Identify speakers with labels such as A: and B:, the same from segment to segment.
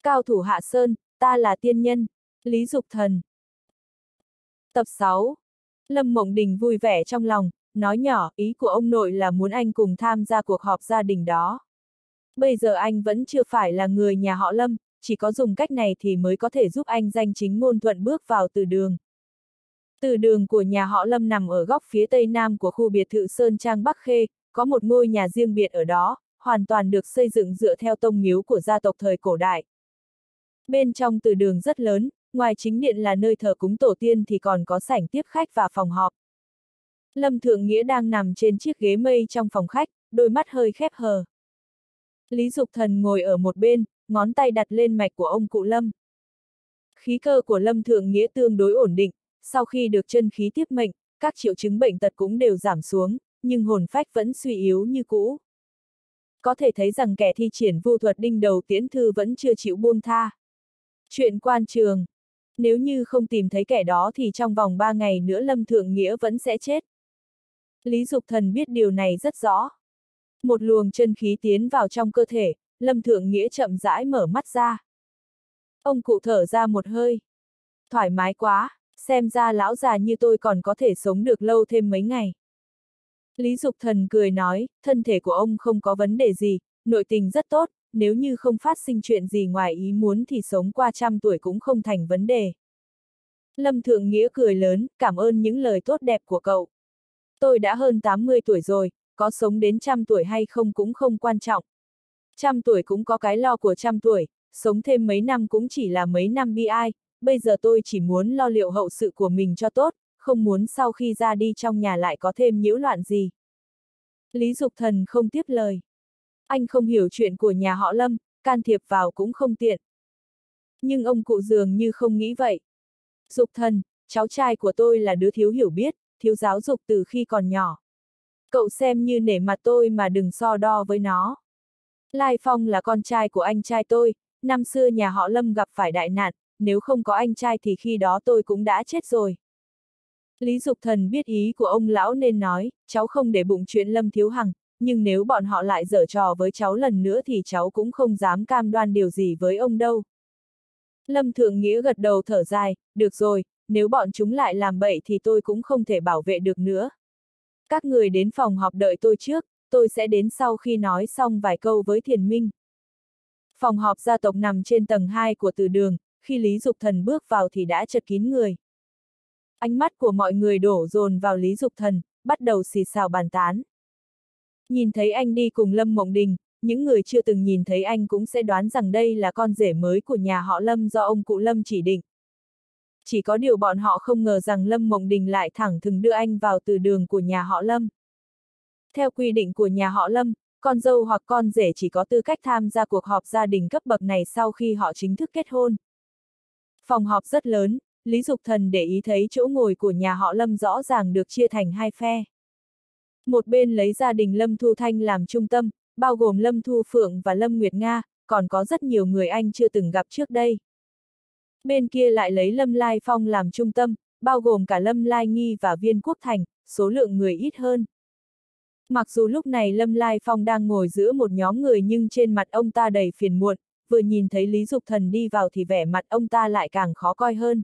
A: Cao thủ hạ sơn, ta là tiên nhân. Lý Dục Thần. Tập 6. Lâm Mộng Đình vui vẻ trong lòng, nói nhỏ, ý của ông nội là muốn anh cùng tham gia cuộc họp gia đình đó. Bây giờ anh vẫn chưa phải là người nhà họ Lâm, chỉ có dùng cách này thì mới có thể giúp anh danh chính ngôn thuận bước vào từ đường. Từ đường của nhà họ Lâm nằm ở góc phía tây nam của khu biệt thự Sơn Trang Bắc Khê, có một ngôi nhà riêng biệt ở đó, hoàn toàn được xây dựng dựa theo tông miếu của gia tộc thời cổ đại. Bên trong từ đường rất lớn, ngoài chính điện là nơi thờ cúng tổ tiên thì còn có sảnh tiếp khách và phòng họp. Lâm Thượng Nghĩa đang nằm trên chiếc ghế mây trong phòng khách, đôi mắt hơi khép hờ. Lý Dục Thần ngồi ở một bên, ngón tay đặt lên mạch của ông cụ Lâm. Khí cơ của Lâm Thượng Nghĩa tương đối ổn định, sau khi được chân khí tiếp mệnh, các triệu chứng bệnh tật cũng đều giảm xuống, nhưng hồn phách vẫn suy yếu như cũ. Có thể thấy rằng kẻ thi triển vu thuật đinh đầu tiễn thư vẫn chưa chịu buông tha. Chuyện quan trường. Nếu như không tìm thấy kẻ đó thì trong vòng 3 ngày nữa Lâm Thượng Nghĩa vẫn sẽ chết. Lý Dục Thần biết điều này rất rõ. Một luồng chân khí tiến vào trong cơ thể, Lâm Thượng Nghĩa chậm rãi mở mắt ra. Ông cụ thở ra một hơi. Thoải mái quá, xem ra lão già như tôi còn có thể sống được lâu thêm mấy ngày. Lý Dục Thần cười nói, thân thể của ông không có vấn đề gì, nội tình rất tốt, nếu như không phát sinh chuyện gì ngoài ý muốn thì sống qua 100 tuổi cũng không thành vấn đề. Lâm Thượng Nghĩa cười lớn, cảm ơn những lời tốt đẹp của cậu. Tôi đã hơn 80 tuổi rồi, có sống đến 100 tuổi hay không cũng không quan trọng. 100 tuổi cũng có cái lo của 100 tuổi, sống thêm mấy năm cũng chỉ là mấy năm bi ai, bây giờ tôi chỉ muốn lo liệu hậu sự của mình cho tốt, không muốn sau khi ra đi trong nhà lại có thêm nhiễu loạn gì. Lý Dục Thần không tiếp lời. Anh không hiểu chuyện của nhà họ Lâm, can thiệp vào cũng không tiện. Nhưng ông cụ dường như không nghĩ vậy. Dục Thần, cháu trai của tôi là đứa thiếu hiểu biết, thiếu giáo dục từ khi còn nhỏ. Cậu xem như nể mặt tôi mà đừng so đo với nó. Lai Phong là con trai của anh trai tôi, năm xưa nhà họ Lâm gặp phải đại nạn, nếu không có anh trai thì khi đó tôi cũng đã chết rồi. Lý Dục Thần biết ý của ông lão nên nói, cháu không để bụng chuyện Lâm Thiếu Hằng, nhưng nếu bọn họ lại giở trò với cháu lần nữa thì cháu cũng không dám cam đoan điều gì với ông đâu. Lâm Thượng Nghĩa gật đầu thở dài, được rồi, nếu bọn chúng lại làm bậy thì tôi cũng không thể bảo vệ được nữa. Các người đến phòng họp đợi tôi trước, tôi sẽ đến sau khi nói xong vài câu với Thiền Minh. Phòng họp gia tộc nằm trên tầng 2 của từ đường, khi Lý Dục Thần bước vào thì đã chật kín người. Ánh mắt của mọi người đổ dồn vào Lý Dục Thần, bắt đầu xì xào bàn tán. Nhìn thấy anh đi cùng Lâm Mộng Đình, những người chưa từng nhìn thấy anh cũng sẽ đoán rằng đây là con rể mới của nhà họ Lâm do ông cụ Lâm chỉ định. Chỉ có điều bọn họ không ngờ rằng Lâm Mộng Đình lại thẳng thừng đưa anh vào từ đường của nhà họ Lâm. Theo quy định của nhà họ Lâm, con dâu hoặc con rể chỉ có tư cách tham gia cuộc họp gia đình cấp bậc này sau khi họ chính thức kết hôn. Phòng họp rất lớn, Lý Dục Thần để ý thấy chỗ ngồi của nhà họ Lâm rõ ràng được chia thành hai phe. Một bên lấy gia đình Lâm Thu Thanh làm trung tâm, bao gồm Lâm Thu Phượng và Lâm Nguyệt Nga, còn có rất nhiều người anh chưa từng gặp trước đây. Bên kia lại lấy Lâm Lai Phong làm trung tâm, bao gồm cả Lâm Lai Nghi và Viên Quốc Thành, số lượng người ít hơn. Mặc dù lúc này Lâm Lai Phong đang ngồi giữa một nhóm người nhưng trên mặt ông ta đầy phiền muộn, vừa nhìn thấy Lý Dục Thần đi vào thì vẻ mặt ông ta lại càng khó coi hơn.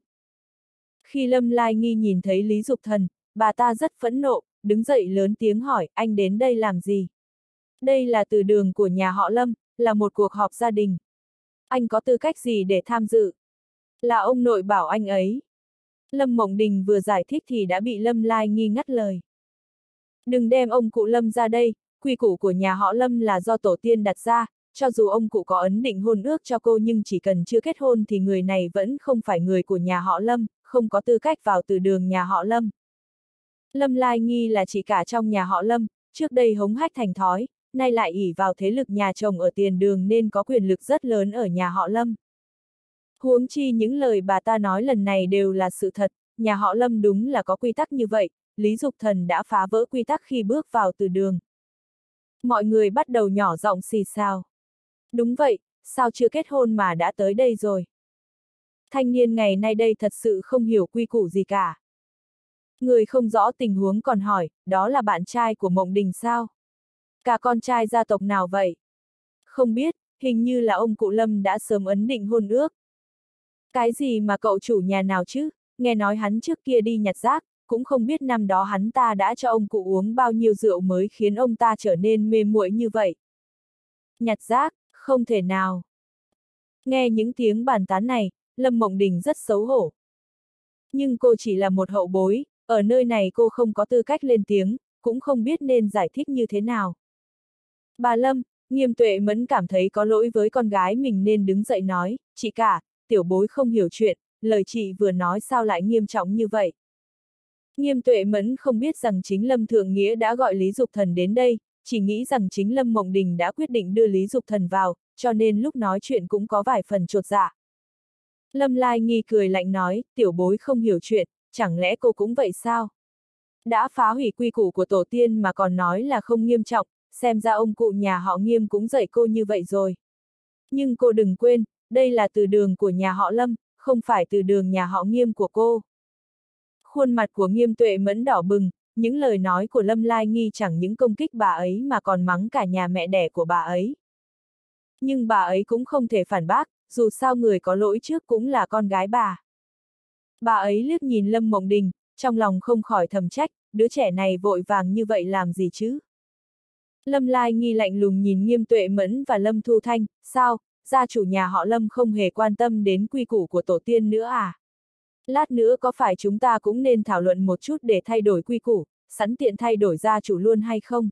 A: Khi Lâm Lai Nghi nhìn thấy Lý Dục Thần, bà ta rất phẫn nộ, đứng dậy lớn tiếng hỏi, anh đến đây làm gì? Đây là từ đường của nhà họ Lâm, là một cuộc họp gia đình. Anh có tư cách gì để tham dự? Là ông nội bảo anh ấy. Lâm Mộng Đình vừa giải thích thì đã bị Lâm Lai Nghi ngắt lời. Đừng đem ông cụ Lâm ra đây, quy củ của nhà họ Lâm là do tổ tiên đặt ra, cho dù ông cụ có ấn định hôn ước cho cô nhưng chỉ cần chưa kết hôn thì người này vẫn không phải người của nhà họ Lâm, không có tư cách vào từ đường nhà họ Lâm. Lâm Lai Nghi là chị cả trong nhà họ Lâm, trước đây hống hách thành thói, nay lại ỷ vào thế lực nhà chồng ở tiền đường nên có quyền lực rất lớn ở nhà họ Lâm. Huống chi những lời bà ta nói lần này đều là sự thật, nhà họ Lâm đúng là có quy tắc như vậy, Lý Dục Thần đã phá vỡ quy tắc khi bước vào từ đường. Mọi người bắt đầu nhỏ giọng xì xào. Đúng vậy, sao chưa kết hôn mà đã tới đây rồi? Thanh niên ngày nay đây thật sự không hiểu quy củ gì cả. Người không rõ tình huống còn hỏi, đó là bạn trai của Mộng Đình sao? Cả con trai gia tộc nào vậy? Không biết, hình như là ông cụ Lâm đã sớm ấn định hôn ước. Cái gì mà cậu chủ nhà nào chứ, nghe nói hắn trước kia đi nhặt rác, cũng không biết năm đó hắn ta đã cho ông cụ uống bao nhiêu rượu mới khiến ông ta trở nên mê muội như vậy. Nhặt rác, không thể nào. Nghe những tiếng bàn tán này, Lâm Mộng Đình rất xấu hổ. Nhưng cô chỉ là một hậu bối, ở nơi này cô không có tư cách lên tiếng, cũng không biết nên giải thích như thế nào. Bà Lâm, Nghiêm Tuệ Mẫn cảm thấy có lỗi với con gái mình nên đứng dậy nói, chị cả, tiểu bối không hiểu chuyện, lời chị vừa nói sao lại nghiêm trọng như vậy. Nghiêm Tuệ Mẫn không biết rằng chính Lâm Thượng Nghĩa đã gọi Lý Dục Thần đến đây, chỉ nghĩ rằng chính Lâm Mộng Đình đã quyết định đưa Lý Dục Thần vào, cho nên lúc nói chuyện cũng có vài phần chột dạ. Lâm Lai Nghi cười lạnh nói, tiểu bối không hiểu chuyện, chẳng lẽ cô cũng vậy sao? Đã phá hủy quy củ của tổ tiên mà còn nói là không nghiêm trọng, xem ra ông cụ nhà họ Nghiêm cũng dạy cô như vậy rồi. Nhưng cô đừng quên, đây là từ đường của nhà họ Lâm, không phải từ đường nhà họ Nghiêm của cô. Khuôn mặt của Nghiêm Tuệ Mẫn đỏ bừng, những lời nói của Lâm Lai Nghi chẳng những công kích bà ấy mà còn mắng cả nhà mẹ đẻ của bà ấy. Nhưng bà ấy cũng không thể phản bác, dù sao người có lỗi trước cũng là con gái bà. Bà ấy liếc nhìn Lâm Mộng Đình, trong lòng không khỏi thầm trách, đứa trẻ này vội vàng như vậy làm gì chứ? Lâm Lai Nghi lạnh lùng nhìn Nghiêm Tuệ Mẫn và Lâm Thu Thanh, sao, gia chủ nhà họ Lâm không hề quan tâm đến quy củ của tổ tiên nữa à? Lát nữa có phải chúng ta cũng nên thảo luận một chút để thay đổi quy củ, sẵn tiện thay đổi gia chủ luôn hay không?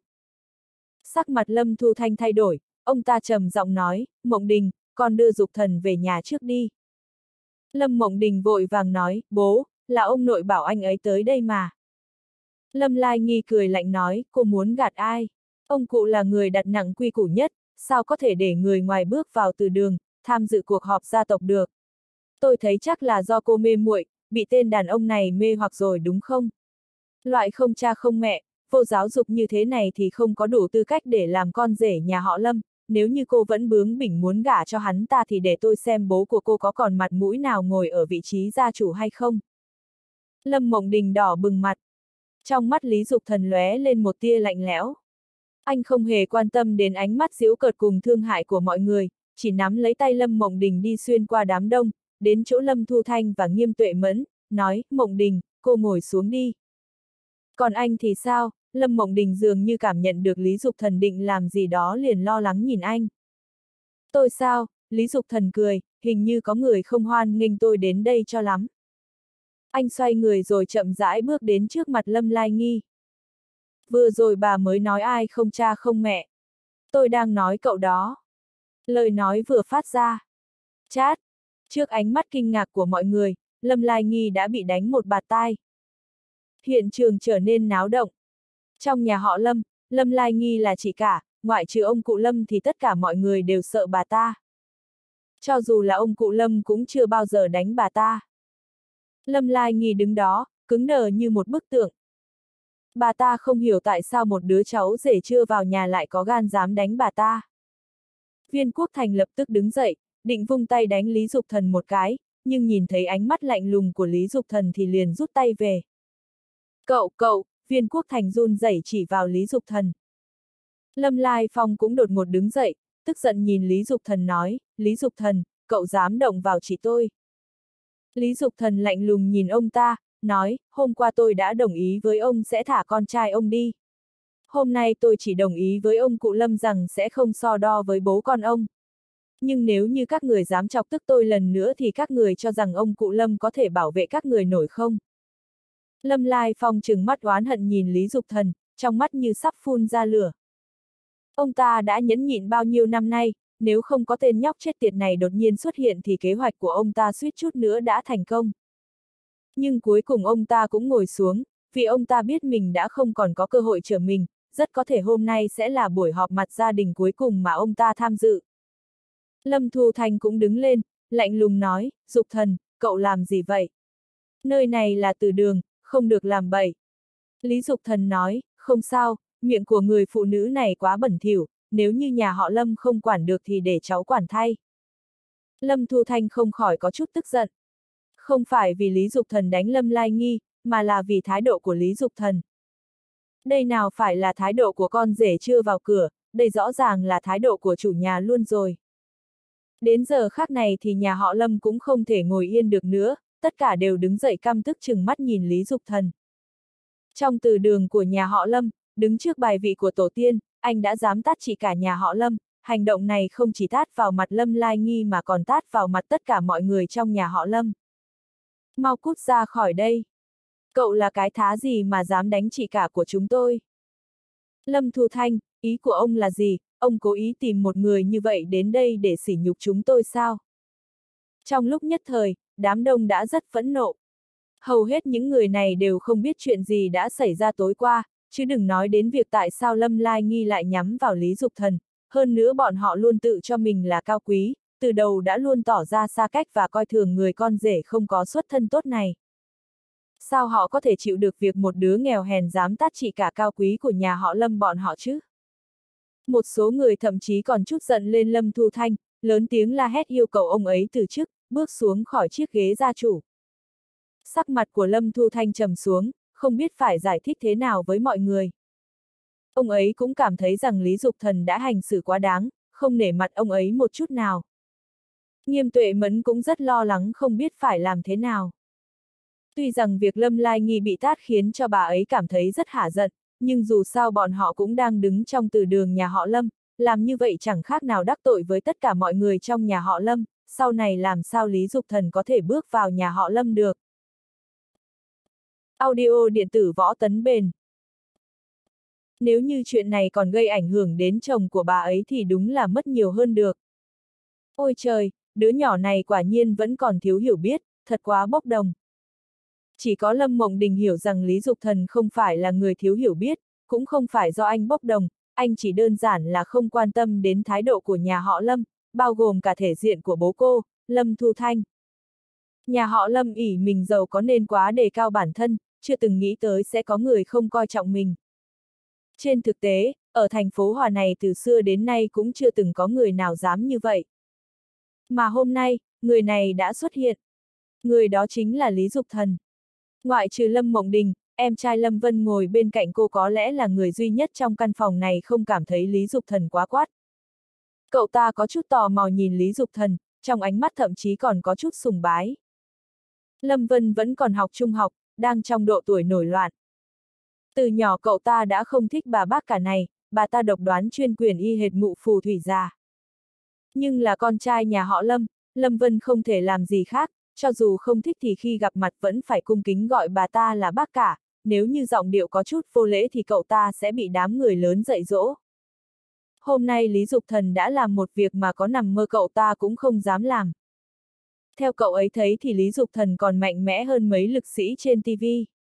A: Sắc mặt Lâm Thu Thanh thay đổi, ông ta trầm giọng nói, Mộng Đình, con đưa Dục Thần về nhà trước đi. Lâm Mộng Đình vội vàng nói, bố, là ông nội bảo anh ấy tới đây mà. Lâm Lai Nghi cười lạnh nói, cô muốn gạt ai? Ông cụ là người đặt nặng quy củ nhất, sao có thể để người ngoài bước vào từ đường, tham dự cuộc họp gia tộc được? Tôi thấy chắc là do cô mê muội, bị tên đàn ông này mê hoặc rồi đúng không? Loại không cha không mẹ, vô giáo dục như thế này thì không có đủ tư cách để làm con rể nhà họ Lâm, nếu như cô vẫn bướng bỉnh muốn gả cho hắn ta thì để tôi xem bố của cô có còn mặt mũi nào ngồi ở vị trí gia chủ hay không. Lâm Mộng Đình đỏ bừng mặt. Trong mắt Lý Dục Thần lóe lên một tia lạnh lẽo. Anh không hề quan tâm đến ánh mắt giễu cợt cùng thương hại của mọi người, chỉ nắm lấy tay Lâm Mộng Đình đi xuyên qua đám đông, đến chỗ Lâm Thu Thanh và Nghiêm Tuệ Mẫn, nói, Mộng Đình, cô ngồi xuống đi. Còn anh thì sao? Lâm Mộng Đình dường như cảm nhận được Lý Dục Thần định làm gì đó liền lo lắng nhìn anh. Tôi sao? Lý Dục Thần cười, hình như có người không hoan nghênh tôi đến đây cho lắm. Anh xoay người rồi chậm rãi bước đến trước mặt Lâm Lai Nghi. Vừa rồi bà mới nói ai không cha không mẹ. Tôi đang nói cậu đó. Lời nói vừa phát ra. Chát! Trước ánh mắt kinh ngạc của mọi người, Lâm Lai Nghi đã bị đánh một bạt tai. Hiện trường trở nên náo động. Trong nhà họ Lâm, Lâm Lai Nghi là chị cả, ngoại trừ ông cụ Lâm thì tất cả mọi người đều sợ bà ta. Cho dù là ông cụ Lâm cũng chưa bao giờ đánh bà ta. Lâm Lai Nghi đứng đó, cứng đờ như một bức tượng. Bà ta không hiểu tại sao một đứa cháu rể chưa vào nhà lại có gan dám đánh bà ta. Viên Quốc Thành lập tức đứng dậy, định vung tay đánh Lý Dục Thần một cái, nhưng nhìn thấy ánh mắt lạnh lùng của Lý Dục Thần thì liền rút tay về. Cậu, Viên Quốc Thành run rẩy chỉ vào Lý Dục Thần. Lâm Lai Phong cũng đột ngột đứng dậy, tức giận nhìn Lý Dục Thần nói, Lý Dục Thần, cậu dám động vào chị tôi. Lý Dục Thần lạnh lùng nhìn ông ta, nói, hôm qua tôi đã đồng ý với ông sẽ thả con trai ông đi. Hôm nay tôi chỉ đồng ý với ông cụ Lâm rằng sẽ không so đo với bố con ông. Nhưng nếu như các người dám chọc tức tôi lần nữa thì các người cho rằng ông cụ Lâm có thể bảo vệ các người nổi không? Lâm Lai Phong trừng mắt oán hận nhìn Lý Dục Thần, trong mắt như sắp phun ra lửa. Ông ta đã nhẫn nhịn bao nhiêu năm nay, nếu không có tên nhóc chết tiệt này đột nhiên xuất hiện thì kế hoạch của ông ta suýt chút nữa đã thành công. Nhưng cuối cùng ông ta cũng ngồi xuống, vì ông ta biết mình đã không còn có cơ hội trở mình, rất có thể hôm nay sẽ là buổi họp mặt gia đình cuối cùng mà ông ta tham dự. Lâm Thu Thanh cũng đứng lên, lạnh lùng nói, Dục Thần, cậu làm gì vậy? Nơi này là từ đường, không được làm bậy. Lý Dục Thần nói, không sao, miệng của người phụ nữ này quá bẩn thỉu, nếu như nhà họ Lâm không quản được thì để cháu quản thay. Lâm Thu Thanh không khỏi có chút tức giận. Không phải vì Lý Dục Thần đánh Lâm Lai Nghi, mà là vì thái độ của Lý Dục Thần. Đây nào phải là thái độ của con rể chưa vào cửa, đây rõ ràng là thái độ của chủ nhà luôn rồi. Đến giờ khắc này thì nhà họ Lâm cũng không thể ngồi yên được nữa, tất cả đều đứng dậy căm tức trừng mắt nhìn Lý Dục Thần. Trong từ đường của nhà họ Lâm, đứng trước bài vị của tổ tiên, anh đã dám tát chỉ cả nhà họ Lâm, hành động này không chỉ tát vào mặt Lâm Lai Nghi mà còn tát vào mặt tất cả mọi người trong nhà họ Lâm. Mau cút ra khỏi đây! Cậu là cái thá gì mà dám đánh chị cả của chúng tôi? Lâm Thu Thanh, ý của ông là gì? Ông cố ý tìm một người như vậy đến đây để sỉ nhục chúng tôi sao? Trong lúc nhất thời, đám đông đã rất phẫn nộ. Hầu hết những người này đều không biết chuyện gì đã xảy ra tối qua, chứ đừng nói đến việc tại sao Lâm Lai Nghi lại nhắm vào Lý Dục Thần. Hơn nữa bọn họ luôn tự cho mình là cao quý, từ đầu đã luôn tỏ ra xa cách và coi thường người con rể không có xuất thân tốt này. Sao họ có thể chịu được việc một đứa nghèo hèn dám tát chị cả cao quý của nhà họ Lâm bọn họ chứ? Một số người thậm chí còn chút giận lên Lâm Thu Thanh, lớn tiếng la hét yêu cầu ông ấy từ chức, bước xuống khỏi chiếc ghế gia chủ. Sắc mặt của Lâm Thu Thanh trầm xuống, không biết phải giải thích thế nào với mọi người. Ông ấy cũng cảm thấy rằng Lý Dục Thần đã hành xử quá đáng, không nể mặt ông ấy một chút nào. Nghiêm Tuệ Mẫn cũng rất lo lắng không biết phải làm thế nào. Tuy rằng việc Lâm Lai Nghi bị tát khiến cho bà ấy cảm thấy rất hả giận, nhưng dù sao bọn họ cũng đang đứng trong từ đường nhà họ Lâm, làm như vậy chẳng khác nào đắc tội với tất cả mọi người trong nhà họ Lâm, sau này làm sao Lý Dục Thần có thể bước vào nhà họ Lâm được. Audio điện tử Võ Tấn Bền. Nếu như chuyện này còn gây ảnh hưởng đến chồng của bà ấy thì đúng là mất nhiều hơn được. Ôi trời, đứa nhỏ này quả nhiên vẫn còn thiếu hiểu biết, thật quá bốc đồng. Chỉ có Lâm Mộng Đình hiểu rằng Lý Dục Thần không phải là người thiếu hiểu biết, cũng không phải do anh bốc đồng, anh chỉ đơn giản là không quan tâm đến thái độ của nhà họ Lâm, bao gồm cả thể diện của bố cô, Lâm Thu Thanh. Nhà họ Lâm ỷ mình giàu có nên quá đề cao bản thân, chưa từng nghĩ tới sẽ có người không coi trọng mình. Trên thực tế, ở thành phố Hòa này từ xưa đến nay cũng chưa từng có người nào dám như vậy. Mà hôm nay, người này đã xuất hiện. Người đó chính là Lý Dục Thần. Ngoại trừ Lâm Mộng Đình, em trai Lâm Vân ngồi bên cạnh cô có lẽ là người duy nhất trong căn phòng này không cảm thấy Lý Dục Thần quá quát. Cậu ta có chút tò mò nhìn Lý Dục Thần, trong ánh mắt thậm chí còn có chút sùng bái. Lâm Vân vẫn còn học trung học, đang trong độ tuổi nổi loạn. Từ nhỏ cậu ta đã không thích bà bác cả này, bà ta độc đoán chuyên quyền y hệt mụ phù thủy già. Nhưng là con trai nhà họ Lâm, Lâm Vân không thể làm gì khác, cho dù không thích thì khi gặp mặt vẫn phải cung kính gọi bà ta là bác cả, nếu như giọng điệu có chút vô lễ thì cậu ta sẽ bị đám người lớn dạy dỗ. Hôm nay Lý Dục Thần đã làm một việc mà có nằm mơ cậu ta cũng không dám làm. Theo cậu ấy thấy thì Lý Dục Thần còn mạnh mẽ hơn mấy lực sĩ trên TV.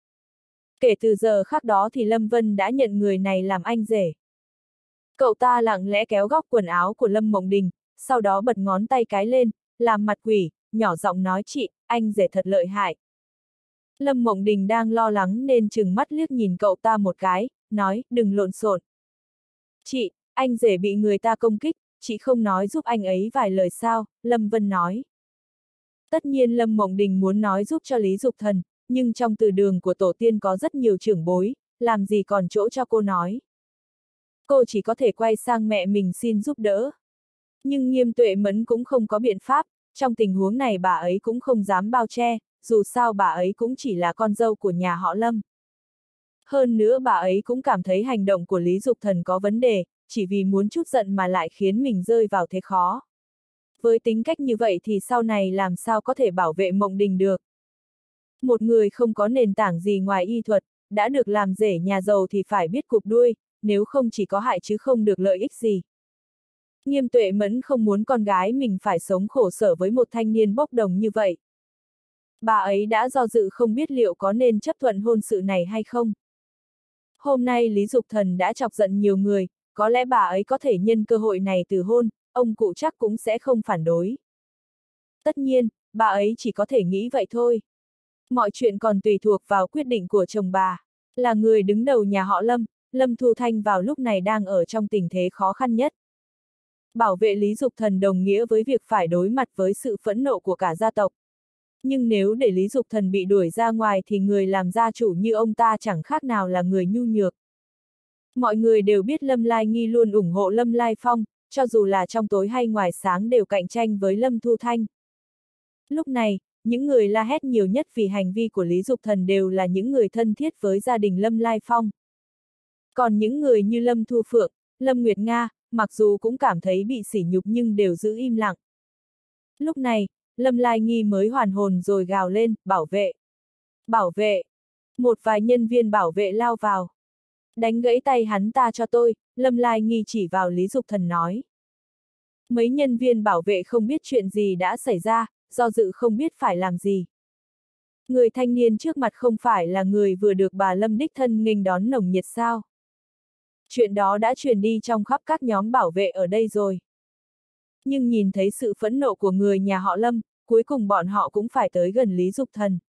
A: Kể từ giờ khắc đó thì Lâm Vân đã nhận người này làm anh rể. Cậu ta lặng lẽ kéo góc quần áo của Lâm Mộng Đình, sau đó bật ngón tay cái lên, làm mặt quỷ, nhỏ giọng nói chị, anh rể thật lợi hại. Lâm Mộng Đình đang lo lắng nên trừng mắt liếc nhìn cậu ta một cái, nói, đừng lộn xộn. Chị, anh rể bị người ta công kích, chị không nói giúp anh ấy vài lời sao, Lâm Vân nói. Tất nhiên Lâm Mộng Đình muốn nói giúp cho Lý Dục Thần, nhưng trong từ đường của tổ tiên có rất nhiều trưởng bối, làm gì còn chỗ cho cô nói. Cô chỉ có thể quay sang mẹ mình xin giúp đỡ. Nhưng Nghiêm Tuệ Mẫn cũng không có biện pháp, trong tình huống này bà ấy cũng không dám bao che, dù sao bà ấy cũng chỉ là con dâu của nhà họ Lâm. Hơn nữa bà ấy cũng cảm thấy hành động của Lý Dục Thần có vấn đề, chỉ vì muốn chút giận mà lại khiến mình rơi vào thế khó. Với tính cách như vậy thì sau này làm sao có thể bảo vệ Mộng Đình được. Một người không có nền tảng gì ngoài y thuật, đã được làm rể nhà giàu thì phải biết cụp đuôi, nếu không chỉ có hại chứ không được lợi ích gì. Nghiêm Tuệ Mẫn không muốn con gái mình phải sống khổ sở với một thanh niên bốc đồng như vậy. Bà ấy đã do dự không biết liệu có nên chấp thuận hôn sự này hay không. Hôm nay Lý Dục Thần đã chọc giận nhiều người, có lẽ bà ấy có thể nhân cơ hội này từ hôn, ông cụ chắc cũng sẽ không phản đối. Tất nhiên, bà ấy chỉ có thể nghĩ vậy thôi. Mọi chuyện còn tùy thuộc vào quyết định của chồng bà. Là người đứng đầu nhà họ Lâm, Lâm Thu Thanh vào lúc này đang ở trong tình thế khó khăn nhất. Bảo vệ Lý Dục Thần đồng nghĩa với việc phải đối mặt với sự phẫn nộ của cả gia tộc. Nhưng nếu để Lý Dục Thần bị đuổi ra ngoài thì người làm gia chủ như ông ta chẳng khác nào là người nhu nhược. Mọi người đều biết Lâm Lai Nghi luôn ủng hộ Lâm Lai Phong, cho dù là trong tối hay ngoài sáng đều cạnh tranh với Lâm Thu Thanh. Lúc này, những người la hét nhiều nhất vì hành vi của Lý Dục Thần đều là những người thân thiết với gia đình Lâm Lai Phong. Còn những người như Lâm Thu Phượng, Lâm Nguyệt Nga, mặc dù cũng cảm thấy bị sỉ nhục nhưng đều giữ im lặng. Lúc này, Lâm Lai Nghi mới hoàn hồn rồi gào lên, bảo vệ! Bảo vệ! Một vài nhân viên bảo vệ lao vào. Đánh gãy tay hắn ta cho tôi, Lâm Lai Nghi chỉ vào Lý Dục Thần nói. Mấy nhân viên bảo vệ không biết chuyện gì đã xảy ra, do dự không biết phải làm gì. Người thanh niên trước mặt không phải là người vừa được bà Lâm đích thân nghênh đón nồng nhiệt sao? Chuyện đó đã truyền đi trong khắp các nhóm bảo vệ ở đây rồi. Nhưng nhìn thấy sự phẫn nộ của người nhà họ Lâm, cuối cùng bọn họ cũng phải tới gần Lý Dục Thần.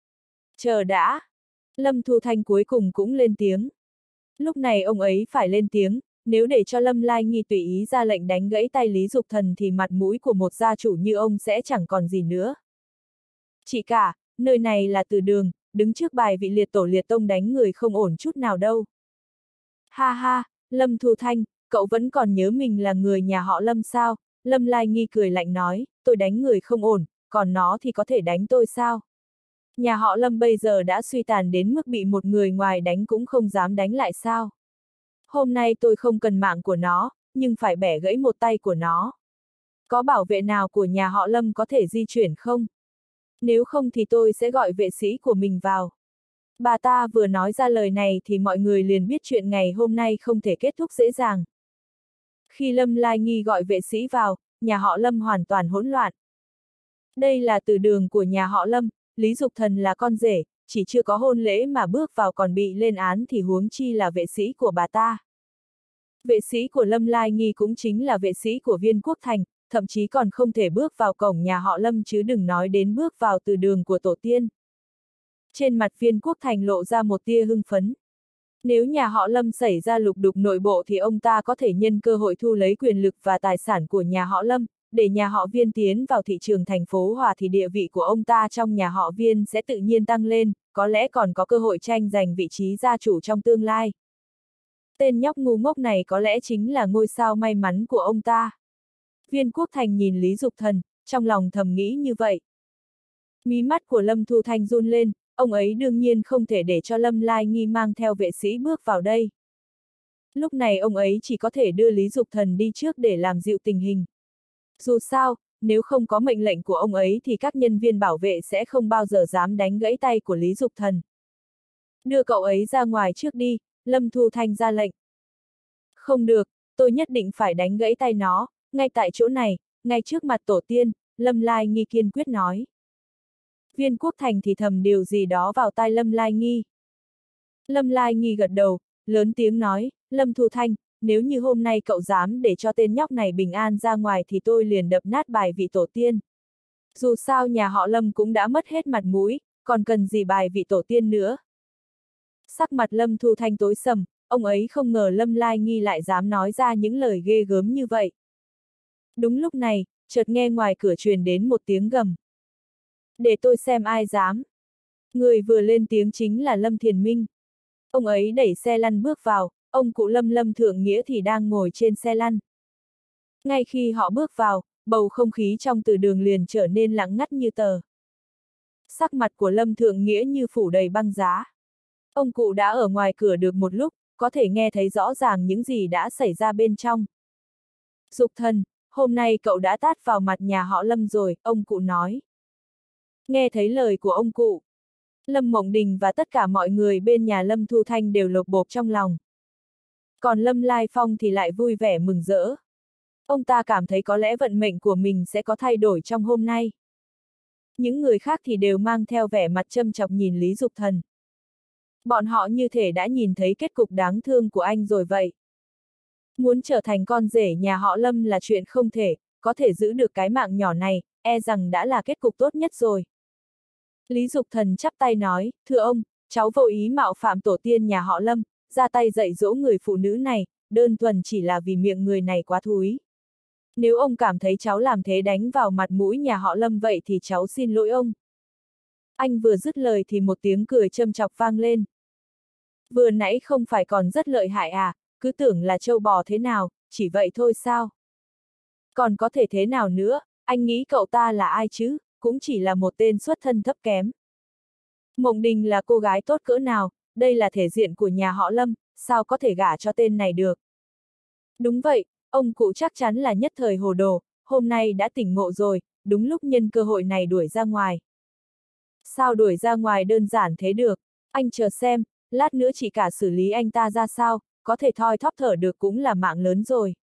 A: Chờ đã! Lâm Thu Thanh cuối cùng cũng lên tiếng. Lúc này ông ấy phải lên tiếng, nếu để cho Lâm Lai Nghi tùy ý ra lệnh đánh gãy tay Lý Dục Thần thì mặt mũi của một gia chủ như ông sẽ chẳng còn gì nữa. Chị cả, nơi này là từ đường, đứng trước bài vị liệt tổ liệt tông đánh người không ổn chút nào đâu. Ha ha, Lâm Thu Thanh, cậu vẫn còn nhớ mình là người nhà họ Lâm sao? Lâm Lai Nghi cười lạnh nói, tôi đánh người không ổn, còn nó thì có thể đánh tôi sao? Nhà họ Lâm bây giờ đã suy tàn đến mức bị một người ngoài đánh cũng không dám đánh lại sao? Hôm nay tôi không cần mạng của nó, nhưng phải bẻ gãy một tay của nó. Có bảo vệ nào của nhà họ Lâm có thể di chuyển không? Nếu không thì tôi sẽ gọi vệ sĩ của mình vào. Bà ta vừa nói ra lời này thì mọi người liền biết chuyện ngày hôm nay không thể kết thúc dễ dàng. Khi Lâm Lai Nghi gọi vệ sĩ vào, nhà họ Lâm hoàn toàn hỗn loạn. Đây là từ đường của nhà họ Lâm, Lý Dục Thần là con rể, chỉ chưa có hôn lễ mà bước vào còn bị lên án thì huống chi là vệ sĩ của bà ta. Vệ sĩ của Lâm Lai Nghi cũng chính là vệ sĩ của Viên Quốc Thành, thậm chí còn không thể bước vào cổng nhà họ Lâm chứ đừng nói đến bước vào từ đường của tổ tiên. Trên mặt Viên Quốc Thành lộ ra một tia hưng phấn. Nếu nhà họ Lâm xảy ra lục đục nội bộ thì ông ta có thể nhân cơ hội thu lấy quyền lực và tài sản của nhà họ Lâm, để nhà họ Viên tiến vào thị trường thành phố Hòa thì địa vị của ông ta trong nhà họ Viên sẽ tự nhiên tăng lên, có lẽ còn có cơ hội tranh giành vị trí gia chủ trong tương lai. Tên nhóc ngu ngốc này có lẽ chính là ngôi sao may mắn của ông ta. Viên Quốc Thành nhìn Lý Dục Thần, trong lòng thầm nghĩ như vậy. Mí mắt của Lâm Thu Thanh run lên, ông ấy đương nhiên không thể để cho Lâm Lai Nghi mang theo vệ sĩ bước vào đây. Lúc này ông ấy chỉ có thể đưa Lý Dục Thần đi trước để làm dịu tình hình. Dù sao, nếu không có mệnh lệnh của ông ấy thì các nhân viên bảo vệ sẽ không bao giờ dám đánh gãy tay của Lý Dục Thần. Đưa cậu ấy ra ngoài trước đi, Lâm Thu Thanh ra lệnh. Không được, tôi nhất định phải đánh gãy tay nó, ngay tại chỗ này, ngay trước mặt tổ tiên, Lâm Lai Nghi kiên quyết nói. Viên Quốc Thành thì thầm điều gì đó vào tai Lâm Lai Nghi. Lâm Lai Nghi gật đầu, lớn tiếng nói, Lâm Thu Thanh, nếu như hôm nay cậu dám để cho tên nhóc này bình an ra ngoài thì tôi liền đập nát bài vị tổ tiên. Dù sao nhà họ Lâm cũng đã mất hết mặt mũi, còn cần gì bài vị tổ tiên nữa. Sắc mặt Lâm Thu Thanh tối sầm, ông ấy không ngờ Lâm Lai Nghi lại dám nói ra những lời ghê gớm như vậy. Đúng lúc này, chợt nghe ngoài cửa truyền đến một tiếng gầm. Để tôi xem ai dám. Người vừa lên tiếng chính là Lâm Thiền Minh. Ông ấy đẩy xe lăn bước vào, ông cụ Lâm Thượng Nghĩa thì đang ngồi trên xe lăn. Ngay khi họ bước vào, bầu không khí trong từ đường liền trở nên lặng ngắt như tờ. Sắc mặt của Lâm Thượng Nghĩa như phủ đầy băng giá. Ông cụ đã ở ngoài cửa được một lúc, có thể nghe thấy rõ ràng những gì đã xảy ra bên trong. Dục Thần, hôm nay cậu đã tát vào mặt nhà họ Lâm rồi, ông cụ nói. Nghe thấy lời của ông cụ, Lâm Mộng Đình và tất cả mọi người bên nhà Lâm Thu Thanh đều lột bột trong lòng. Còn Lâm Lai Phong thì lại vui vẻ mừng rỡ. Ông ta cảm thấy có lẽ vận mệnh của mình sẽ có thay đổi trong hôm nay. Những người khác thì đều mang theo vẻ mặt châm chọc nhìn Lý Dục Thần. Bọn họ như thể đã nhìn thấy kết cục đáng thương của anh rồi vậy. Muốn trở thành con rể nhà họ Lâm là chuyện không thể, có thể giữ được cái mạng nhỏ này, e rằng đã là kết cục tốt nhất rồi. Lý Dục Thần chắp tay nói, thưa ông, cháu vô ý mạo phạm tổ tiên nhà họ Lâm, ra tay dạy dỗ người phụ nữ này, đơn thuần chỉ là vì miệng người này quá thúi. Nếu ông cảm thấy cháu làm thế đánh vào mặt mũi nhà họ Lâm vậy thì cháu xin lỗi ông. Anh vừa dứt lời thì một tiếng cười châm chọc vang lên. Vừa nãy không phải còn rất lợi hại à, cứ tưởng là trâu bò thế nào, chỉ vậy thôi sao? Còn có thể thế nào nữa, anh nghĩ cậu ta là ai chứ, cũng chỉ là một tên xuất thân thấp kém. Mộng Đình là cô gái tốt cỡ nào, đây là thể diện của nhà họ Lâm, sao có thể gả cho tên này được. Đúng vậy, ông cụ chắc chắn là nhất thời hồ đồ, hôm nay đã tỉnh ngộ rồi, đúng lúc nhân cơ hội này đuổi ra ngoài. Sao đuổi ra ngoài đơn giản thế được, anh chờ xem, lát nữa chỉ cả xử lý anh ta ra sao, có thể thoi thóp thở được cũng là mạng lớn rồi.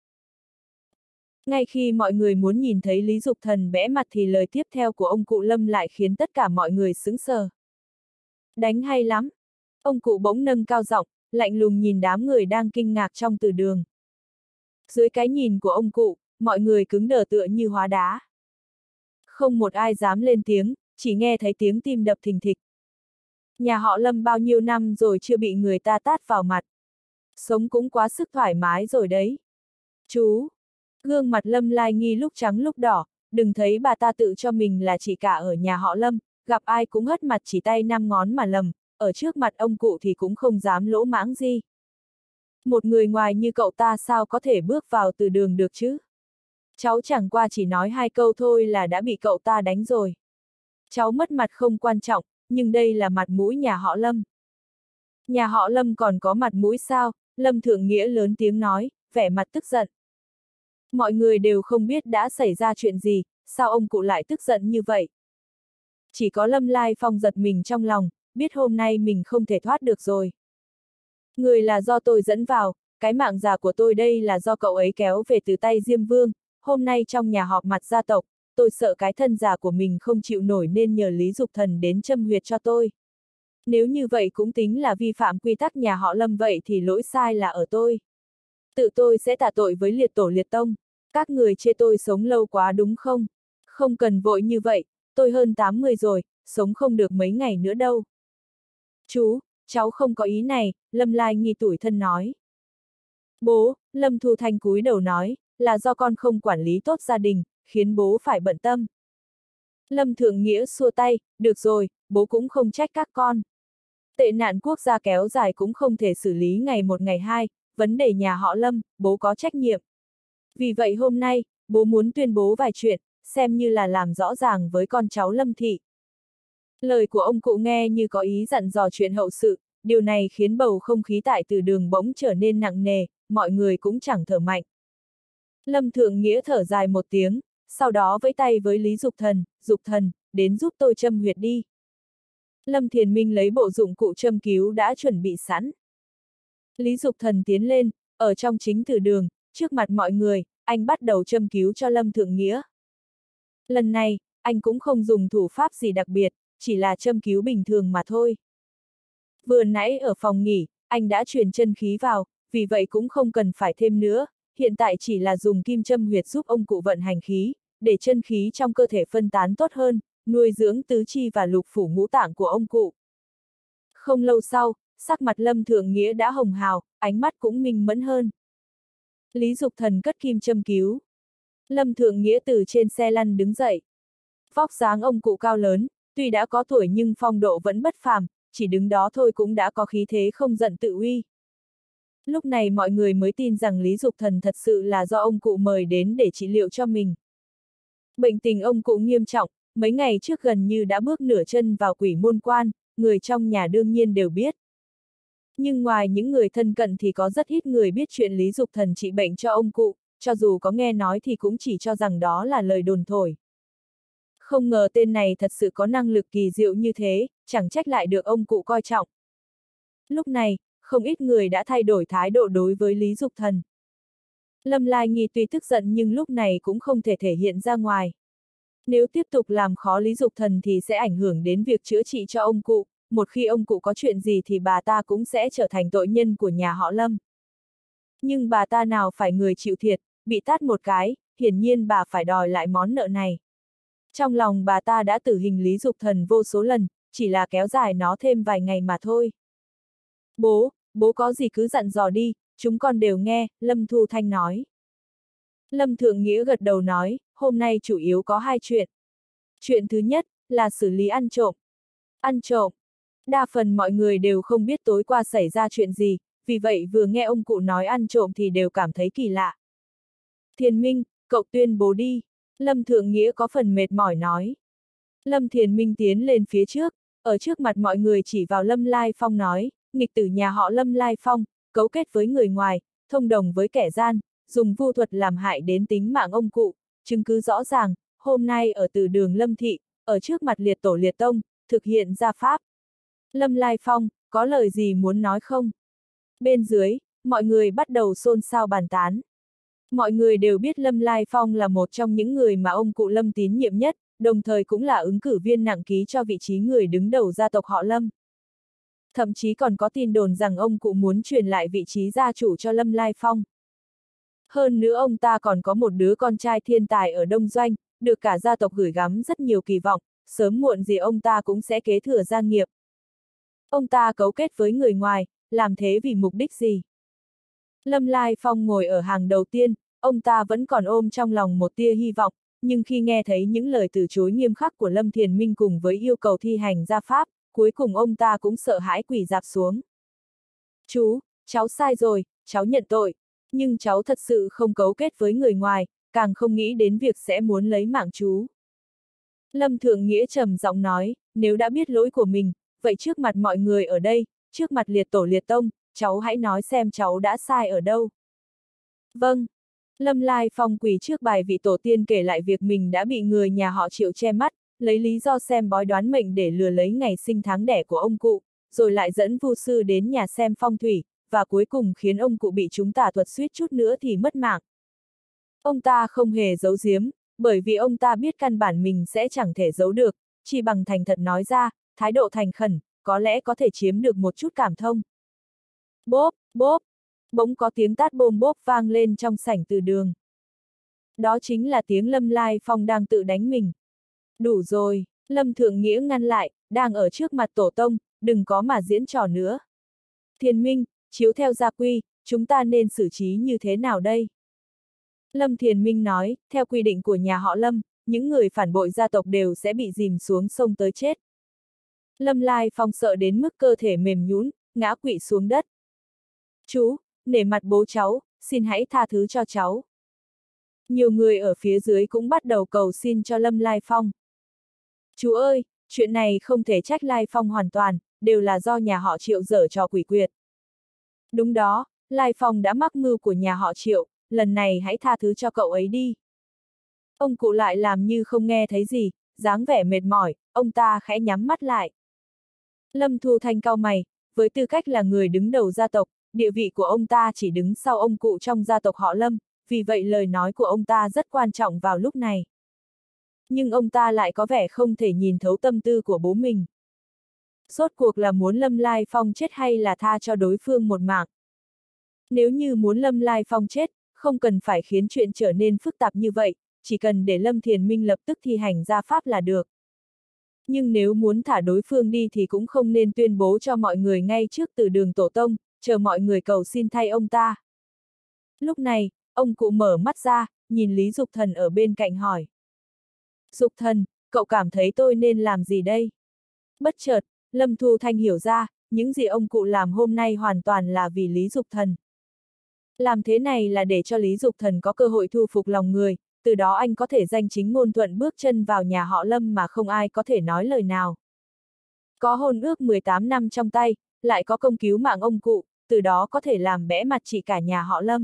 A: Ngay khi mọi người muốn nhìn thấy Lý Dục Thần bẽ mặt thì lời tiếp theo của ông cụ Lâm lại khiến tất cả mọi người sững sờ. Đánh hay lắm. Ông cụ bỗng nâng cao giọng, lạnh lùng nhìn đám người đang kinh ngạc trong từ đường. Dưới cái nhìn của ông cụ, mọi người cứng đờ tựa như hóa đá. Không một ai dám lên tiếng, chỉ nghe thấy tiếng tim đập thình thịch. Nhà họ Lâm bao nhiêu năm rồi chưa bị người ta tát vào mặt. Sống cũng quá sức thoải mái rồi đấy. Chú! Gương mặt Lâm Lai Nghi lúc trắng lúc đỏ, đừng thấy bà ta tự cho mình là chị cả ở nhà họ Lâm, gặp ai cũng hất mặt chỉ tay năm ngón mà lầm, ở trước mặt ông cụ thì cũng không dám lỗ mãng gì. Một người ngoài như cậu ta sao có thể bước vào từ đường được chứ? Cháu chẳng qua chỉ nói 2 câu thôi là đã bị cậu ta đánh rồi. Cháu mất mặt không quan trọng, nhưng đây là mặt mũi nhà họ Lâm. Nhà họ Lâm còn có mặt mũi sao? Lâm Thượng Nghĩa lớn tiếng nói, vẻ mặt tức giận. Mọi người đều không biết đã xảy ra chuyện gì, sao ông cụ lại tức giận như vậy? Chỉ có Lâm Lai Phong giật mình trong lòng, biết hôm nay mình không thể thoát được rồi. Người là do tôi dẫn vào, cái mạng già của tôi đây là do cậu ấy kéo về từ tay Diêm Vương, hôm nay trong nhà họp mặt gia tộc, tôi sợ cái thân già của mình không chịu nổi nên nhờ Lý Dục Thần đến châm huyệt cho tôi. Nếu như vậy cũng tính là vi phạm quy tắc nhà họ Lâm vậy thì lỗi sai là ở tôi. Tự tôi sẽ tạ tội với liệt tổ liệt tông, các người chê tôi sống lâu quá đúng không? Không cần vội như vậy, tôi hơn 80 rồi, sống không được mấy ngày nữa đâu. Chú, cháu không có ý này, Lâm Lai Nghi tủi thân nói. Bố, Lâm Thu Thanh cúi đầu nói, là do con không quản lý tốt gia đình, khiến bố phải bận tâm. Lâm Thượng Nghĩa xua tay, được rồi, bố cũng không trách các con. Tệ nạn quốc gia kéo dài cũng không thể xử lý ngày một ngày hai, vấn đề nhà họ Lâm, bố có trách nhiệm. Vì vậy hôm nay, bố muốn tuyên bố vài chuyện, xem như là làm rõ ràng với con cháu Lâm Thị. Lời của ông cụ nghe như có ý dặn dò chuyện hậu sự, điều này khiến bầu không khí tại từ đường bỗng trở nên nặng nề, mọi người cũng chẳng thở mạnh. Lâm Thượng Nghĩa thở dài một tiếng, sau đó vẫy tay với Lý Dục Thần, đến giúp tôi châm huyệt đi. Lâm Thiền Minh lấy bộ dụng cụ châm cứu đã chuẩn bị sẵn. Lý Dục Thần tiến lên, ở trong chính từ đường, trước mặt mọi người, anh bắt đầu châm cứu cho Lâm Thượng Nghĩa. Lần này, anh cũng không dùng thủ pháp gì đặc biệt, chỉ là châm cứu bình thường mà thôi. Vừa nãy ở phòng nghỉ, anh đã truyền chân khí vào, vì vậy cũng không cần phải thêm nữa, hiện tại chỉ là dùng kim châm huyệt giúp ông cụ vận hành khí, để chân khí trong cơ thể phân tán tốt hơn, nuôi dưỡng tứ chi và lục phủ ngũ tạng của ông cụ. Không lâu sau, sắc mặt Lâm Thượng Nghĩa đã hồng hào, ánh mắt cũng minh mẫn hơn. Lý Dục Thần cất kim châm cứu. Lâm Thượng Nghĩa từ trên xe lăn đứng dậy. Vóc dáng ông cụ cao lớn, tuy đã có tuổi nhưng phong độ vẫn bất phàm, chỉ đứng đó thôi cũng đã có khí thế không giận tự uy. Lúc này mọi người mới tin rằng Lý Dục Thần thật sự là do ông cụ mời đến để trị liệu cho mình. Bệnh tình ông cụ nghiêm trọng, mấy ngày trước gần như đã bước nửa chân vào quỷ môn quan, người trong nhà đương nhiên đều biết. Nhưng ngoài những người thân cận thì có rất ít người biết chuyện Lý Dục Thần trị bệnh cho ông cụ, cho dù có nghe nói thì cũng chỉ cho rằng đó là lời đồn thổi. Không ngờ tên này thật sự có năng lực kỳ diệu như thế, chẳng trách lại được ông cụ coi trọng. Lúc này, không ít người đã thay đổi thái độ đối với Lý Dục Thần. Lâm Lai Nghi tuy tức giận nhưng lúc này cũng không thể thể hiện ra ngoài. Nếu tiếp tục làm khó Lý Dục Thần thì sẽ ảnh hưởng đến việc chữa trị cho ông cụ, một khi ông cụ có chuyện gì thì bà ta cũng sẽ trở thành tội nhân của nhà họ Lâm. Nhưng bà ta nào phải người chịu thiệt, bị tát một cái, hiển nhiên bà phải đòi lại món nợ này. Trong lòng bà ta đã tử hình Lý Dục Thần vô số lần, chỉ là kéo dài nó thêm vài ngày mà thôi. Bố có gì cứ dặn dò đi, chúng con đều nghe, Lâm Thu Thanh nói. Lâm Thượng Nghĩa gật đầu nói, hôm nay chủ yếu có 2 chuyện. Chuyện thứ nhất, là xử lý ăn trộm. Ăn trộm. Đa phần mọi người đều không biết tối qua xảy ra chuyện gì, vì vậy vừa nghe ông cụ nói ăn trộm thì đều cảm thấy kỳ lạ. Thiền Minh, cậu tuyên bố đi. Lâm Thượng Nghĩa có phần mệt mỏi nói. Lâm Thiền Minh tiến lên phía trước, ở trước mặt mọi người chỉ vào Lâm Lai Phong nói, nghịch tử nhà họ Lâm Lai Phong, cấu kết với người ngoài, thông đồng với kẻ gian, dùng vu thuật làm hại đến tính mạng ông cụ, chứng cứ rõ ràng, hôm nay ở từ đường Lâm Thị, ở trước mặt liệt tổ liệt tông, thực hiện ra pháp. Lâm Lai Phong, có lời gì muốn nói không? Bên dưới, mọi người bắt đầu xôn xao bàn tán. Mọi người đều biết Lâm Lai Phong là một trong những người mà ông cụ Lâm tín nhiệm nhất, đồng thời cũng là ứng cử viên nặng ký cho vị trí người đứng đầu gia tộc họ Lâm. Thậm chí còn có tin đồn rằng ông cụ muốn truyền lại vị trí gia chủ cho Lâm Lai Phong. Hơn nữa ông ta còn có một đứa con trai thiên tài ở Đông Doanh, được cả gia tộc gửi gắm rất nhiều kỳ vọng, sớm muộn gì ông ta cũng sẽ kế thừa gia nghiệp. Ông ta cấu kết với người ngoài, làm thế vì mục đích gì? Lâm Lai Phong ngồi ở hàng đầu tiên, ông ta vẫn còn ôm trong lòng một tia hy vọng, nhưng khi nghe thấy những lời từ chối nghiêm khắc của Lâm Thiền Minh cùng với yêu cầu thi hành gia pháp, cuối cùng ông ta cũng sợ hãi quỳ rạp xuống. Chú, cháu sai rồi, cháu nhận tội, nhưng cháu thật sự không cấu kết với người ngoài, càng không nghĩ đến việc sẽ muốn lấy mạng chú. Lâm Thượng Nghĩa trầm giọng nói, nếu đã biết lỗi của mình, vậy trước mặt mọi người ở đây, trước mặt liệt tổ liệt tông, cháu hãy nói xem cháu đã sai ở đâu. Vâng. Lâm Lai Phong quỳ trước bài vị tổ tiên kể lại việc mình đã bị người nhà họ Triệu che mắt, lấy lý do xem bói đoán mệnh để lừa lấy ngày sinh tháng đẻ của ông cụ, rồi lại dẫn vu sư đến nhà xem phong thủy, và cuối cùng khiến ông cụ bị chúng tà thuật suýt chút nữa thì mất mạng. Ông ta không hề giấu giếm, bởi vì ông ta biết căn bản mình sẽ chẳng thể giấu được, chỉ bằng thành thật nói ra, thái độ thành khẩn, có lẽ có thể chiếm được một chút cảm thông. Bốp, bốp, bỗng có tiếng tát bôm bốp vang lên trong sảnh từ đường. Đó chính là tiếng Lâm Lai Phong đang tự đánh mình. Đủ rồi, Lâm Thượng Nghĩa ngăn lại, đang ở trước mặt tổ tông, đừng có mà diễn trò nữa. Thiền Minh, chiếu theo gia quy, chúng ta nên xử trí như thế nào đây? Lâm Thiền Minh nói, theo quy định của nhà họ Lâm, những người phản bội gia tộc đều sẽ bị dìm xuống sông tới chết. Lâm Lai Phong sợ đến mức cơ thể mềm nhũn, ngã quỵ xuống đất. Chú, nể mặt bố cháu, xin hãy tha thứ cho cháu. Nhiều người ở phía dưới cũng bắt đầu cầu xin cho Lâm Lai Phong. Chú ơi, chuyện này không thể trách Lai Phong hoàn toàn, đều là do nhà họ Triệu giở trò quỷ quyệt. Đúng đó, Lai Phong đã mắc mưu của nhà họ Triệu, lần này hãy tha thứ cho cậu ấy đi. Ông cụ lại làm như không nghe thấy gì, dáng vẻ mệt mỏi, ông ta khẽ nhắm mắt lại. Lâm Thu Thanh cau mày, với tư cách là người đứng đầu gia tộc, địa vị của ông ta chỉ đứng sau ông cụ trong gia tộc họ Lâm, vì vậy lời nói của ông ta rất quan trọng vào lúc này. Nhưng ông ta lại có vẻ không thể nhìn thấu tâm tư của bố mình. Rốt cuộc là muốn Lâm Lai Phong chết hay là tha cho đối phương một mạng? Nếu như muốn Lâm Lai Phong chết, không cần phải khiến chuyện trở nên phức tạp như vậy, chỉ cần để Lâm Thiền Minh lập tức thi hành gia pháp là được. Nhưng nếu muốn thả đối phương đi thì cũng không nên tuyên bố cho mọi người ngay trước từ đường tổ tông, chờ mọi người cầu xin thay ông ta. Lúc này, ông cụ mở mắt ra, nhìn Lý Dục Thần ở bên cạnh hỏi. Dục Thần, cậu cảm thấy tôi nên làm gì đây? Bất chợt, Lâm Thu Thanh hiểu ra, những gì ông cụ làm hôm nay hoàn toàn là vì Lý Dục Thần. Làm thế này là để cho Lý Dục Thần có cơ hội thu phục lòng người, từ đó anh có thể danh chính ngôn thuận bước chân vào nhà họ Lâm mà không ai có thể nói lời nào. Có hôn ước 18 năm trong tay, lại có công cứu mạng ông cụ, từ đó có thể làm bẽ mặt chị cả nhà họ Lâm.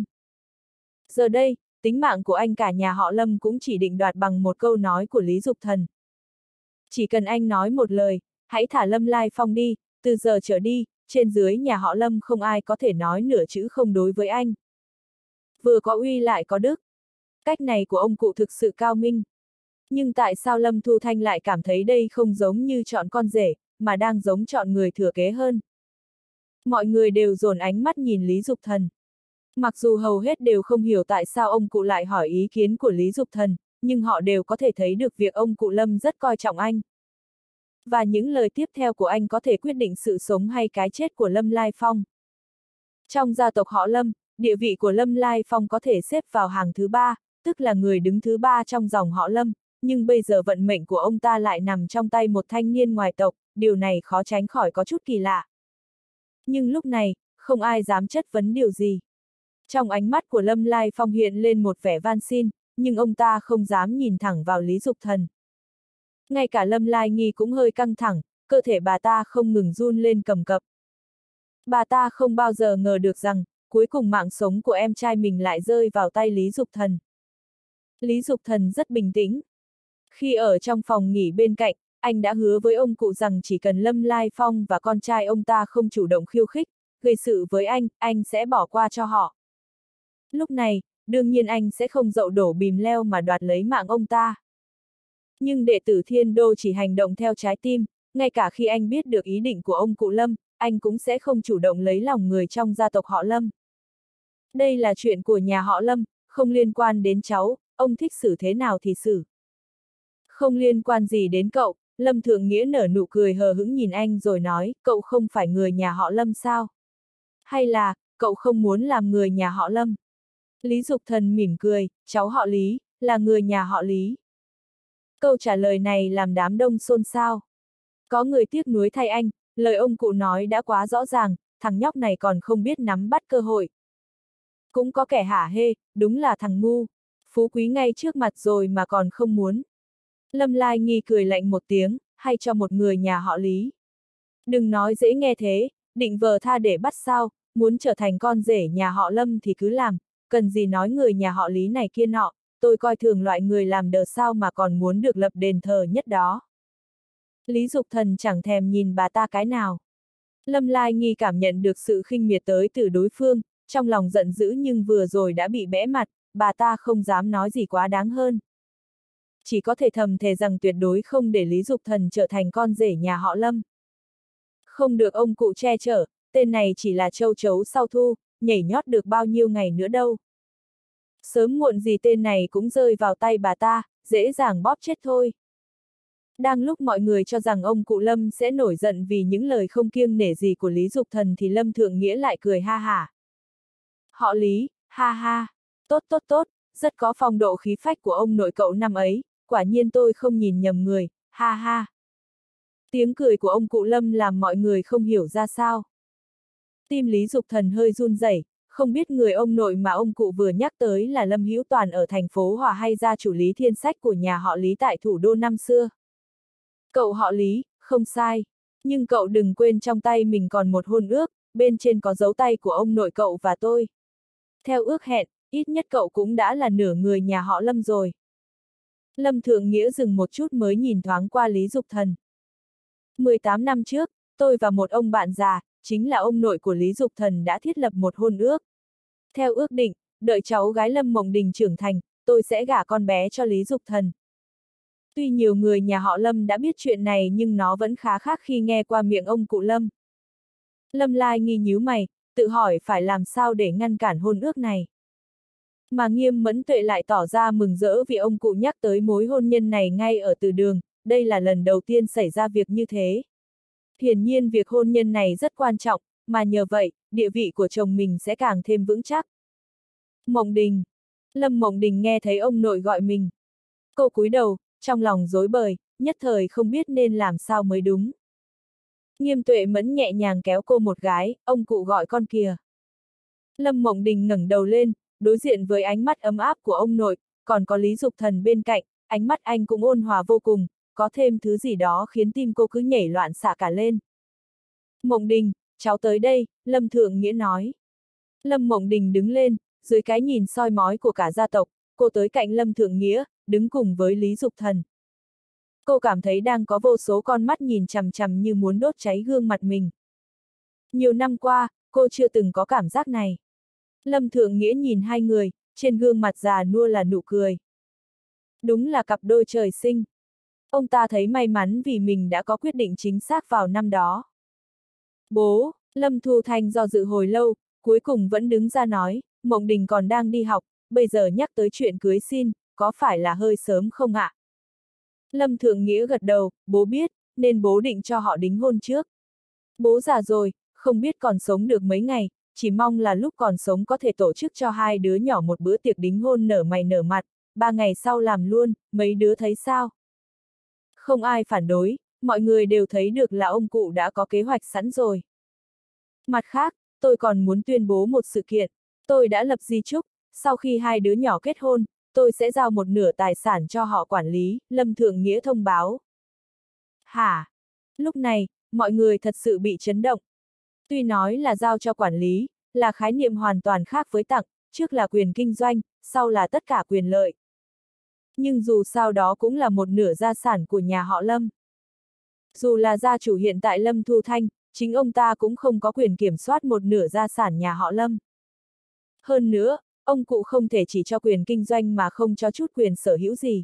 A: Giờ đây, tính mạng của anh cả nhà họ Lâm cũng chỉ định đoạt bằng một câu nói của Lý Dục Thần. Chỉ cần anh nói một lời, hãy thả Lâm Lai Phong đi, từ giờ trở đi, trên dưới nhà họ Lâm không ai có thể nói nửa chữ không đối với anh. Vừa có uy lại có đức. Cách này của ông cụ thực sự cao minh. Nhưng tại sao Lâm Thu Thanh lại cảm thấy đây không giống như chọn con rể, mà đang giống chọn người thừa kế hơn? Mọi người đều dồn ánh mắt nhìn Lý Dục Thần. Mặc dù hầu hết đều không hiểu tại sao ông cụ lại hỏi ý kiến của Lý Dục Thần, nhưng họ đều có thể thấy được việc ông cụ Lâm rất coi trọng anh. Và những lời tiếp theo của anh có thể quyết định sự sống hay cái chết của Lâm Lai Phong. Trong gia tộc họ Lâm, địa vị của Lâm Lai Phong có thể xếp vào hàng thứ 3, tức là người đứng thứ 3 trong dòng họ Lâm, nhưng bây giờ vận mệnh của ông ta lại nằm trong tay một thanh niên ngoài tộc, điều này khó tránh khỏi có chút kỳ lạ. Nhưng lúc này, không ai dám chất vấn điều gì. Trong ánh mắt của Lâm Lai Phong hiện lên một vẻ van xin, nhưng ông ta không dám nhìn thẳng vào Lý Dục Thần. Ngay cả Lâm Lai Nghi cũng hơi căng thẳng, cơ thể bà ta không ngừng run lên cầm cập. Bà ta không bao giờ ngờ được rằng, cuối cùng mạng sống của em trai mình lại rơi vào tay Lý Dục Thần. Lý Dục Thần rất bình tĩnh. Khi ở trong phòng nghỉ bên cạnh, anh đã hứa với ông cụ rằng chỉ cần Lâm Lai Phong và con trai ông ta không chủ động khiêu khích, gây sự với anh sẽ bỏ qua cho họ. Lúc này, đương nhiên anh sẽ không dậu đổ bìm leo mà đoạt lấy mạng ông ta. Nhưng đệ tử Thiên Đô chỉ hành động theo trái tim, ngay cả khi anh biết được ý định của ông cụ Lâm, anh cũng sẽ không chủ động lấy lòng người trong gia tộc họ Lâm. Đây là chuyện của nhà họ Lâm, không liên quan đến cháu, ông thích xử thế nào thì xử. Không liên quan gì đến cậu, Lâm Thượng Nghĩa nở nụ cười hờ hững nhìn anh rồi nói, cậu không phải người nhà họ Lâm sao? Hay là, cậu không muốn làm người nhà họ Lâm? Lý Dục Thần mỉm cười, cháu họ Lý, là người nhà họ Lý. Câu trả lời này làm đám đông xôn xao. Có người tiếc nuối thay anh, lời ông cụ nói đã quá rõ ràng, thằng nhóc này còn không biết nắm bắt cơ hội. Cũng có kẻ hả hê, đúng là thằng ngu, phú quý ngay trước mặt rồi mà còn không muốn. Lâm Lai Nghi cười lạnh một tiếng, hay cho một người nhà họ Lý. Đừng nói dễ nghe thế, định vờ tha để bắt sao, muốn trở thành con rể nhà họ Lâm thì cứ làm, cần gì nói người nhà họ Lý này kia nọ, tôi coi thường loại người làm đờ sao mà còn muốn được lập đền thờ nhất đó. Lý Dục Thần chẳng thèm nhìn bà ta cái nào. Lâm Lai Nghi cảm nhận được sự khinh miệt tới từ đối phương, trong lòng giận dữ nhưng vừa rồi đã bị bẽ mặt, bà ta không dám nói gì quá đáng hơn. Chỉ có thể thầm thề rằng tuyệt đối không để Lý Dục Thần trở thành con rể nhà họ Lâm. Không được ông cụ che chở, tên này chỉ là châu chấu sau thu, nhảy nhót được bao nhiêu ngày nữa đâu. Sớm muộn gì tên này cũng rơi vào tay bà ta, dễ dàng bóp chết thôi. Đang lúc mọi người cho rằng ông cụ Lâm sẽ nổi giận vì những lời không kiêng nể gì của Lý Dục Thần thì Lâm Thượng Nghĩa lại cười ha hả. Họ Lý, ha ha, tốt tốt tốt, rất có phong độ khí phách của ông nội cậu năm ấy, quả nhiên tôi không nhìn nhầm người, ha ha. Tiếng cười của ông cụ Lâm làm mọi người không hiểu ra sao. Tim Lý Dục Thần hơi run rẩy, không biết người ông nội mà ông cụ vừa nhắc tới là Lâm Hữu Toàn ở thành phố Hòa hay gia chủ Lý Thiên Sách của nhà họ Lý tại thủ đô năm xưa. Cậu họ Lý, không sai, nhưng cậu đừng quên trong tay mình còn một hôn ước, bên trên có dấu tay của ông nội cậu và tôi. Theo ước hẹn, ít nhất cậu cũng đã là nửa người nhà họ Lâm rồi. Lâm Thượng Nghĩa dừng một chút mới nhìn thoáng qua Lý Dục Thần. 18 năm trước, tôi và một ông bạn già, chính là ông nội của Lý Dục Thần đã thiết lập một hôn ước. Theo ước định, đợi cháu gái Lâm Mộng Đình trưởng thành, tôi sẽ gả con bé cho Lý Dục Thần. Tuy nhiều người nhà họ Lâm đã biết chuyện này nhưng nó vẫn khá khác khi nghe qua miệng ông cụ Lâm. Lâm Lai Nghi nhíu mày, tự hỏi phải làm sao để ngăn cản hôn ước này. Mà Nghiêm Mẫn Tuệ lại tỏ ra mừng rỡ vì ông cụ nhắc tới mối hôn nhân này ngay ở từ đường, đây là lần đầu tiên xảy ra việc như thế. Hiển nhiên việc hôn nhân này rất quan trọng, mà nhờ vậy, địa vị của chồng mình sẽ càng thêm vững chắc. Mộng Đình. Lâm Mộng Đình nghe thấy ông nội gọi mình. Cô cúi đầu, trong lòng rối bời, nhất thời không biết nên làm sao mới đúng. Nghiêm Tuệ Mẫn nhẹ nhàng kéo cô một gái, ông cụ gọi con kìa. Lâm Mộng Đình ngẩng đầu lên, đối diện với ánh mắt ấm áp của ông nội, còn có Lý Dục Thần bên cạnh, ánh mắt anh cũng ôn hòa vô cùng, có thêm thứ gì đó khiến tim cô cứ nhảy loạn xạ cả lên. Mộng Đình, cháu tới đây, Lâm Thượng Nghĩa nói. Lâm Mộng Đình đứng lên, dưới cái nhìn soi mói của cả gia tộc, cô tới cạnh Lâm Thượng Nghĩa, đứng cùng với Lý Dục Thần. Cô cảm thấy đang có vô số con mắt nhìn chằm chằm như muốn đốt cháy gương mặt mình. Nhiều năm qua, cô chưa từng có cảm giác này. Lâm Thượng Nghĩa nhìn hai người, trên gương mặt già nua là nụ cười. Đúng là cặp đôi trời sinh. Ông ta thấy may mắn vì mình đã có quyết định chính xác vào năm đó. Bố, Lâm Thu Thanh do dự hồi lâu, cuối cùng vẫn đứng ra nói, Mộng Đình còn đang đi học, bây giờ nhắc tới chuyện cưới xin, có phải là hơi sớm không ạ? Lâm Thượng Nghĩa gật đầu, bố biết, nên bố định cho họ đính hôn trước. Bố già rồi, không biết còn sống được mấy ngày, chỉ mong là lúc còn sống có thể tổ chức cho hai đứa nhỏ một bữa tiệc đính hôn nở mày nở mặt, 3 ngày sau làm luôn, mấy đứa thấy sao? Không ai phản đối, mọi người đều thấy được là ông cụ đã có kế hoạch sẵn rồi. Mặt khác, tôi còn muốn tuyên bố một sự kiện, tôi đã lập di chúc, sau khi hai đứa nhỏ kết hôn, tôi sẽ giao một nửa tài sản cho họ quản lý, Lâm Thượng Nghĩa thông báo. Hả? Lúc này, mọi người thật sự bị chấn động. Tuy nói là giao cho quản lý, là khái niệm hoàn toàn khác với tặng, trước là quyền kinh doanh, sau là tất cả quyền lợi. Nhưng dù sao đó cũng là một nửa gia sản của nhà họ Lâm. Dù là gia chủ hiện tại Lâm Thu Thanh, chính ông ta cũng không có quyền kiểm soát một nửa gia sản nhà họ Lâm. Hơn nữa, ông cụ không thể chỉ cho quyền kinh doanh mà không cho chút quyền sở hữu gì.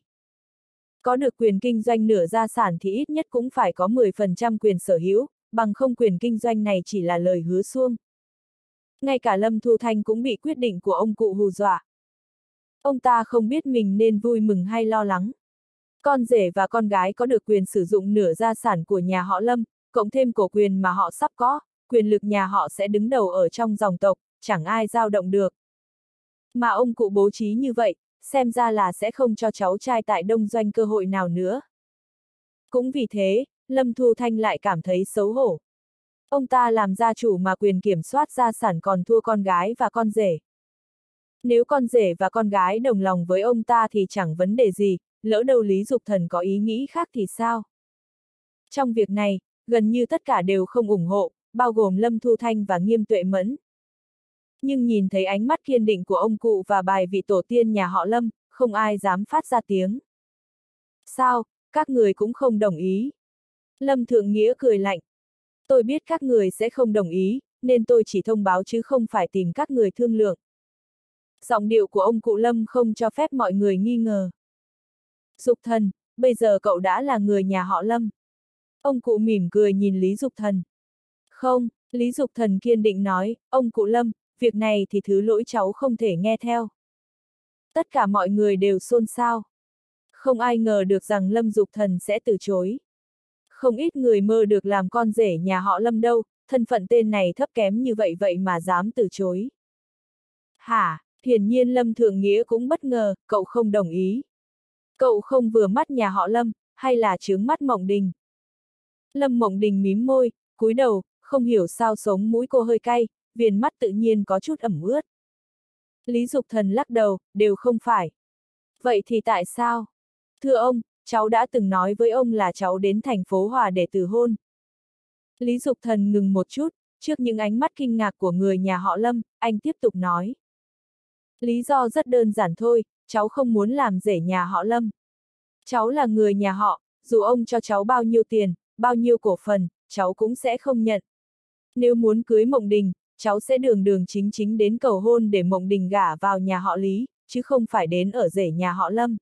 A: Có được quyền kinh doanh nửa gia sản thì ít nhất cũng phải có 10% quyền sở hữu, bằng không quyền kinh doanh này chỉ là lời hứa suông. Ngay cả Lâm Thu Thanh cũng bị quyết định của ông cụ hù dọa. Ông ta không biết mình nên vui mừng hay lo lắng. Con rể và con gái có được quyền sử dụng nửa gia sản của nhà họ Lâm, cộng thêm cổ quyền mà họ sắp có, quyền lực nhà họ sẽ đứng đầu ở trong dòng tộc, chẳng ai dao động được. Mà ông cụ bố trí như vậy, xem ra là sẽ không cho cháu trai tại Đông Doanh cơ hội nào nữa. Cũng vì thế, Lâm Thu Thanh lại cảm thấy xấu hổ. Ông ta làm gia chủ mà quyền kiểm soát gia sản còn thua con gái và con rể. Nếu con rể và con gái đồng lòng với ông ta thì chẳng vấn đề gì, lỡ đâu Lý Dục Thần có ý nghĩ khác thì sao? Trong việc này, gần như tất cả đều không ủng hộ, bao gồm Lâm Thu Thanh và Nghiêm Tuệ Mẫn. Nhưng nhìn thấy ánh mắt kiên định của ông cụ và bài vị tổ tiên nhà họ Lâm, không ai dám phát ra tiếng. Sao, các người cũng không đồng ý? Lâm Thượng Nghĩa cười lạnh. Tôi biết các người sẽ không đồng ý, nên tôi chỉ thông báo chứ không phải tìm các người thương lượng. Giọng điệu của ông cụ Lâm không cho phép mọi người nghi ngờ. Dục Thần, bây giờ cậu đã là người nhà họ Lâm. Ông cụ mỉm cười nhìn Lý Dục Thần. Không, Lý Dục Thần kiên định nói, ông cụ Lâm, việc này thì thứ lỗi cháu không thể nghe theo. Tất cả mọi người đều xôn xao. Không ai ngờ được rằng Lâm Dục Thần sẽ từ chối. Không ít người mơ được làm con rể nhà họ Lâm đâu, thân phận tên này thấp kém như vậy vậy mà dám từ chối. Hả, hiển nhiên Lâm Thượng Nghĩa cũng bất ngờ, cậu không đồng ý. Cậu không vừa mắt nhà họ Lâm, hay là chướng mắt Mộng Đình? Lâm Mộng Đình mím môi, cúi đầu, không hiểu sao sống mũi cô hơi cay, viền mắt tự nhiên có chút ẩm ướt. Lý Dục Thần lắc đầu, đều không phải. Vậy thì tại sao? Thưa ông, cháu đã từng nói với ông là cháu đến thành phố Hòa để từ hôn. Lý Dục Thần ngừng một chút, trước những ánh mắt kinh ngạc của người nhà họ Lâm, anh tiếp tục nói. Lý do rất đơn giản thôi, cháu không muốn làm rể nhà họ Lâm. Cháu là người nhà họ, dù ông cho cháu bao nhiêu tiền, bao nhiêu cổ phần, cháu cũng sẽ không nhận. Nếu muốn cưới Mộng Đình, cháu sẽ đường đường chính chính đến cầu hôn để Mộng Đình gả vào nhà họ Lý, chứ không phải đến ở rể nhà họ Lâm.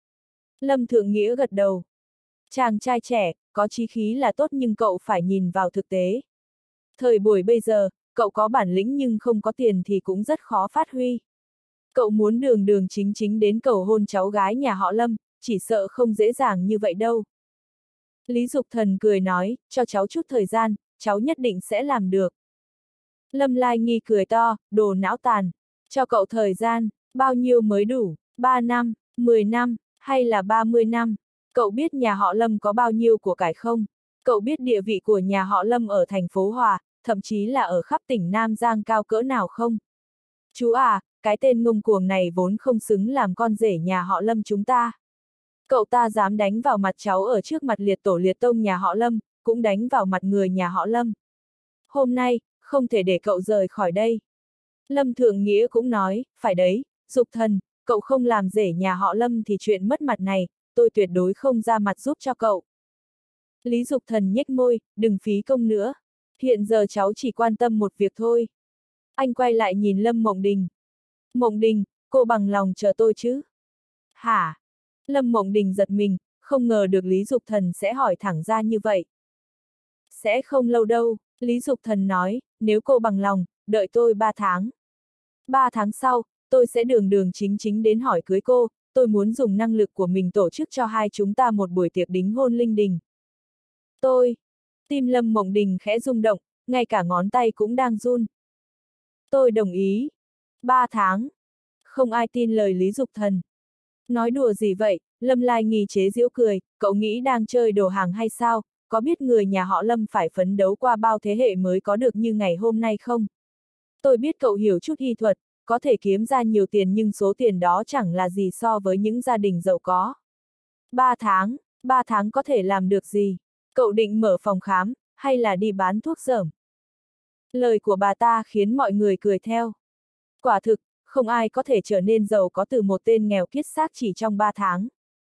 A: Lâm Thượng Nghĩa gật đầu. Chàng trai trẻ, có chí khí là tốt nhưng cậu phải nhìn vào thực tế. Thời buổi bây giờ, cậu có bản lĩnh nhưng không có tiền thì cũng rất khó phát huy. Cậu muốn đường đường chính chính đến cầu hôn cháu gái nhà họ Lâm, chỉ sợ không dễ dàng như vậy đâu. Lý Dục Thần cười nói, cho cháu chút thời gian, cháu nhất định sẽ làm được. Lâm Lai Nghi cười to, đồ não tàn. Cho cậu thời gian, bao nhiêu mới đủ, 3 năm, 10 năm, hay là 30 năm? Cậu biết nhà họ Lâm có bao nhiêu của cải không? Cậu biết địa vị của nhà họ Lâm ở thành phố Hòa, thậm chí là ở khắp tỉnh Nam Giang cao cỡ nào không? Chú à, cái tên ngông cuồng này vốn không xứng làm con rể nhà họ Lâm chúng ta. Cậu ta dám đánh vào mặt cháu ở trước mặt liệt tổ liệt tông nhà họ Lâm, cũng đánh vào mặt người nhà họ Lâm. Hôm nay, không thể để cậu rời khỏi đây. Lâm Thượng Nghĩa cũng nói, phải đấy, Dục Thần, cậu không làm rể nhà họ Lâm thì chuyện mất mặt này, tôi tuyệt đối không ra mặt giúp cho cậu. Lý Dục Thần nhếch môi, đừng phí công nữa. Hiện giờ cháu chỉ quan tâm một việc thôi. Anh quay lại nhìn Lâm Mộng Đình. Mộng Đình, cô bằng lòng chờ tôi chứ? Hả? Lâm Mộng Đình giật mình, không ngờ được Lý Dục Thần sẽ hỏi thẳng ra như vậy. Sẽ không lâu đâu, Lý Dục Thần nói, nếu cô bằng lòng, đợi tôi 3 tháng. 3 tháng sau, tôi sẽ đường đường chính chính đến hỏi cưới cô, tôi muốn dùng năng lực của mình tổ chức cho hai chúng ta một buổi tiệc đính hôn linh đình. Tim Lâm Mộng Đình khẽ rung động, ngay cả ngón tay cũng đang run. Tôi đồng ý. 3 tháng. Không ai tin lời Lý Dục Thần. Nói đùa gì vậy, Lâm Lai Nghi chế giễu cười, cậu nghĩ đang chơi đồ hàng hay sao, có biết người nhà họ Lâm phải phấn đấu qua bao thế hệ mới có được như ngày hôm nay không? Tôi biết cậu hiểu chút y thuật, có thể kiếm ra nhiều tiền nhưng số tiền đó chẳng là gì so với những gia đình giàu có. 3 tháng có thể làm được gì? Cậu định mở phòng khám, hay là đi bán thuốc dởm? Lời của bà ta khiến mọi người cười theo. Quả thực, không ai có thể trở nên giàu có từ một tên nghèo kiết xác chỉ trong 3 tháng.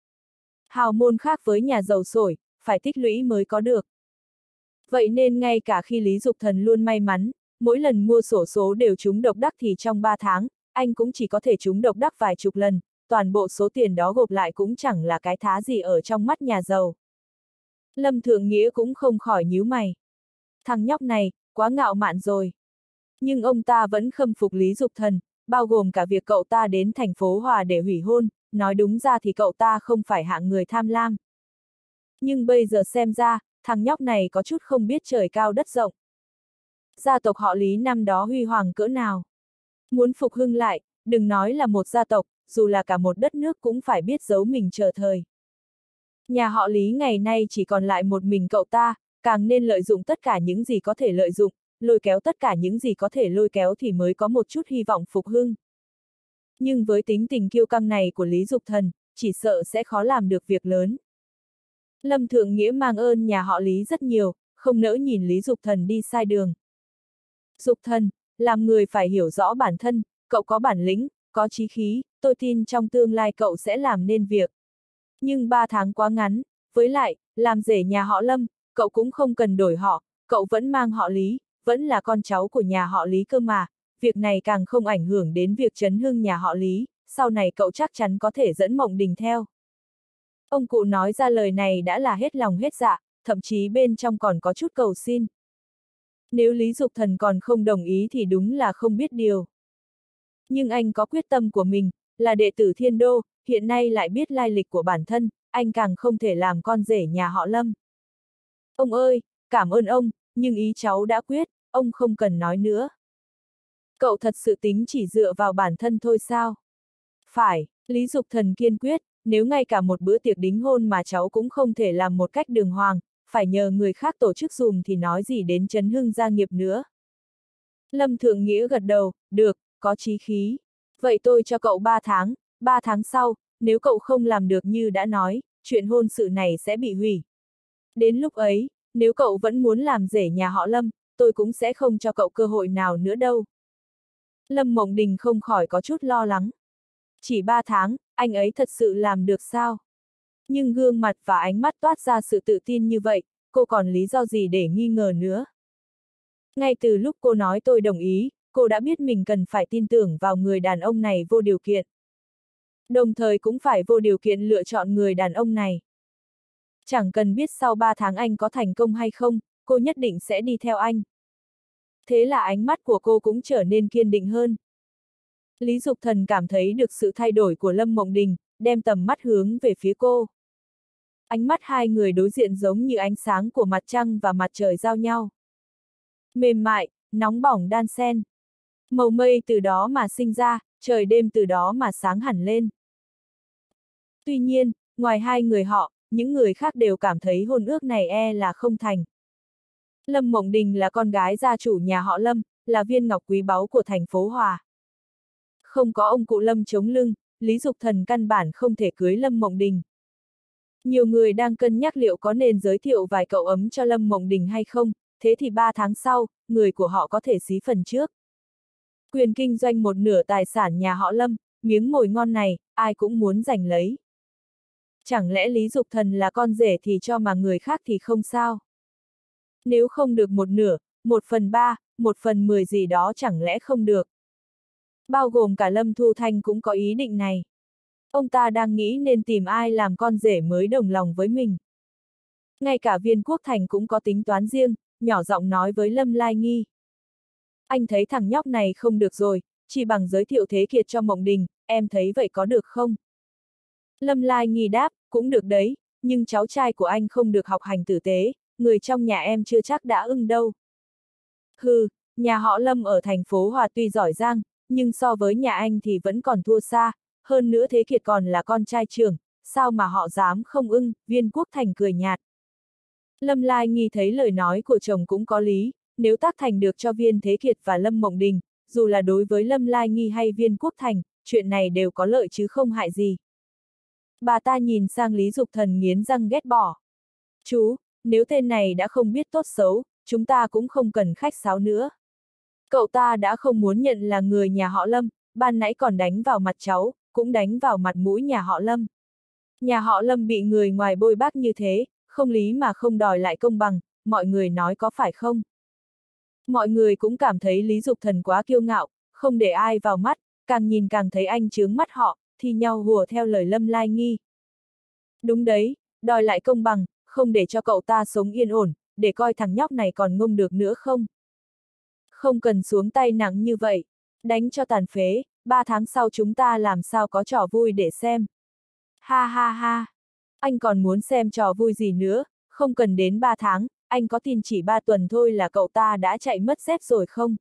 A: Hào môn khác với nhà giàu sổi, phải tích lũy mới có được. Vậy nên ngay cả khi Lý Dục Thần luôn may mắn, mỗi lần mua xổ số đều trúng độc đắc thì trong 3 tháng, anh cũng chỉ có thể trúng độc đắc vài chục lần, toàn bộ số tiền đó gộp lại cũng chẳng là cái thá gì ở trong mắt nhà giàu. Lâm Thượng Nghĩa cũng không khỏi nhíu mày. Thằng nhóc này, quá ngạo mạn rồi. Nhưng ông ta vẫn khâm phục Lý Dục Thần, bao gồm cả việc cậu ta đến thành phố Hòa để hủy hôn, nói đúng ra thì cậu ta không phải hạng người tham lam. Nhưng bây giờ xem ra, thằng nhóc này có chút không biết trời cao đất rộng. Gia tộc họ Lý năm đó huy hoàng cỡ nào. Muốn phục hưng lại, đừng nói là một gia tộc, dù là cả một đất nước cũng phải biết giấu mình chờ thời. Nhà họ Lý ngày nay chỉ còn lại một mình cậu ta, càng nên lợi dụng tất cả những gì có thể lợi dụng, lôi kéo tất cả những gì có thể lôi kéo thì mới có một chút hy vọng phục hưng. Nhưng với tính tình kiêu căng này của Lý Dục Thần, chỉ sợ sẽ khó làm được việc lớn. Lâm Thượng Nghĩa mang ơn nhà họ Lý rất nhiều, không nỡ nhìn Lý Dục Thần đi sai đường. Dục Thần, làm người phải hiểu rõ bản thân, cậu có bản lĩnh, có chí khí, tôi tin trong tương lai cậu sẽ làm nên việc. Nhưng 3 tháng quá ngắn, với lại, làm rể nhà họ Lâm, cậu cũng không cần đổi họ, cậu vẫn mang họ Lý, vẫn là con cháu của nhà họ Lý cơ mà, việc này càng không ảnh hưởng đến việc chấn hưng nhà họ Lý, sau này cậu chắc chắn có thể dẫn Mộng Đình theo. Ông cụ nói ra lời này đã là hết lòng hết dạ, thậm chí bên trong còn có chút cầu xin. Nếu Lý Dục Thần còn không đồng ý thì đúng là không biết điều. Nhưng anh có quyết tâm của mình, là đệ tử Thiên Đô, hiện nay lại biết lai lịch của bản thân, anh càng không thể làm con rể nhà họ Lâm. Ông ơi, cảm ơn ông, nhưng ý cháu đã quyết, ông không cần nói nữa. Cậu thật sự tính chỉ dựa vào bản thân thôi sao? Phải, Lý Dục Thần kiên quyết, nếu ngay cả một bữa tiệc đính hôn mà cháu cũng không thể làm một cách đường hoàng, phải nhờ người khác tổ chức dùm thì nói gì đến chấn hưng gia nghiệp nữa. Lâm Thượng Nghĩa gật đầu, được, có chí khí. Vậy tôi cho cậu 3 tháng, 3 tháng sau, nếu cậu không làm được như đã nói, chuyện hôn sự này sẽ bị hủy. Đến lúc ấy, nếu cậu vẫn muốn làm rể nhà họ Lâm, tôi cũng sẽ không cho cậu cơ hội nào nữa đâu. Lâm Mộng Đình không khỏi có chút lo lắng. Chỉ 3 tháng, anh ấy thật sự làm được sao? Nhưng gương mặt và ánh mắt toát ra sự tự tin như vậy, cô còn lý do gì để nghi ngờ nữa? Ngay từ lúc cô nói tôi đồng ý, cô đã biết mình cần phải tin tưởng vào người đàn ông này vô điều kiện. Đồng thời cũng phải vô điều kiện lựa chọn người đàn ông này. Chẳng cần biết sau 3 tháng anh có thành công hay không, cô nhất định sẽ đi theo anh. Thế là ánh mắt của cô cũng trở nên kiên định hơn. Lý Dục Thần cảm thấy được sự thay đổi của Lâm Mộng Đình, đem tầm mắt hướng về phía cô. Ánh mắt hai người đối diện giống như ánh sáng của mặt trăng và mặt trời giao nhau. Mềm mại, nóng bỏng đan xen. Màu mây từ đó mà sinh ra, trời đêm từ đó mà sáng hẳn lên. Tuy nhiên, ngoài hai người họ, những người khác đều cảm thấy hôn ước này là không thành. Lâm Mộng Đình là con gái gia chủ nhà họ Lâm, là viên ngọc quý báu của thành phố Hòa. Không có ông cụ Lâm chống lưng, Lý Dục Thần căn bản không thể cưới Lâm Mộng Đình. Nhiều người đang cân nhắc liệu có nên giới thiệu vài cậu ấm cho Lâm Mộng Đình hay không, thế thì 3 tháng sau, người của họ có thể xí phần trước. Quyền kinh doanh một nửa tài sản nhà họ Lâm, miếng mồi ngon này, ai cũng muốn giành lấy. Chẳng lẽ Lý Dục Thần là con rể thì cho mà người khác thì không sao? Nếu không được một nửa, 1/3, 1/10 gì đó chẳng lẽ không được? Bao gồm cả Lâm Thu Thanh cũng có ý định này. Ông ta đang nghĩ nên tìm ai làm con rể mới đồng lòng với mình. Ngay cả Viên Quốc Thành cũng có tính toán riêng, nhỏ giọng nói với Lâm Lai Nghi. Anh thấy thằng nhóc này không được rồi, chỉ bằng giới thiệu Thế Kiệt cho Mộng Đình, em thấy vậy có được không? Lâm Lai Nghi đáp, cũng được đấy, nhưng cháu trai của anh không được học hành tử tế, người trong nhà em chưa chắc đã ưng đâu. Hừ, nhà họ Lâm ở thành phố Hòa tuy giỏi giang, nhưng so với nhà anh thì vẫn còn thua xa, hơn nữa Thế Kiệt còn là con trai trưởng, sao mà họ dám không ưng, Viên Quốc Thành cười nhạt. Lâm Lai Nghi thấy lời nói của chồng cũng có lý, nếu tác thành được cho Viên Thế Kiệt và Lâm Mộng Đình, dù là đối với Lâm Lai Nghi hay Viên Quốc Thành, chuyện này đều có lợi chứ không hại gì. Bà ta nhìn sang Lý Dục Thần nghiến răng ghét bỏ. Chú, nếu tên này đã không biết tốt xấu, chúng ta cũng không cần khách sáo nữa. Cậu ta đã không muốn nhận là người nhà họ Lâm, ban nãy còn đánh vào mặt cháu, cũng đánh vào mặt mũi nhà họ Lâm. Nhà họ Lâm bị người ngoài bôi bác như thế, không lý mà không đòi lại công bằng, mọi người nói có phải không? Mọi người cũng cảm thấy Lý Dục Thần quá kiêu ngạo, không để ai vào mắt, càng nhìn càng thấy anh chướng mắt họ, thì nhau hùa theo lời Lâm Lai Nghi. Đúng đấy, đòi lại công bằng, không để cho cậu ta sống yên ổn, để coi thằng nhóc này còn ngông được nữa không? Không cần xuống tay nặng như vậy, đánh cho tàn phế, 3 tháng sau chúng ta làm sao có trò vui để xem. Ha ha ha, anh còn muốn xem trò vui gì nữa, không cần đến 3 tháng, anh có tin chỉ 3 tuần thôi là cậu ta đã chạy mất dép rồi không?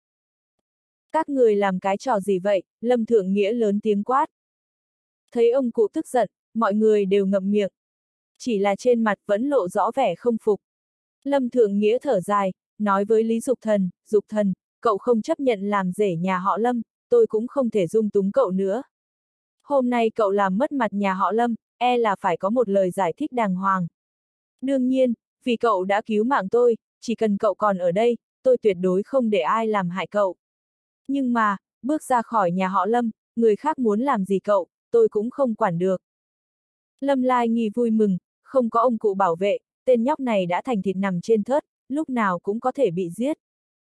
A: Các người làm cái trò gì vậy? Lâm Thượng Nghĩa lớn tiếng quát. Thấy ông cụ tức giận, mọi người đều ngậm miệng. Chỉ là trên mặt vẫn lộ rõ vẻ không phục. Lâm Thượng Nghĩa thở dài, nói với Lý Dục Thần, cậu không chấp nhận làm rể nhà họ Lâm, tôi cũng không thể dung túng cậu nữa. Hôm nay cậu làm mất mặt nhà họ Lâm, e là phải có một lời giải thích đàng hoàng. Đương nhiên, vì cậu đã cứu mạng tôi, chỉ cần cậu còn ở đây, tôi tuyệt đối không để ai làm hại cậu. Nhưng mà, bước ra khỏi nhà họ Lâm, người khác muốn làm gì cậu, tôi cũng không quản được. Lâm Lai Nghi vui mừng, không có ông cụ bảo vệ, tên nhóc này đã thành thịt nằm trên thớt, lúc nào cũng có thể bị giết.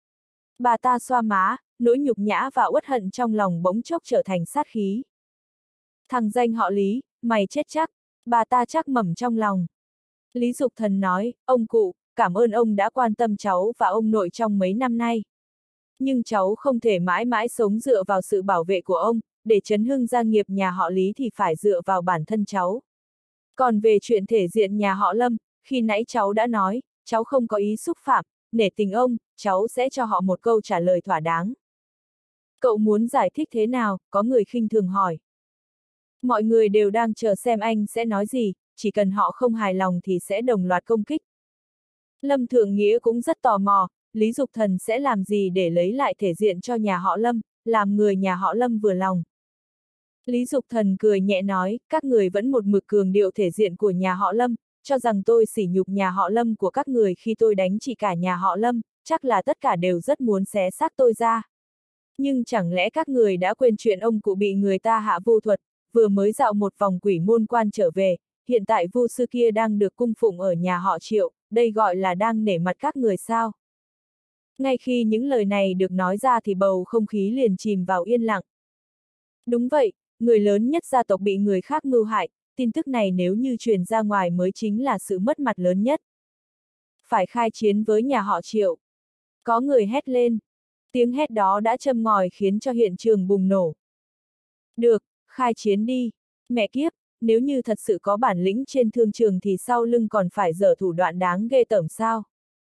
A: Bà ta xoa má, nỗi nhục nhã và uất hận trong lòng bỗng chốc trở thành sát khí. Thằng danh họ Lý, mày chết chắc, bà ta chắc mẩm trong lòng. Lý Dục Thần nói, ông cụ, cảm ơn ông đã quan tâm cháu và ông nội trong mấy năm nay. Nhưng cháu không thể mãi mãi sống dựa vào sự bảo vệ của ông, để chấn hưng gia nghiệp nhà họ Lý thì phải dựa vào bản thân cháu. Còn về chuyện thể diện nhà họ Lâm, khi nãy cháu đã nói, cháu không có ý xúc phạm, nể tình ông, cháu sẽ cho họ một câu trả lời thỏa đáng. Cậu muốn giải thích thế nào, có người khinh thường hỏi. Mọi người đều đang chờ xem anh sẽ nói gì, chỉ cần họ không hài lòng thì sẽ đồng loạt công kích. Lâm Thượng Nghĩa cũng rất tò mò, Lý Dục Thần sẽ làm gì để lấy lại thể diện cho nhà họ Lâm, làm người nhà họ Lâm vừa lòng. Lý Dục Thần cười nhẹ nói, các người vẫn một mực cường điệu thể diện của nhà họ Lâm, cho rằng tôi sỉ nhục nhà họ Lâm của các người khi tôi đánh chỉ cả nhà họ Lâm, chắc là tất cả đều rất muốn xé xác tôi ra. Nhưng chẳng lẽ các người đã quên chuyện ông cụ bị người ta hạ vu thuật, vừa mới dạo một vòng quỷ môn quan trở về, hiện tại vu sư kia đang được cung phụng ở nhà họ Triệu, đây gọi là đang nể mặt các người sao? Ngay khi những lời này được nói ra thì bầu không khí liền chìm vào yên lặng. Đúng vậy, người lớn nhất gia tộc bị người khác mưu hại, tin tức này nếu như truyền ra ngoài mới chính là sự mất mặt lớn nhất. Phải khai chiến với nhà họ Triệu. Có người hét lên. Tiếng hét đó đã châm ngòi khiến cho hiện trường bùng nổ. Được, khai chiến đi. Mẹ kiếp, nếu như thật sự có bản lĩnh trên thương trường thì sau lưng còn phải dở thủ đoạn đáng ghê tởm sao.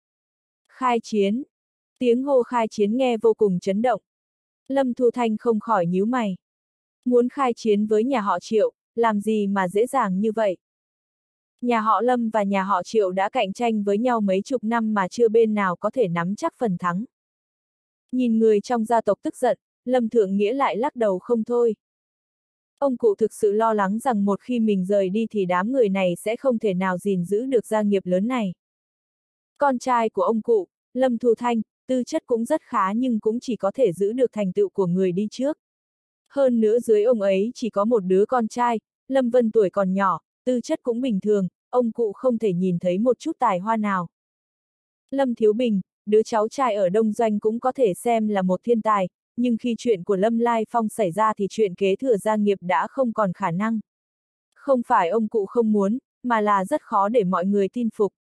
A: Khai chiến. Tiếng hô khai chiến nghe vô cùng chấn động. Lâm Thu Thanh không khỏi nhíu mày. Muốn khai chiến với nhà họ Triệu, làm gì mà dễ dàng như vậy? Nhà họ Lâm và nhà họ Triệu đã cạnh tranh với nhau mấy chục năm mà chưa bên nào có thể nắm chắc phần thắng. Nhìn người trong gia tộc tức giận, Lâm Thượng Nghĩa lại lắc đầu không thôi. Ông cụ thực sự lo lắng rằng một khi mình rời đi thì đám người này sẽ không thể nào gìn giữ được gia nghiệp lớn này. Con trai của ông cụ, Lâm Thu Thanh, tư chất cũng rất khá nhưng cũng chỉ có thể giữ được thành tựu của người đi trước. Hơn nữa dưới ông ấy chỉ có một đứa con trai, Lâm Vân tuổi còn nhỏ, tư chất cũng bình thường, ông cụ không thể nhìn thấy một chút tài hoa nào. Lâm Thiếu Bình, đứa cháu trai ở Đông Doanh cũng có thể xem là một thiên tài, nhưng khi chuyện của Lâm Lai Phong xảy ra thì chuyện kế thừa gia nghiệp đã không còn khả năng. Không phải ông cụ không muốn, mà là rất khó để mọi người tin phục.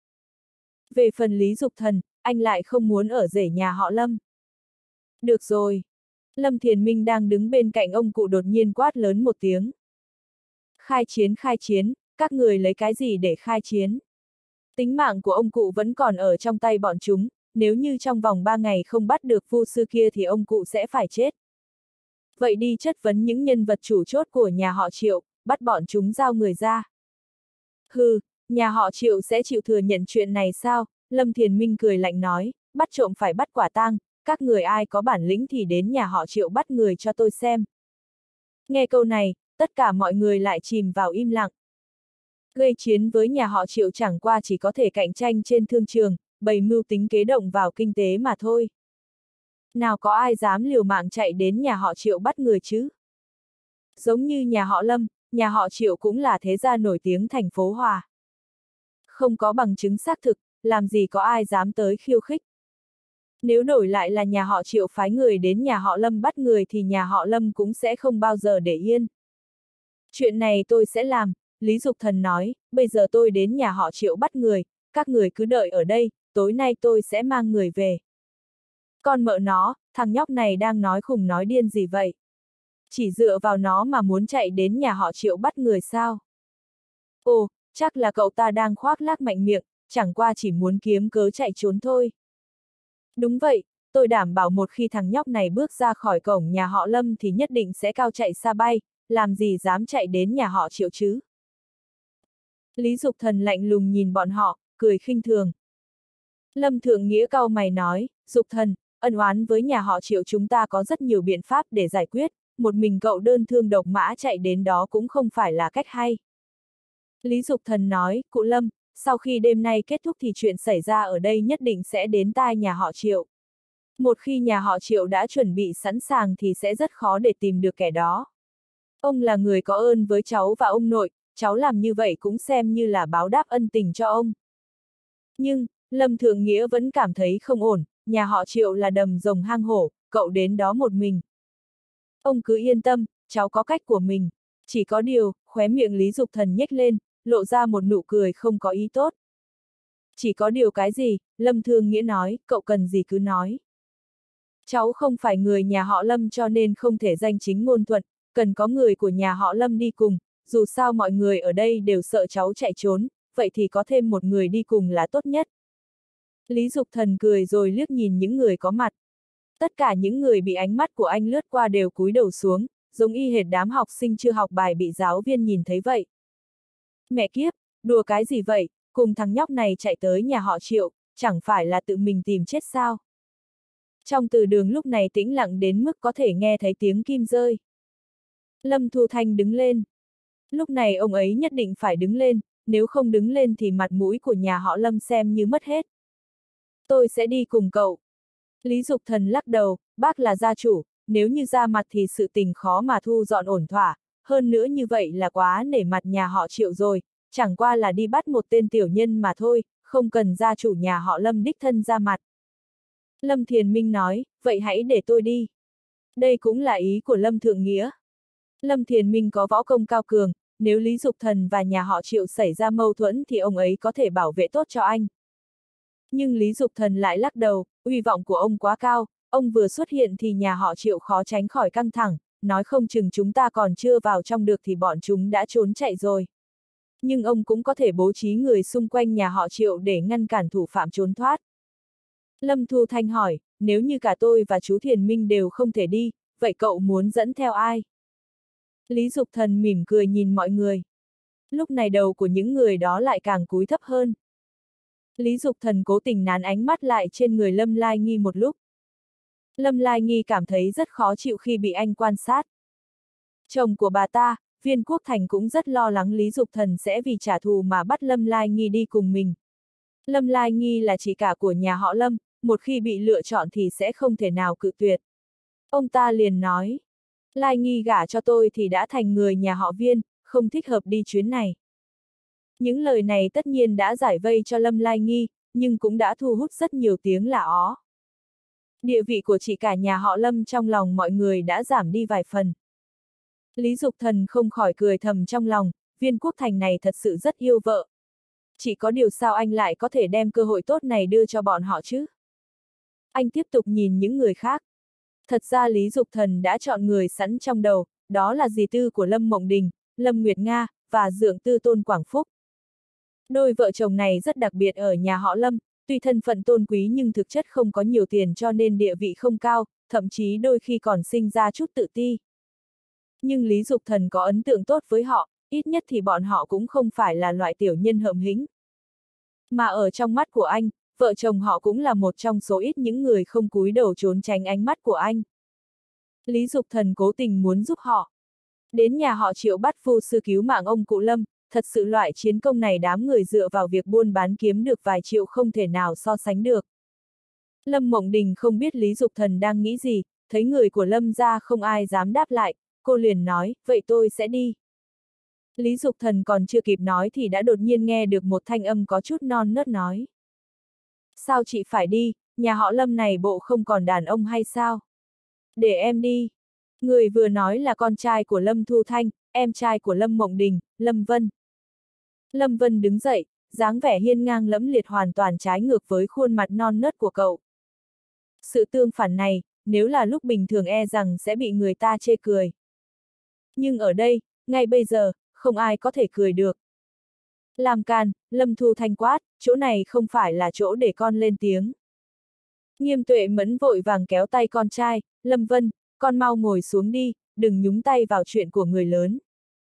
A: Về phần Lý Dục Thần, anh lại không muốn ở rể nhà họ Lâm. Được rồi. Lâm Thiền Minh đang đứng bên cạnh ông cụ đột nhiên quát lớn một tiếng. Khai chiến, các người lấy cái gì để khai chiến? Tính mạng của ông cụ vẫn còn ở trong tay bọn chúng, nếu như trong vòng 3 ngày không bắt được vu sư kia thì ông cụ sẽ phải chết. Vậy đi chất vấn những nhân vật chủ chốt của nhà họ Triệu, bắt bọn chúng giao người ra. Hừ, nhà họ Triệu sẽ chịu thừa nhận chuyện này sao? Lâm Thiền Minh cười lạnh nói, bắt trộm phải bắt quả tang, các người ai có bản lĩnh thì đến nhà họ Triệu bắt người cho tôi xem. Nghe câu này, tất cả mọi người lại chìm vào im lặng. Gây chiến với nhà họ Triệu chẳng qua chỉ có thể cạnh tranh trên thương trường, bày mưu tính kế động vào kinh tế mà thôi. Nào có ai dám liều mạng chạy đến nhà họ Triệu bắt người chứ? Giống như nhà họ Lâm, nhà họ Triệu cũng là thế gia nổi tiếng thành phố Hòa. Không có bằng chứng xác thực, làm gì có ai dám tới khiêu khích. Nếu đổi lại là nhà họ Triệu phái người đến nhà họ Lâm bắt người thì nhà họ Lâm cũng sẽ không bao giờ để yên. Chuyện này tôi sẽ làm, Lý Dục Thần nói, bây giờ tôi đến nhà họ Triệu bắt người, các người cứ đợi ở đây, tối nay tôi sẽ mang người về. Con mợ nó, thằng nhóc này đang nói khùng nói điên gì vậy? Chỉ dựa vào nó mà muốn chạy đến nhà họ Triệu bắt người sao? Ồ, chắc là cậu ta đang khoác lác mạnh miệng, chẳng qua chỉ muốn kiếm cớ chạy trốn thôi. Đúng vậy, tôi đảm bảo một khi thằng nhóc này bước ra khỏi cổng nhà họ Lâm thì nhất định sẽ cao chạy xa bay, làm gì dám chạy đến nhà họ Triệu chứ? Lý Dục Thần lạnh lùng nhìn bọn họ, cười khinh thường. Lâm Thượng Nghĩa cau mày nói, Dục Thần, ân oán với nhà họ Triệu chúng ta có rất nhiều biện pháp để giải quyết, một mình cậu đơn thương độc mã chạy đến đó cũng không phải là cách hay. Lý Dục Thần nói, cụ Lâm, sau khi đêm nay kết thúc thì chuyện xảy ra ở đây nhất định sẽ đến tai nhà họ Triệu. Một khi nhà họ Triệu đã chuẩn bị sẵn sàng thì sẽ rất khó để tìm được kẻ đó. Ông là người có ơn với cháu và ông nội, cháu làm như vậy cũng xem như là báo đáp ân tình cho ông. Nhưng, Lâm Thượng Nghĩa vẫn cảm thấy không ổn, nhà họ Triệu là đầm rồng hang hổ, cậu đến đó một mình. Ông cứ yên tâm, cháu có cách của mình. Chỉ có điều, khóe miệng Lý Dục Thần nhếch lên, lộ ra một nụ cười không có ý tốt. Chỉ có điều cái gì, Lâm Thượng Nghĩa nói, cậu cần gì cứ nói. Cháu không phải người nhà họ Lâm cho nên không thể danh chính ngôn thuận, cần có người của nhà họ Lâm đi cùng, dù sao mọi người ở đây đều sợ cháu chạy trốn, vậy thì có thêm một người đi cùng là tốt nhất. Lý Dục Thần cười rồi liếc nhìn những người có mặt. Tất cả những người bị ánh mắt của anh lướt qua đều cúi đầu xuống, giống y hệt đám học sinh chưa học bài bị giáo viên nhìn thấy vậy. Mẹ kiếp, đùa cái gì vậy, cùng thằng nhóc này chạy tới nhà họ Triệu, chẳng phải là tự mình tìm chết sao? Trong từ đường lúc này tĩnh lặng đến mức có thể nghe thấy tiếng kim rơi. Lâm Thu Thanh đứng lên. Lúc này ông ấy nhất định phải đứng lên, nếu không đứng lên thì mặt mũi của nhà họ Lâm xem như mất hết. Tôi sẽ đi cùng cậu. Lý Dục Thần lắc đầu, bác là gia chủ, nếu như ra mặt thì sự tình khó mà thu dọn ổn thỏa, hơn nữa như vậy là quá nể mặt nhà họ Triệu rồi, chẳng qua là đi bắt một tên tiểu nhân mà thôi, không cần gia chủ nhà họ Lâm đích thân ra mặt. Lâm Thiền Minh nói, vậy hãy để tôi đi. Đây cũng là ý của Lâm Thượng Nghĩa. Lâm Thiền Minh có võ công cao cường, nếu Lý Dục Thần và nhà họ Triệu xảy ra mâu thuẫn thì ông ấy có thể bảo vệ tốt cho anh. Nhưng Lý Dục Thần lại lắc đầu, uy vọng của ông quá cao, ông vừa xuất hiện thì nhà họ Triệu khó tránh khỏi căng thẳng, nói không chừng chúng ta còn chưa vào trong được thì bọn chúng đã trốn chạy rồi. Nhưng ông cũng có thể bố trí người xung quanh nhà họ Triệu để ngăn cản thủ phạm trốn thoát. Lâm Thu Thanh hỏi, nếu như cả tôi và chú Thiền Minh đều không thể đi, vậy cậu muốn dẫn theo ai? Lý Dục Thần mỉm cười nhìn mọi người. Lúc này đầu của những người đó lại càng cúi thấp hơn. Lý Dục Thần cố tình nán ánh mắt lại trên người Lâm Lai Nghi một lúc. Lâm Lai Nghi cảm thấy rất khó chịu khi bị anh quan sát. Chồng của bà ta, Viên Quốc Thành cũng rất lo lắng Lý Dục Thần sẽ vì trả thù mà bắt Lâm Lai Nghi đi cùng mình. Lâm Lai Nghi là chị cả của nhà họ Lâm, một khi bị lựa chọn thì sẽ không thể nào cự tuyệt. Ông ta liền nói, Lai Nghi gả cho tôi thì đã thành người nhà họ Viên, không thích hợp đi chuyến này. Những lời này tất nhiên đã giải vây cho Lâm Lai Nghi, nhưng cũng đã thu hút rất nhiều tiếng là ó. Địa vị của chị cả nhà họ Lâm trong lòng mọi người đã giảm đi vài phần. Lý Dục Thần không khỏi cười thầm trong lòng, Viên Quốc Thành này thật sự rất yêu vợ. Chỉ có điều sao anh lại có thể đem cơ hội tốt này đưa cho bọn họ chứ? Anh tiếp tục nhìn những người khác. Thật ra Lý Dục Thần đã chọn người sẵn trong đầu, đó là dì tư của Lâm Mộng Đình, Lâm Nguyệt Nga, và dượng tư Tôn Quảng Phúc. Đôi vợ chồng này rất đặc biệt ở nhà họ Lâm, tuy thân phận tôn quý nhưng thực chất không có nhiều tiền cho nên địa vị không cao, thậm chí đôi khi còn sinh ra chút tự ti. Nhưng Lý Dục Thần có ấn tượng tốt với họ, ít nhất thì bọn họ cũng không phải là loại tiểu nhân hợm hĩnh. Mà ở trong mắt của anh, vợ chồng họ cũng là một trong số ít những người không cúi đầu trốn tránh ánh mắt của anh. Lý Dục Thần cố tình muốn giúp họ. Đến nhà họ Triệu bắt phu sư cứu mạng ông cụ Lâm, thật sự loại chiến công này đám người dựa vào việc buôn bán kiếm được vài triệu không thể nào so sánh được. Lâm Mộng Đình không biết Lý Dục Thần đang nghĩ gì, thấy người của Lâm gia không ai dám đáp lại, cô liền nói, vậy tôi sẽ đi. Lý Dục Thần còn chưa kịp nói thì đã đột nhiên nghe được một thanh âm có chút non nớt nói. Sao chị phải đi, nhà họ Lâm này bộ không còn đàn ông hay sao? Để em đi. Người vừa nói là con trai của Lâm Thu Thanh, em trai của Lâm Mộng Đình, Lâm Vân. Lâm Vân đứng dậy, dáng vẻ hiên ngang lẫm liệt hoàn toàn trái ngược với khuôn mặt non nớt của cậu. Sự tương phản này, nếu là lúc bình thường e rằng sẽ bị người ta chê cười. Nhưng ở đây, ngay bây giờ, không ai có thể cười được. Làm càn, Lâm Thu Thanh quát, chỗ này không phải là chỗ để con lên tiếng. Nghiêm Tuệ Mẫn vội vàng kéo tay con trai, Lâm Vân, con mau ngồi xuống đi, đừng nhúng tay vào chuyện của người lớn.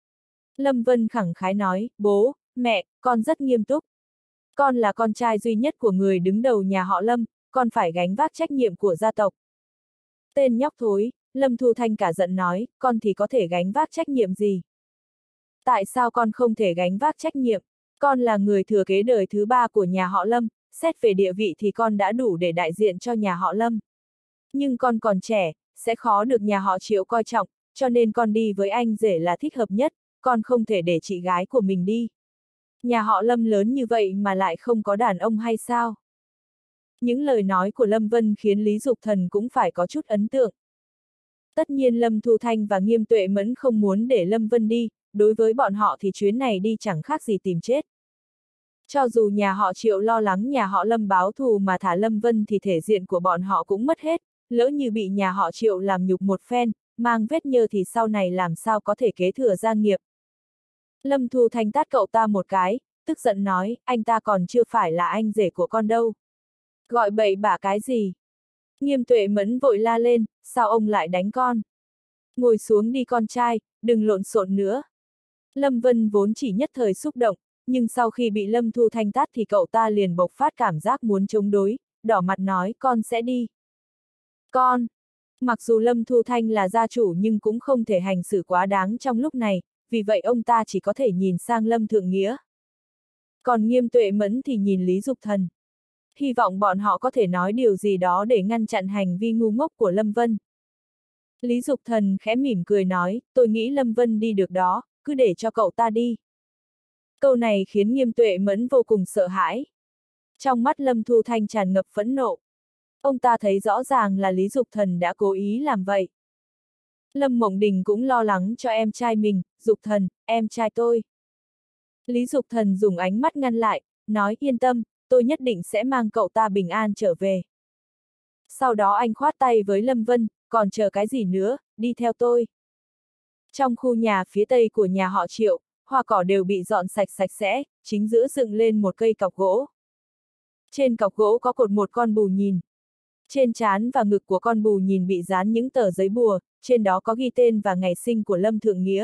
A: Lâm Vân khẳng khái nói, bố, mẹ, con rất nghiêm túc. Con là con trai duy nhất của người đứng đầu nhà họ Lâm, con phải gánh vác trách nhiệm của gia tộc. Tên nhóc thối, Lâm Thu Thanh cả giận nói, con thì có thể gánh vác trách nhiệm gì? Tại sao con không thể gánh vác trách nhiệm? Con là người thừa kế đời thứ 3 của nhà họ Lâm, xét về địa vị thì con đã đủ để đại diện cho nhà họ Lâm. Nhưng con còn trẻ, sẽ khó được nhà họ Triệu coi trọng, cho nên con đi với anh rể là thích hợp nhất, con không thể để chị gái của mình đi. Nhà họ Lâm lớn như vậy mà lại không có đàn ông hay sao? Những lời nói của Lâm Vân khiến Lý Dục Thần cũng phải có chút ấn tượng. Tất nhiên Lâm Thu Thanh và Nghiêm Tuệ Mẫn không muốn để Lâm Vân đi, đối với bọn họ thì chuyến này đi chẳng khác gì tìm chết. Cho dù nhà họ Triệu lo lắng nhà họ Lâm báo thù mà thả Lâm Vân thì thể diện của bọn họ cũng mất hết, lỡ như bị nhà họ Triệu làm nhục một phen, mang vết nhơ thì sau này làm sao có thể kế thừa gia nghiệp. Lâm Thu Thanh tát cậu ta một cái, tức giận nói, anh ta còn chưa phải là anh rể của con đâu. Gọi bậy bạ cái gì? Nghiêm Tuệ Mẫn vội la lên, sao ông lại đánh con? Ngồi xuống đi con trai, đừng lộn xộn nữa. Lâm Vân vốn chỉ nhất thời xúc động, nhưng sau khi bị Lâm Thu Thanh tát thì cậu ta liền bộc phát cảm giác muốn chống đối, đỏ mặt nói con sẽ đi. Con! Mặc dù Lâm Thu Thanh là gia chủ nhưng cũng không thể hành xử quá đáng trong lúc này, vì vậy ông ta chỉ có thể nhìn sang Lâm Thượng Nghĩa. Còn Nghiêm Tuệ Mẫn thì nhìn Lý Dục Thần. Hy vọng bọn họ có thể nói điều gì đó để ngăn chặn hành vi ngu ngốc của Lâm Vân. Lý Dục Thần khẽ mỉm cười nói, tôi nghĩ Lâm Vân đi được đó, cứ để cho cậu ta đi. Câu này khiến Nghiêm Tuệ Mẫn vô cùng sợ hãi. Trong mắt Lâm Thu Thanh tràn ngập phẫn nộ. Ông ta thấy rõ ràng là Lý Dục Thần đã cố ý làm vậy. Lâm Mộng Đình cũng lo lắng cho em trai mình, Dục Thần, em trai tôi. Lý Dục Thần dùng ánh mắt ngăn lại, nói yên tâm, tôi nhất định sẽ mang cậu ta bình an trở về. Sau đó anh khoát tay với Lâm Vân, còn chờ cái gì nữa, đi theo tôi. Trong khu nhà phía tây của nhà họ Triệu, hoa cỏ đều bị dọn sạch sạch sẽ, chính giữa dựng lên một cây cọc gỗ. Trên cọc gỗ có cột một con bù nhìn. Trên trán và ngực của con bù nhìn bị dán những tờ giấy bùa, trên đó có ghi tên và ngày sinh của Lâm Thượng Nghĩa.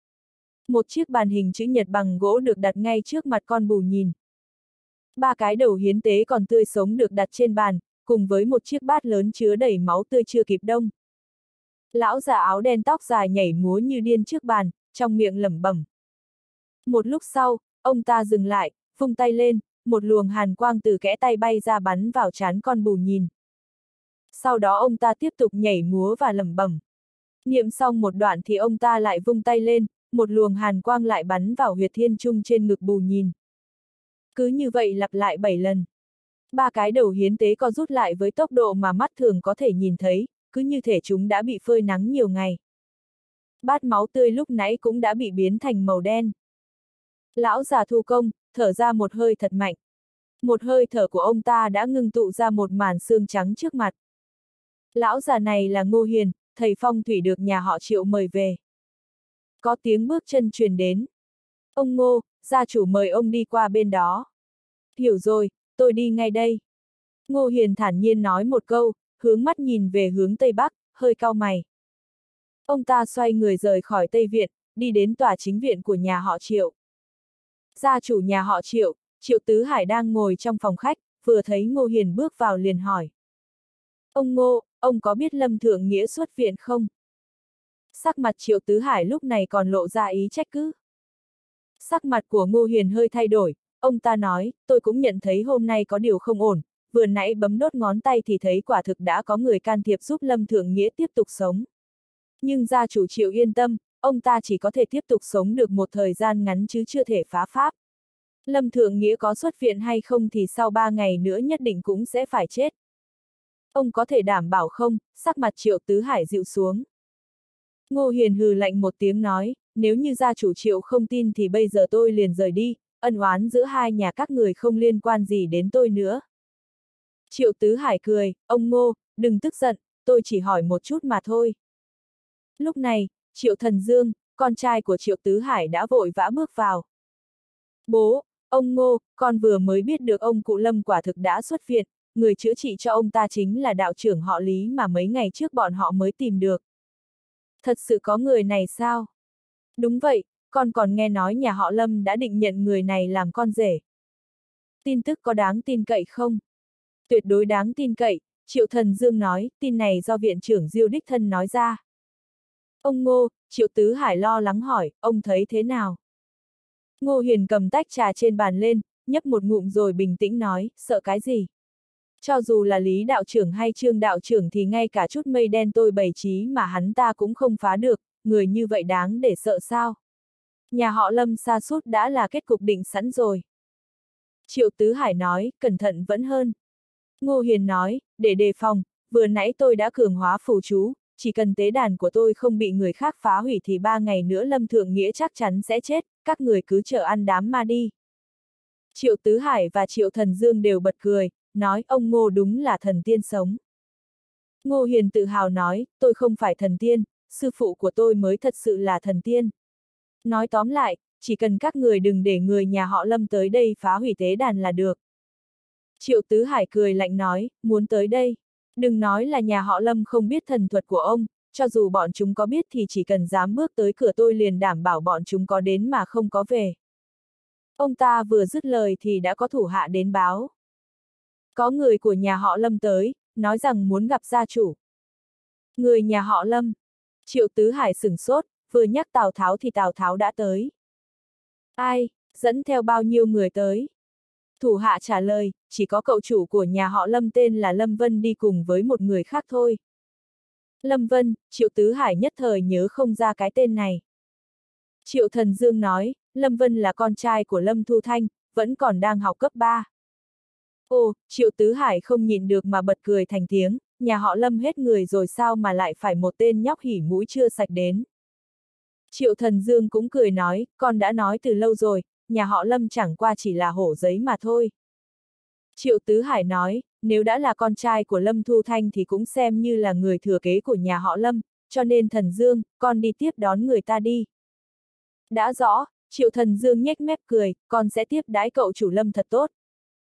A: Một chiếc bàn hình chữ nhật bằng gỗ được đặt ngay trước mặt con bù nhìn. 3 cái đầu hiến tế còn tươi sống được đặt trên bàn, cùng với một chiếc bát lớn chứa đầy máu tươi chưa kịp đông. Lão già áo đen tóc dài nhảy múa như điên trước bàn, trong miệng lẩm bẩm. Một lúc sau, ông ta dừng lại, vung tay lên, một luồng hàn quang từ kẽ tay bay ra bắn vào trán con bù nhìn. Sau đó ông ta tiếp tục nhảy múa và lẩm bẩm. Niệm xong một đoạn thì ông ta lại vung tay lên, một luồng hàn quang lại bắn vào huyệt thiên trung trên ngực bù nhìn. Cứ như vậy lặp lại 7 lần. 3 cái đầu hiến tế co rút lại với tốc độ mà mắt thường có thể nhìn thấy, cứ như thể chúng đã bị phơi nắng nhiều ngày. Bát máu tươi lúc nãy cũng đã bị biến thành màu đen. Lão già thu công, thở ra một hơi thật mạnh. Một hơi thở của ông ta đã ngưng tụ ra một màn xương trắng trước mặt. Lão già này là Ngô Hiền, thầy phong thủy được nhà họ Triệu mời về. Có tiếng bước chân truyền đến. Ông Ngô, gia chủ mời ông đi qua bên đó. Hiểu rồi, tôi đi ngay đây. Ngô Hiền thản nhiên nói một câu, hướng mắt nhìn về hướng Tây Bắc, hơi cau mày. Ông ta xoay người rời khỏi Tây Viện, đi đến tòa chính viện của nhà họ Triệu. Gia chủ nhà họ Triệu, Triệu Tứ Hải đang ngồi trong phòng khách, vừa thấy Ngô Hiền bước vào liền hỏi. Ông Ngô, ông có biết Lâm Thượng Nghĩa xuất viện không? Sắc mặt Triệu Tứ Hải lúc này còn lộ ra ý trách cứ. Sắc mặt của Ngô Hiền hơi thay đổi, ông ta nói, tôi cũng nhận thấy hôm nay có điều không ổn, vừa nãy bấm đốt ngón tay thì thấy quả thực đã có người can thiệp giúp Lâm Thượng Nghĩa tiếp tục sống. Nhưng gia chủ Triệu yên tâm, ông ta chỉ có thể tiếp tục sống được một thời gian ngắn chứ chưa thể phá pháp. Lâm Thượng Nghĩa có xuất viện hay không thì sau 3 ngày nữa nhất định cũng sẽ phải chết. Ông có thể đảm bảo không? Sắc mặt Triệu Tứ Hải dịu xuống. Ngô Hiền hừ lạnh một tiếng nói, nếu như gia chủ Triệu không tin thì bây giờ tôi liền rời đi, ân oán giữa hai nhà các người không liên quan gì đến tôi nữa. Triệu Tứ Hải cười, ông Ngô, đừng tức giận, tôi chỉ hỏi một chút mà thôi. Lúc này, Triệu Thần Dương, con trai của Triệu Tứ Hải đã vội vã bước vào. Bố, ông Ngô, con vừa mới biết được ông cụ Lâm quả thực đã xuất viện, người chữa trị cho ông ta chính là đạo trưởng họ Lý mà mấy ngày trước bọn họ mới tìm được. Thật sự có người này sao? Đúng vậy, con còn nghe nói nhà họ Lâm đã định nhận người này làm con rể. Tin tức có đáng tin cậy không? Tuyệt đối đáng tin cậy, Triệu Thần Dương nói, tin này do viện trưởng Diêu đích thân nói ra. Ông Ngô, Triệu Tứ Hải lo lắng hỏi, ông thấy thế nào? Ngô Hiền cầm tách trà trên bàn lên, nhấp một ngụm rồi bình tĩnh nói, sợ cái gì? Cho dù là Lý đạo trưởng hay Trương đạo trưởng thì ngay cả chút mây đen tôi bày trí mà hắn ta cũng không phá được, người như vậy đáng để sợ sao? Nhà họ Lâm sa sút đã là kết cục định sẵn rồi. Triệu Tứ Hải nói, cẩn thận vẫn hơn. Ngô Hiền nói, để đề phòng, vừa nãy tôi đã cường hóa phù chú, chỉ cần tế đàn của tôi không bị người khác phá hủy thì 3 ngày nữa Lâm Thượng Nghĩa chắc chắn sẽ chết, các người cứ chờ ăn đám ma đi. Triệu Tứ Hải và Triệu Thần Dương đều bật cười, nói ông Ngô đúng là thần tiên sống. Ngô Hiền tự hào nói, tôi không phải thần tiên, sư phụ của tôi mới thật sự là thần tiên. Nói tóm lại, chỉ cần các người đừng để người nhà họ Lâm tới đây phá hủy tế đàn là được. Triệu Tứ Hải cười lạnh nói, muốn tới đây. Đừng nói là nhà họ Lâm không biết thần thuật của ông, cho dù bọn chúng có biết thì chỉ cần dám bước tới cửa tôi liền đảm bảo bọn chúng có đến mà không có về. Ông ta vừa dứt lời thì đã có thủ hạ đến báo. Có người của nhà họ Lâm tới, nói rằng muốn gặp gia chủ. Người nhà họ Lâm. Triệu Tứ Hải sửng sốt, vừa nhắc Tào Tháo thì Tào Tháo đã tới. Ai, dẫn theo bao nhiêu người tới? Thủ hạ trả lời, chỉ có cậu chủ của nhà họ Lâm tên là Lâm Vân đi cùng với một người khác thôi. Lâm Vân, Triệu Tứ Hải nhất thời nhớ không ra cái tên này. Triệu Thần Dương nói, Lâm Vân là con trai của Lâm Thu Thanh, vẫn còn đang học cấp 3. Ồ, Triệu Tứ Hải không nhịn được mà bật cười thành tiếng, nhà họ Lâm hết người rồi sao mà lại phải một tên nhóc hỉ mũi chưa sạch đến. Triệu Thần Dương cũng cười nói, con đã nói từ lâu rồi, nhà họ Lâm chẳng qua chỉ là hổ giấy mà thôi. Triệu Tứ Hải nói, nếu đã là con trai của Lâm Thu Thanh thì cũng xem như là người thừa kế của nhà họ Lâm, cho nên Thần Dương, con đi tiếp đón người ta đi. Đã rõ, Triệu Thần Dương nhếch mép cười, con sẽ tiếp đãi cậu chủ Lâm thật tốt.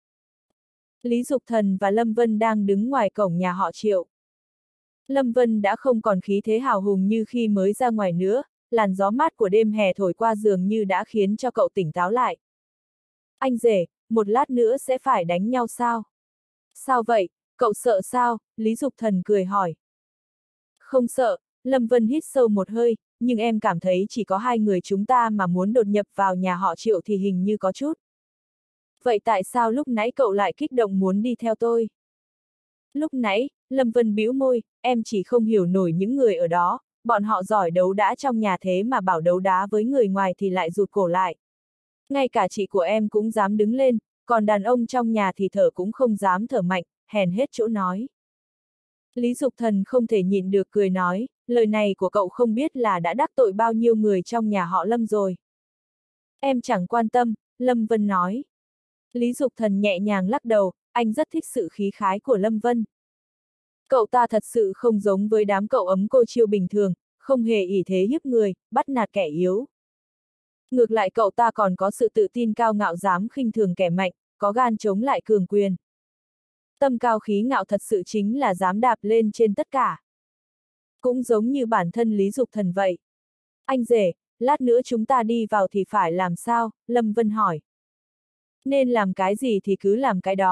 A: Lý Dục Thần và Lâm Vân đang đứng ngoài cổng nhà họ Triệu. Lâm Vân đã không còn khí thế hào hùng như khi mới ra ngoài nữa, làn gió mát của đêm hè thổi qua dường như đã khiến cho cậu tỉnh táo lại. Anh rể, một lát nữa sẽ phải đánh nhau sao? Sao vậy, cậu sợ sao? Lý Dục Thần cười hỏi. Không sợ, Lâm Vân hít sâu một hơi, nhưng em cảm thấy chỉ có hai người chúng ta mà muốn đột nhập vào nhà họ Triệu thì hình như có chút. Vậy tại sao lúc nãy cậu lại kích động muốn đi theo tôi? Lúc nãy, Lâm Vân bĩu môi, em chỉ không hiểu nổi những người ở đó, bọn họ giỏi đấu đá trong nhà thế mà bảo đấu đá với người ngoài thì lại rụt cổ lại. Ngay cả chị của em cũng dám đứng lên, còn đàn ông trong nhà thì thở cũng không dám thở mạnh, hèn hết chỗ nói. Lý Dục Thần không thể nhịn được cười nói, lời này của cậu không biết là đã đắc tội bao nhiêu người trong nhà họ Lâm rồi. Em chẳng quan tâm, Lâm Vân nói. Lý Dục Thần nhẹ nhàng lắc đầu, anh rất thích sự khí khái của Lâm Vân. Cậu ta thật sự không giống với đám cậu ấm cô chiêu bình thường, không hề ỷ thế hiếp người, bắt nạt kẻ yếu. Ngược lại cậu ta còn có sự tự tin cao ngạo dám khinh thường kẻ mạnh, có gan chống lại cường quyền. Tâm cao khí ngạo thật sự chính là dám đạp lên trên tất cả. Cũng giống như bản thân Lý Dục Thần vậy. Anh rể, lát nữa chúng ta đi vào thì phải làm sao? Lâm Vân hỏi. Nên làm cái gì thì cứ làm cái đó,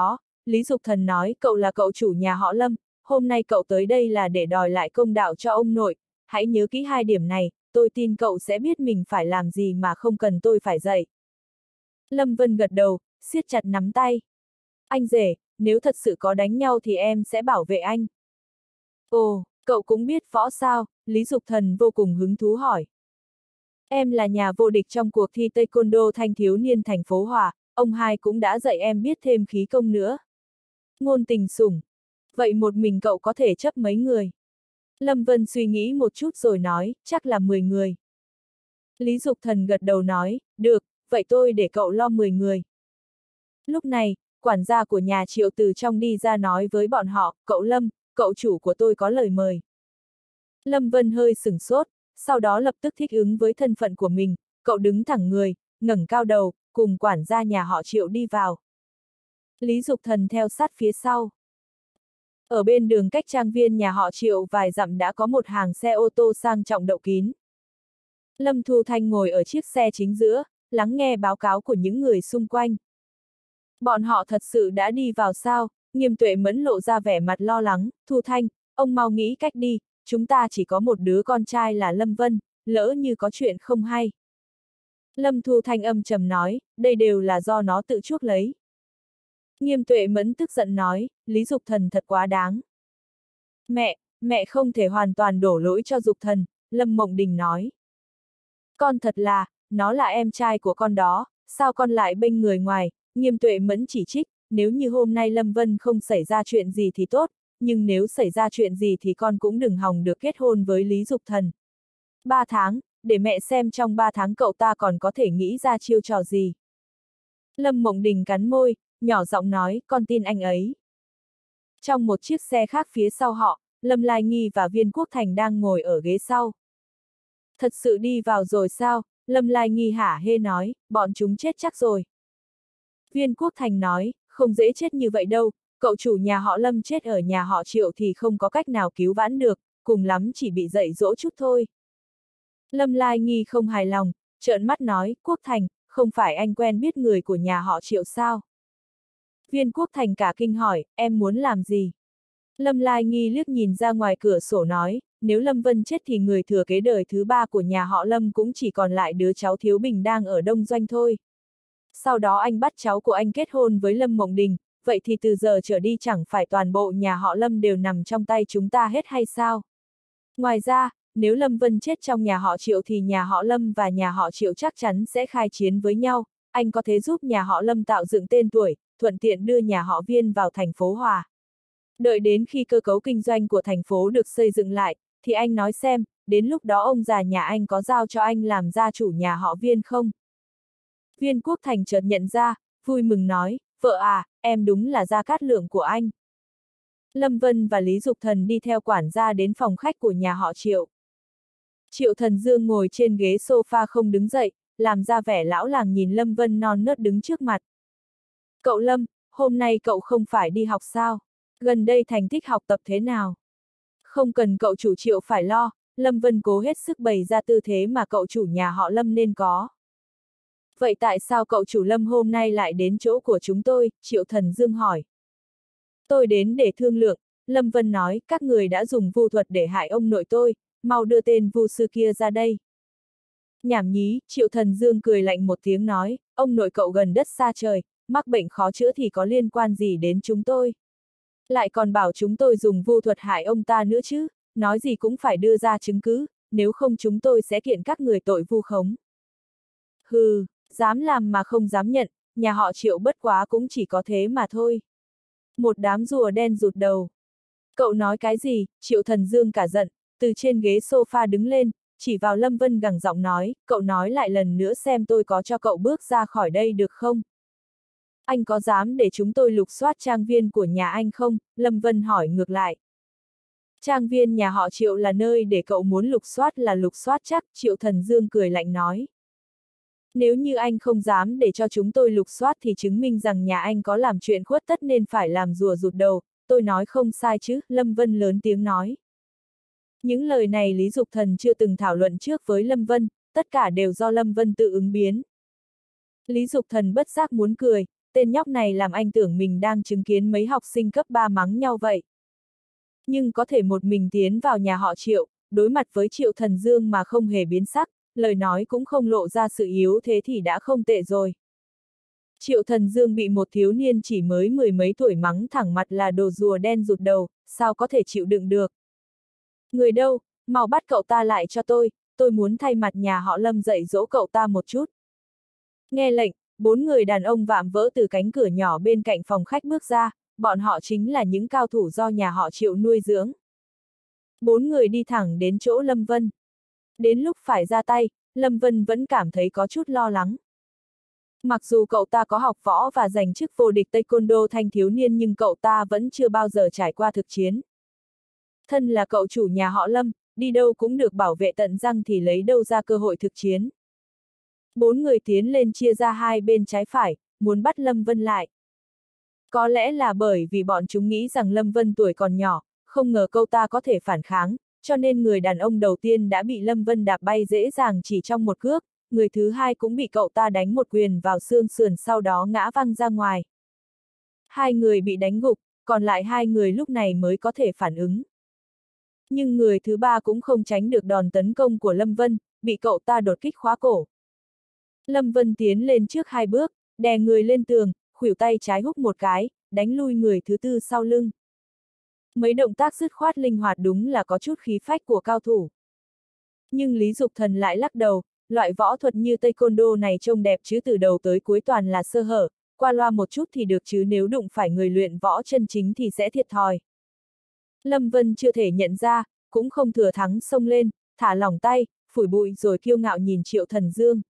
A: Lý Dục Thần nói, cậu là cậu chủ nhà họ Lâm, hôm nay cậu tới đây là để đòi lại công đạo cho ông nội, hãy nhớ kỹ hai điểm này, tôi tin cậu sẽ biết mình phải làm gì mà không cần tôi phải dạy. Lâm Vân gật đầu, siết chặt nắm tay. Anh rể, nếu thật sự có đánh nhau thì em sẽ bảo vệ anh. Ồ, cậu cũng biết võ sao? Lý Dục Thần vô cùng hứng thú hỏi. Em là nhà vô địch trong cuộc thi Taekwondo thanh thiếu niên thành phố Hòa, ông hai cũng đã dạy em biết thêm khí công nữa. Ngôn Tình sủng. Vậy một mình cậu có thể chấp mấy người? Lâm Vân suy nghĩ một chút rồi nói, chắc là 10 người. Lý Dục Thần gật đầu nói, được, vậy tôi để cậu lo 10 người. Lúc này, quản gia của nhà Triệu từ trong đi ra nói với bọn họ, cậu Lâm, cậu chủ của tôi có lời mời. Lâm Vân hơi sửng sốt, sau đó lập tức thích ứng với thân phận của mình, cậu đứng thẳng người, ngẩng cao đầu, cùng quản gia nhà họ Triệu đi vào. Lý Dục Thần theo sát phía sau. Ở bên đường cách trang viên nhà họ Triệu vài dặm đã có một hàng xe ô tô sang trọng đậu kín. Lâm Thu Thanh ngồi ở chiếc xe chính giữa, lắng nghe báo cáo của những người xung quanh. Bọn họ thật sự đã đi vào sao? Nghiêm Tuệ Mẫn lộ ra vẻ mặt lo lắng, Thu Thanh, ông mau nghĩ cách đi, chúng ta chỉ có một đứa con trai là Lâm Vân, lỡ như có chuyện không hay. Lâm Thu Thanh âm trầm nói, đây đều là do nó tự chuốc lấy. Nghiêm Tuệ Mẫn tức giận nói, Lý Dục Thần thật quá đáng. Mẹ không thể hoàn toàn đổ lỗi cho Dục Thần, Lâm Mộng Đình nói. Con thật là, nó là em trai của con đó, sao con lại bênh người ngoài, Nghiêm Tuệ Mẫn chỉ trích, nếu như hôm nay Lâm Vân không xảy ra chuyện gì thì tốt, nhưng nếu xảy ra chuyện gì thì con cũng đừng hòng được kết hôn với Lý Dục Thần. 3 tháng, để mẹ xem trong 3 tháng cậu ta còn có thể nghĩ ra chiêu trò gì. Lâm Mộng Đình cắn môi, nhỏ giọng nói, con tin anh ấy. Trong một chiếc xe khác phía sau họ, Lâm Lai Nghi và Viên Quốc Thành đang ngồi ở ghế sau. Thật sự đi vào rồi sao? Lâm Lai Nghi hả hê nói, bọn chúng chết chắc rồi. Viên Quốc Thành nói, không dễ chết như vậy đâu, cậu chủ nhà họ Lâm chết ở nhà họ Triệu thì không có cách nào cứu vãn được, cùng lắm chỉ bị dạy dỗ chút thôi. Lâm Lai Nghi không hài lòng, trợn mắt nói, Quốc Thành, không phải anh quen biết người của nhà họ Triệu sao? Viên Quốc Thành cả kinh hỏi, em muốn làm gì? Lâm Lai Nghi liếc nhìn ra ngoài cửa sổ nói, nếu Lâm Vân chết thì người thừa kế đời thứ 3 của nhà họ Lâm cũng chỉ còn lại đứa cháu Thiếu Bình đang ở Đông Doanh thôi. Sau đó anh bắt cháu của anh kết hôn với Lâm Mộng Đình, vậy thì từ giờ trở đi chẳng phải toàn bộ nhà họ Lâm đều nằm trong tay chúng ta hết hay sao? Ngoài ra, nếu Lâm Vân chết trong nhà họ Triệu thì nhà họ Lâm và nhà họ Triệu chắc chắn sẽ khai chiến với nhau, anh có thể giúp nhà họ Lâm tạo dựng tên tuổi, thuận tiện đưa nhà họ Viên vào thành phố Hòa. Đợi đến khi cơ cấu kinh doanh của thành phố được xây dựng lại, thì anh nói xem, đến lúc đó ông già nhà anh có giao cho anh làm gia chủ nhà họ Viên không? Viên Quốc Thành chợt nhận ra, vui mừng nói, vợ à, em đúng là Gia Cát Lượng của anh. Lâm Vân và Lý Dục Thần đi theo quản gia đến phòng khách của nhà họ Triệu. Triệu Thần Dương ngồi trên ghế sofa không đứng dậy, làm ra vẻ lão làng nhìn Lâm Vân non nớt đứng trước mặt. Cậu Lâm, hôm nay cậu không phải đi học sao? Gần đây thành tích học tập thế nào? Không cần cậu chủ Triệu phải lo, Lâm Vân cố hết sức bày ra tư thế mà cậu chủ nhà họ Lâm nên có. Vậy tại sao cậu chủ Lâm hôm nay lại đến chỗ của chúng tôi? Triệu Thần Dương hỏi. Tôi đến để thương lượng, Lâm Vân nói, các người đã dùng vu thuật để hại ông nội tôi, mau đưa tên vu sư kia ra đây. Nhảm nhí, Triệu Thần Dương cười lạnh một tiếng nói, ông nội cậu gần đất xa trời, mắc bệnh khó chữa thì có liên quan gì đến chúng tôi? Lại còn bảo chúng tôi dùng vu thuật hại ông ta nữa chứ, nói gì cũng phải đưa ra chứng cứ, nếu không chúng tôi sẽ kiện các người tội vu khống. Hừ, dám làm mà không dám nhận, nhà họ Triệu bất quá cũng chỉ có thế mà thôi. Một đám rùa đen rụt đầu. Cậu nói cái gì? Triệu Thần Dương cả giận, từ trên ghế sofa đứng lên, chỉ vào Lâm Vân gằn giọng nói, cậu nói lại lần nữa xem tôi có cho cậu bước ra khỏi đây được không? Anh có dám để chúng tôi lục soát trang viên của nhà anh không? Lâm Vân hỏi ngược lại. Trang viên nhà họ Triệu là nơi để cậu muốn lục soát là lục soát chắc, Triệu Thần Dương cười lạnh nói. Nếu như anh không dám để cho chúng tôi lục soát thì chứng minh rằng nhà anh có làm chuyện khuất tất nên phải làm rùa rụt đầu, tôi nói không sai chứ, Lâm Vân lớn tiếng nói. Những lời này Lý Dục Thần chưa từng thảo luận trước với Lâm Vân, tất cả đều do Lâm Vân tự ứng biến. Lý Dục Thần bất giác muốn cười, tên nhóc này làm anh tưởng mình đang chứng kiến mấy học sinh cấp 3 mắng nhau vậy. Nhưng có thể một mình tiến vào nhà họ Triệu, đối mặt với Triệu Thần Dương mà không hề biến sắc, lời nói cũng không lộ ra sự yếu thế thì đã không tệ rồi. Triệu Thần Dương bị một thiếu niên chỉ mới mười mấy tuổi mắng thẳng mặt là đồ rùa đen rụt đầu, sao có thể chịu đựng được. Người đâu, mau bắt cậu ta lại cho tôi muốn thay mặt nhà họ Lâm dạy dỗ cậu ta một chút. Nghe lệnh, 4 người đàn ông vạm vỡ từ cánh cửa nhỏ bên cạnh phòng khách bước ra, bọn họ chính là những cao thủ do nhà họ Triệu nuôi dưỡng. 4 người đi thẳng đến chỗ Lâm Vân. Đến lúc phải ra tay, Lâm Vân vẫn cảm thấy có chút lo lắng. Mặc dù cậu ta có học võ và giành chức vô địch Taekwondo thanh thiếu niên nhưng cậu ta vẫn chưa bao giờ trải qua thực chiến. Thân là cậu chủ nhà họ Lâm, đi đâu cũng được bảo vệ tận răng thì lấy đâu ra cơ hội thực chiến. 4 người tiến lên chia ra hai bên trái phải, muốn bắt Lâm Vân lại. Có lẽ là bởi vì bọn chúng nghĩ rằng Lâm Vân tuổi còn nhỏ, không ngờ cậu ta có thể phản kháng, cho nên người đàn ông đầu tiên đã bị Lâm Vân đạp bay dễ dàng chỉ trong một cước, người thứ hai cũng bị cậu ta đánh một quyền vào xương sườn sau đó ngã văng ra ngoài. 2 người bị đánh gục, còn lại 2 người lúc này mới có thể phản ứng. Nhưng người thứ ba cũng không tránh được đòn tấn công của Lâm Vân, bị cậu ta đột kích khóa cổ. Lâm Vân tiến lên trước 2 bước, đè người lên tường, khuỷu tay trái húc một cái, đánh lui người thứ tư sau lưng. Mấy động tác dứt khoát linh hoạt đúng là có chút khí phách của cao thủ. Nhưng Lý Dục Thần lại lắc đầu, loại võ thuật như Taekwondo này trông đẹp chứ từ đầu tới cuối toàn là sơ hở, qua loa một chút thì được chứ nếu đụng phải người luyện võ chân chính thì sẽ thiệt thòi. Lâm Vân chưa thể nhận ra, cũng không thừa thắng xông lên, thả lỏng tay, phủi bụi rồi kiêu ngạo nhìn Triệu Thần Dương.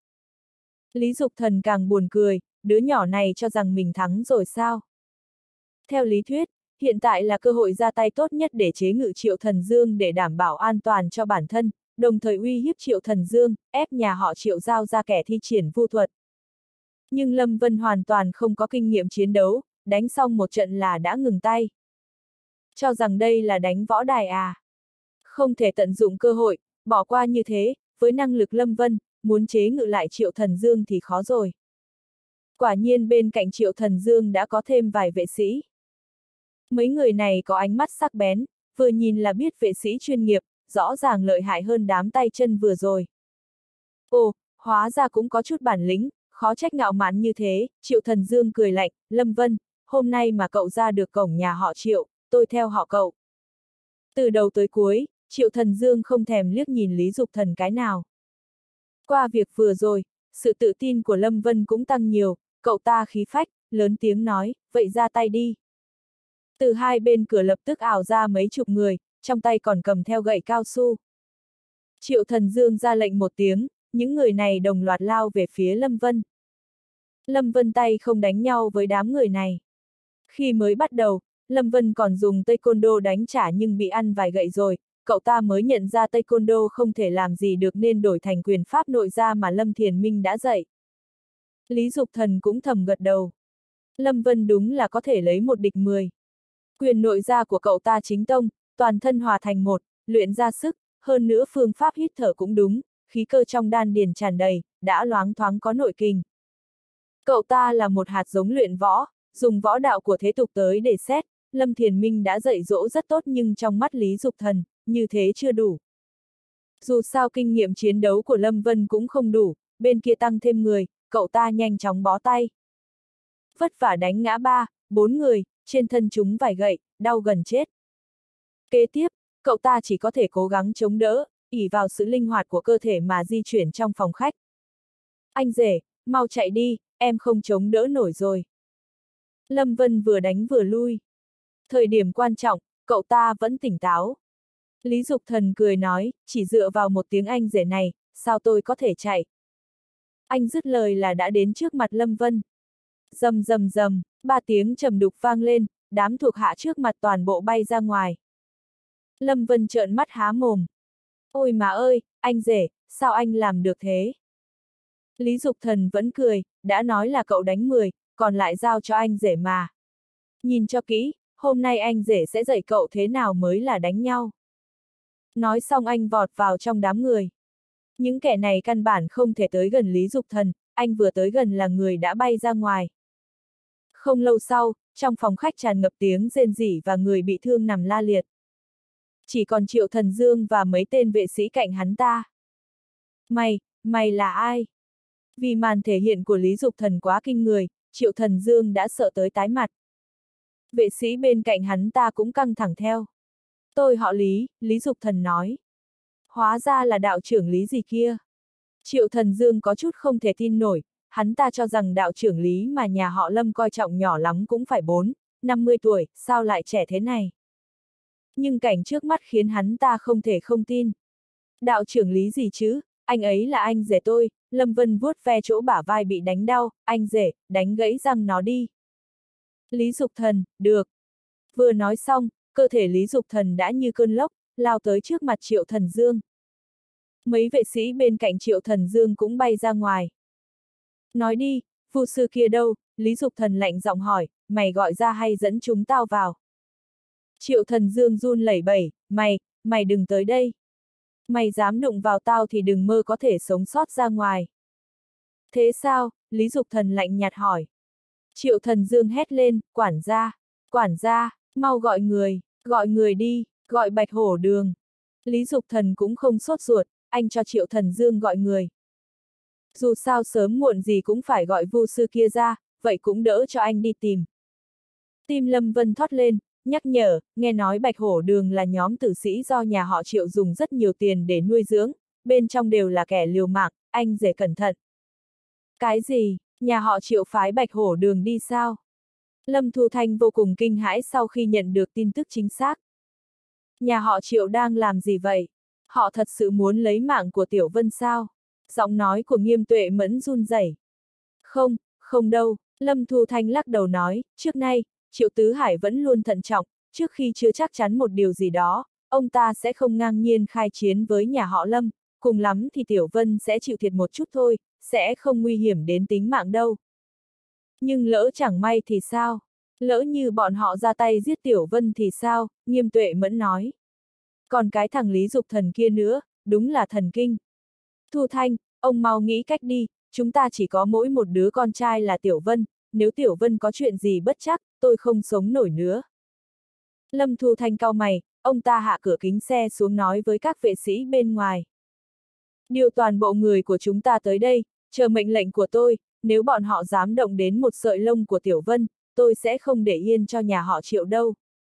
A: Lý Dục Thần càng buồn cười, đứa nhỏ này cho rằng mình thắng rồi sao? Theo lý thuyết, hiện tại là cơ hội ra tay tốt nhất để chế ngự Triệu Thần Dương để đảm bảo an toàn cho bản thân, đồng thời uy hiếp Triệu Thần Dương, ép nhà họ Triệu giao ra kẻ thi triển vu thuật. Nhưng Lâm Vân hoàn toàn không có kinh nghiệm chiến đấu, đánh xong một trận là đã ngừng tay. Cho rằng đây là đánh võ đài à? Không thể tận dụng cơ hội, bỏ qua như thế, với năng lực Lâm Vân, muốn chế ngự lại Triệu Thần Dương thì khó rồi. Quả nhiên bên cạnh Triệu Thần Dương đã có thêm vài vệ sĩ. Mấy người này có ánh mắt sắc bén, vừa nhìn là biết vệ sĩ chuyên nghiệp, rõ ràng lợi hại hơn đám tay chân vừa rồi. Ồ, hóa ra cũng có chút bản lĩnh, khó trách ngạo mạn như thế, Triệu Thần Dương cười lạnh, Lâm Vân, hôm nay mà cậu ra được cổng nhà họ Triệu, tôi theo họ cậu. Từ đầu tới cuối, Triệu Thần Dương không thèm liếc nhìn Lý Dục Thần cái nào. Qua việc vừa rồi, sự tự tin của Lâm Vân cũng tăng nhiều, cậu ta khí phách, lớn tiếng nói, vậy ra tay đi. Từ hai bên cửa lập tức ảo ra mấy chục người, trong tay còn cầm theo gậy cao su. Triệu Thần Dương ra lệnh một tiếng, những người này đồng loạt lao về phía Lâm Vân. Lâm Vân tay không đánh nhau với đám người này. Khi mới bắt đầu, Lâm Vân còn dùng Taekwondo đánh trả nhưng bị ăn vài gậy rồi, cậu ta mới nhận ra Taekwondo không thể làm gì được nên đổi thành quyền pháp nội gia mà Lâm Thiền Minh đã dạy. Lý Dục Thần cũng thầm gật đầu. Lâm Vân đúng là có thể lấy một địch 10. Quyền nội gia của cậu ta chính tông, toàn thân hòa thành một, luyện ra sức, hơn nữa phương pháp hít thở cũng đúng, khí cơ trong đan điền tràn đầy, đã loáng thoáng có nội kình. Cậu ta là một hạt giống luyện võ, dùng võ đạo của thế tục tới để xét, Lâm Thiền Minh đã dạy dỗ rất tốt nhưng trong mắt Lý Dục Thần, như thế chưa đủ. Dù sao kinh nghiệm chiến đấu của Lâm Vân cũng không đủ, bên kia tăng thêm người, cậu ta nhanh chóng bó tay. Vất vả đánh ngã 4 người, trên thân chúng vài gậy, đau gần chết. Kế tiếp, cậu ta chỉ có thể cố gắng chống đỡ, ỷ vào sự linh hoạt của cơ thể mà di chuyển trong phòng khách. Anh rể, mau chạy đi, em không chống đỡ nổi rồi. Lâm Vân vừa đánh vừa lui. Thời điểm quan trọng, cậu ta vẫn tỉnh táo. Lý Dục Thần cười nói, chỉ dựa vào một tiếng anh rể này, sao tôi có thể chạy. Anh dứt lời là đã đến trước mặt Lâm Vân. Rầm rầm rầm, 3 tiếng trầm đục vang lên, đám thuộc hạ trước mặt toàn bộ bay ra ngoài. Lâm Vân trợn mắt há mồm. Ôi mà ơi, anh rể, sao anh làm được thế? Lý Dục Thần vẫn cười, đã nói là cậu đánh 10, còn lại giao cho anh rể mà. Nhìn cho kỹ, hôm nay anh rể sẽ dạy cậu thế nào mới là đánh nhau. Nói xong anh vọt vào trong đám người. Những kẻ này căn bản không thể tới gần Lý Dục Thần, anh vừa tới gần là người đã bay ra ngoài. Không lâu sau, trong phòng khách tràn ngập tiếng rên rỉ và người bị thương nằm la liệt. Chỉ còn Triệu Thần Dương và mấy tên vệ sĩ cạnh hắn ta. Mày là ai? Vì màn thể hiện của Lý Dục Thần quá kinh người, Triệu Thần Dương đã sợ tới tái mặt. Vệ sĩ bên cạnh hắn ta cũng căng thẳng theo. Tôi họ Lý, Lý Dục Thần nói. Hóa ra là đạo trưởng Lý gì kia. Triệu Thần Dương có chút không thể tin nổi, hắn ta cho rằng đạo trưởng Lý mà nhà họ Lâm coi trọng nhỏ lắm cũng phải 50 tuổi, sao lại trẻ thế này? Nhưng cảnh trước mắt khiến hắn ta không thể không tin. Đạo trưởng Lý gì chứ, anh ấy là anh rể tôi. Lâm Vân vuốt ve chỗ bả vai bị đánh đau, anh rể, đánh gãy răng nó đi. Lý Dục Thần, được. Vừa nói xong, cơ thể Lý Dục Thần đã như cơn lốc, lao tới trước mặt Triệu Thần Dương. Mấy vệ sĩ bên cạnh Triệu Thần Dương cũng bay ra ngoài. Nói đi, vu sư kia đâu? Lý Dục Thần lạnh giọng hỏi, mày gọi ra hay dẫn chúng tao vào? Triệu Thần Dương run lẩy bẩy, mày đừng tới đây. Mày dám đụng vào tao thì đừng mơ có thể sống sót ra ngoài. Thế sao? Lý Dục Thần lạnh nhạt hỏi. Triệu Thần Dương hét lên, quản gia, mau gọi người đi, gọi Bạch Hổ Đường. Lý Dục Thần cũng không sốt ruột, anh cho Triệu Thần Dương gọi người. Dù sao sớm muộn gì cũng phải gọi vu sư kia ra, vậy cũng đỡ cho anh đi tìm. Tim Lâm Vân thoát lên, nhắc nhở, nghe nói Bạch Hổ Đường là nhóm tử sĩ do nhà họ Triệu dùng rất nhiều tiền để nuôi dưỡng, bên trong đều là kẻ liều mạng, anh rể cẩn thận. Cái gì, nhà họ Triệu phái Bạch Hổ Đường đi sao? Lâm Thu Thanh vô cùng kinh hãi sau khi nhận được tin tức chính xác. Nhà họ Triệu đang làm gì vậy? Họ thật sự muốn lấy mạng của Tiểu Vân sao? Giọng nói của Nghiêm Tuệ Mẫn run rẩy. Không đâu, Lâm Thu Thanh lắc đầu nói, trước nay, Triệu Tứ Hải vẫn luôn thận trọng, trước khi chưa chắc chắn một điều gì đó, ông ta sẽ không ngang nhiên khai chiến với nhà họ Lâm, cùng lắm thì Tiểu Vân sẽ chịu thiệt một chút thôi, sẽ không nguy hiểm đến tính mạng đâu. Nhưng lỡ chẳng may thì sao? Lỡ như bọn họ ra tay giết Tiểu Vân thì sao? Nghiêm Tuệ Mẫn nói. Còn cái thằng Lý Dục Thần kia nữa, đúng là thần kinh. Thu Thanh, ông mau nghĩ cách đi, chúng ta chỉ có mỗi một đứa con trai là Tiểu Vân, nếu Tiểu Vân có chuyện gì bất trắc, tôi không sống nổi nữa. Lâm Thu Thanh cau mày, ông ta hạ cửa kính xe xuống nói với các vệ sĩ bên ngoài. Điều toàn bộ người của chúng ta tới đây, chờ mệnh lệnh của tôi, nếu bọn họ dám động đến một sợi lông của Tiểu Vân, tôi sẽ không để yên cho nhà họ Triệu đâu.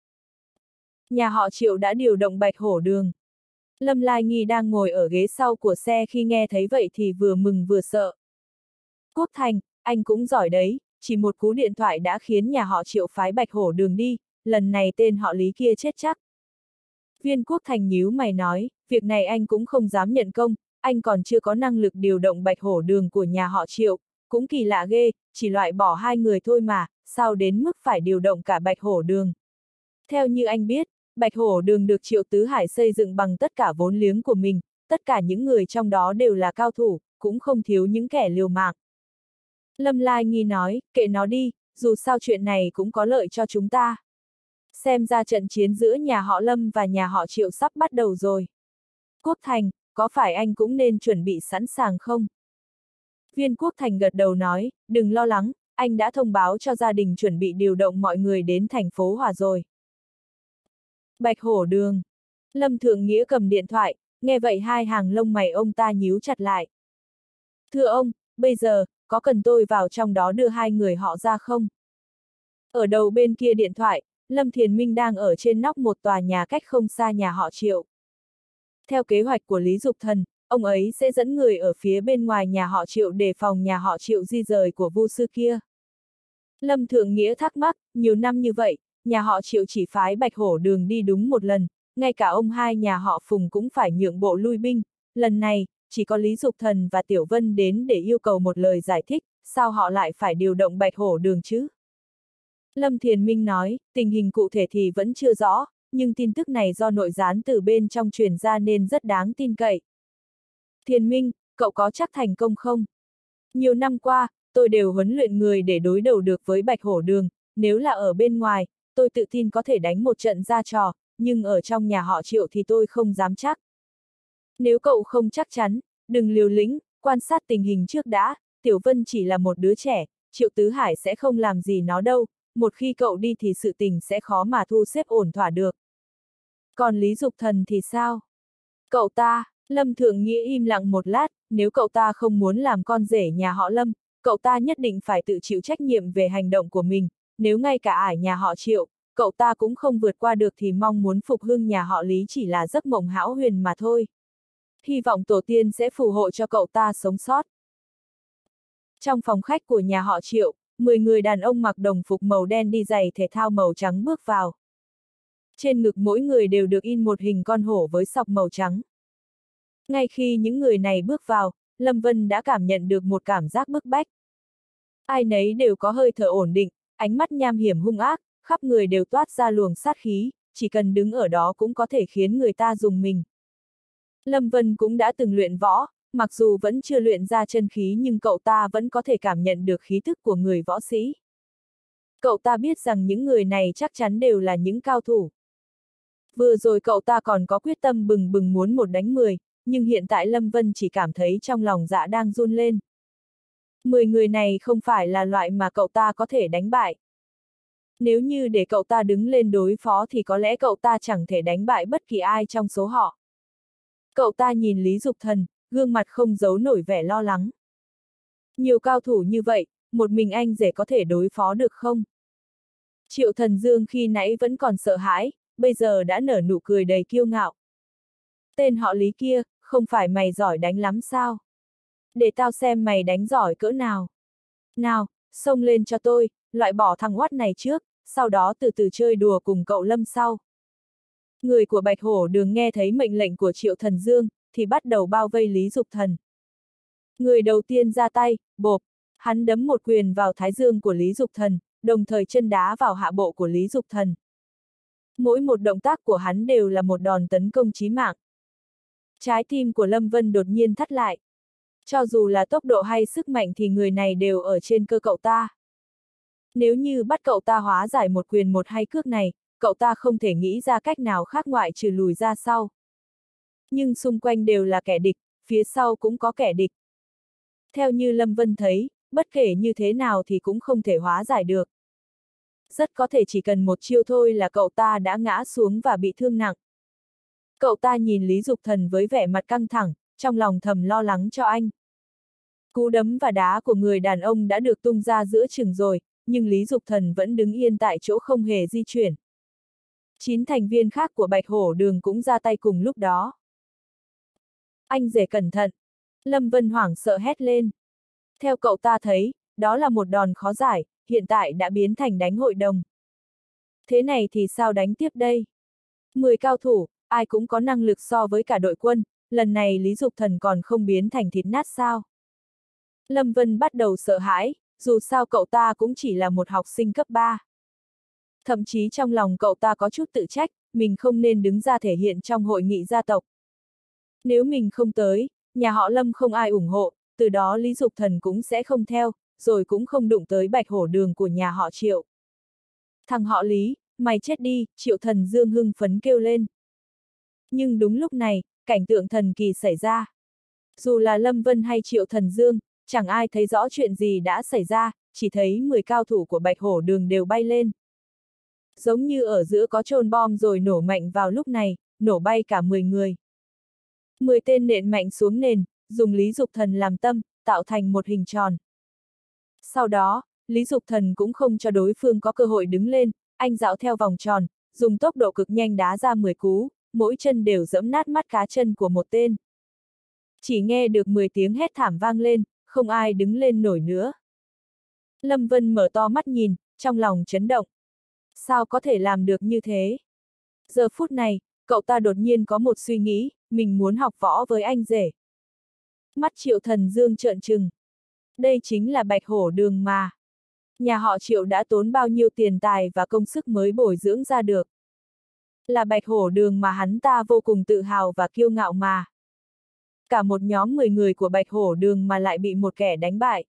A: Nhà họ Triệu đã điều động Bạch Hổ Đường. Lâm Lai Nghi đang ngồi ở ghế sau của xe khi nghe thấy vậy thì vừa mừng vừa sợ. Quốc Thành, anh cũng giỏi đấy, chỉ một cú điện thoại đã khiến nhà họ Triệu phái Bạch Hổ Đường đi, lần này tên họ Lý kia chết chắc. Viên Quốc Thành nhíu mày nói, việc này anh cũng không dám nhận công, anh còn chưa có năng lực điều động Bạch Hổ Đường của nhà họ Triệu, cũng kỳ lạ ghê, chỉ loại bỏ 2 người thôi mà, sao đến mức phải điều động cả Bạch Hổ Đường. Theo như anh biết, Bạch Hổ Đường được Triệu Tứ Hải xây dựng bằng tất cả vốn liếng của mình, tất cả những người trong đó đều là cao thủ, cũng không thiếu những kẻ liều mạng. Lâm Lai Nghi nói, kệ nó đi, dù sao chuyện này cũng có lợi cho chúng ta. Xem ra trận chiến giữa nhà họ Lâm và nhà họ Triệu sắp bắt đầu rồi. Quốc Thành, có phải anh cũng nên chuẩn bị sẵn sàng không? Viên Quốc Thành gật đầu nói, đừng lo lắng, anh đã thông báo cho gia đình chuẩn bị điều động mọi người đến thành phố Hòa rồi. Bạch Hổ Đường. Lâm Thượng Nghĩa cầm điện thoại, nghe vậy hai hàng lông mày ông ta nhíu chặt lại. Thưa ông, bây giờ, có cần tôi vào trong đó đưa 2 người họ ra không? Ở đầu bên kia điện thoại, Lâm Thiền Minh đang ở trên nóc một tòa nhà cách không xa nhà họ Triệu. Theo kế hoạch của Lý Dục Thần, ông ấy sẽ dẫn người ở phía bên ngoài nhà họ Triệu đề phòng nhà họ Triệu di rời của vu sư kia. Lâm Thượng Nghĩa thắc mắc, nhiều năm như vậy, nhà họ Triệu chỉ phái Bạch Hổ Đường đi đúng một lần, ngay cả ông hai nhà họ Phùng cũng phải nhượng bộ lui binh, lần này, chỉ có Lý Dục Thần và Tiểu Vân đến để yêu cầu một lời giải thích, sao họ lại phải điều động Bạch Hổ Đường chứ? Lâm Thiền Minh nói, tình hình cụ thể thì vẫn chưa rõ, nhưng tin tức này do nội gián từ bên trong truyền ra nên rất đáng tin cậy. Thiền Minh, cậu có chắc thành công không? Nhiều năm qua, tôi đều huấn luyện người để đối đầu được với Bạch Hổ Đường, nếu là ở bên ngoài, tôi tự tin có thể đánh một trận ra trò, nhưng ở trong nhà họ Triệu thì tôi không dám chắc. Nếu cậu không chắc chắn, đừng liều lĩnh, quan sát tình hình trước đã, Tiểu Vân chỉ là một đứa trẻ, Triệu Tứ Hải sẽ không làm gì nó đâu, một khi cậu đi thì sự tình sẽ khó mà thu xếp ổn thỏa được. Còn Lý Dục Thần thì sao? Cậu ta, Lâm Thượng Nghĩa im lặng một lát, nếu cậu ta không muốn làm con rể nhà họ Lâm, cậu ta nhất định phải tự chịu trách nhiệm về hành động của mình, nếu ngay cả ải nhà họ Triệu, cậu ta cũng không vượt qua được thì mong muốn phục hưng nhà họ Lý chỉ là giấc mộng hão huyền mà thôi. Hy vọng tổ tiên sẽ phù hộ cho cậu ta sống sót. Trong phòng khách của nhà họ Triệu, 10 người đàn ông mặc đồng phục màu đen đi giày thể thao màu trắng bước vào. Trên ngực mỗi người đều được in một hình con hổ với sọc màu trắng. Ngay khi những người này bước vào, Lâm Vân đã cảm nhận được một cảm giác bức bách. Ai nấy đều có hơi thở ổn định, ánh mắt nham hiểm hung ác, khắp người đều toát ra luồng sát khí, chỉ cần đứng ở đó cũng có thể khiến người ta rùng mình. Lâm Vân cũng đã từng luyện võ, mặc dù vẫn chưa luyện ra chân khí nhưng cậu ta vẫn có thể cảm nhận được khí thức của người võ sĩ. Cậu ta biết rằng những người này chắc chắn đều là những cao thủ. Vừa rồi cậu ta còn có quyết tâm bừng bừng muốn một đánh 10, nhưng hiện tại Lâm Vân chỉ cảm thấy trong lòng dạ đang run lên. 10 người này không phải là loại mà cậu ta có thể đánh bại. Nếu như để cậu ta đứng lên đối phó thì có lẽ cậu ta chẳng thể đánh bại bất kỳ ai trong số họ. Cậu ta nhìn Lý Dục Thần, gương mặt không giấu nổi vẻ lo lắng. Nhiều cao thủ như vậy, một mình anh rể có thể đối phó được không? Triệu Thần Dương khi nãy vẫn còn sợ hãi, bây giờ đã nở nụ cười đầy kiêu ngạo. Tên họ Lý kia, không phải mày giỏi đánh lắm sao? Để tao xem mày đánh giỏi cỡ nào. Nào, xông lên cho tôi, loại bỏ thằng oát này trước, sau đó từ từ chơi đùa cùng cậu Lâm sau. Người của Bạch Hổ Đường nghe thấy mệnh lệnh của Triệu Thần Dương, thì bắt đầu bao vây Lý Dục Thần. Người đầu tiên ra tay, bộp, hắn đấm một quyền vào thái dương của Lý Dục Thần, đồng thời chân đá vào hạ bộ của Lý Dục Thần. Mỗi một động tác của hắn đều là một đòn tấn công chí mạng. Trái tim của Lâm Vân đột nhiên thắt lại. Cho dù là tốc độ hay sức mạnh thì người này đều ở trên cơ cậu ta. Nếu như bắt cậu ta hóa giải một quyền một hay cước này, cậu ta không thể nghĩ ra cách nào khác ngoại trừ lùi ra sau. Nhưng xung quanh đều là kẻ địch, phía sau cũng có kẻ địch. Theo như Lâm Vân thấy, bất kể như thế nào thì cũng không thể hóa giải được. Rất có thể chỉ cần một chiêu thôi là cậu ta đã ngã xuống và bị thương nặng. Cậu ta nhìn Lý Dục Thần với vẻ mặt căng thẳng, trong lòng thầm lo lắng cho anh. Cú đấm và đá của người đàn ông đã được tung ra giữa chừng rồi, nhưng Lý Dục Thần vẫn đứng yên tại chỗ không hề di chuyển. 9 thành viên khác của Bạch Hổ Đường cũng ra tay cùng lúc đó. Anh rể cẩn thận! Lâm Vân hoảng sợ hét lên. Theo cậu ta thấy, đó là một đòn khó giải, hiện tại đã biến thành đánh hội đồng. Thế này thì sao đánh tiếp đây? 10 cao thủ, ai cũng có năng lực so với cả đội quân, lần này Lý Dục Thần còn không biến thành thịt nát sao? Lâm Vân bắt đầu sợ hãi, dù sao cậu ta cũng chỉ là một học sinh cấp 3. Thậm chí trong lòng cậu ta có chút tự trách, mình không nên đứng ra thể hiện trong hội nghị gia tộc. Nếu mình không tới, nhà họ Lâm không ai ủng hộ, từ đó Lý Dục Thần cũng sẽ không theo, rồi cũng không đụng tới Bạch Hổ Đường của nhà họ Triệu. Thằng họ Lý, mày chết đi, Triệu Thần Dương hưng phấn kêu lên. Nhưng đúng lúc này, cảnh tượng thần kỳ xảy ra. Dù là Lâm Vân hay Triệu Thần Dương, chẳng ai thấy rõ chuyện gì đã xảy ra, chỉ thấy 10 cao thủ của Bạch Hổ Đường đều bay lên. Giống như ở giữa có chôn bom rồi nổ mạnh vào lúc này, nổ bay cả 10 người. 10 tên nện mạnh xuống nền, dùng Lý Dục Thần làm tâm, tạo thành một hình tròn. Sau đó, Lý Dục Thần cũng không cho đối phương có cơ hội đứng lên, anh dạo theo vòng tròn, dùng tốc độ cực nhanh đá ra 10 cú, mỗi chân đều giẫm nát mắt cá chân của một tên. Chỉ nghe được 10 tiếng hét thảm vang lên, không ai đứng lên nổi nữa. Lâm Vân mở to mắt nhìn, trong lòng chấn động. Sao có thể làm được như thế? Giờ phút này, cậu ta đột nhiên có một suy nghĩ, mình muốn học võ với anh rể. Mắt Triệu Thần Dương trợn trừng. Đây chính là Bạch Hổ Đường mà. Nhà họ Triệu đã tốn bao nhiêu tiền tài và công sức mới bồi dưỡng ra được. Là Bạch Hổ Đường mà hắn ta vô cùng tự hào và kiêu ngạo mà. Cả một nhóm 10 người của Bạch Hổ Đường mà lại bị một kẻ đánh bại.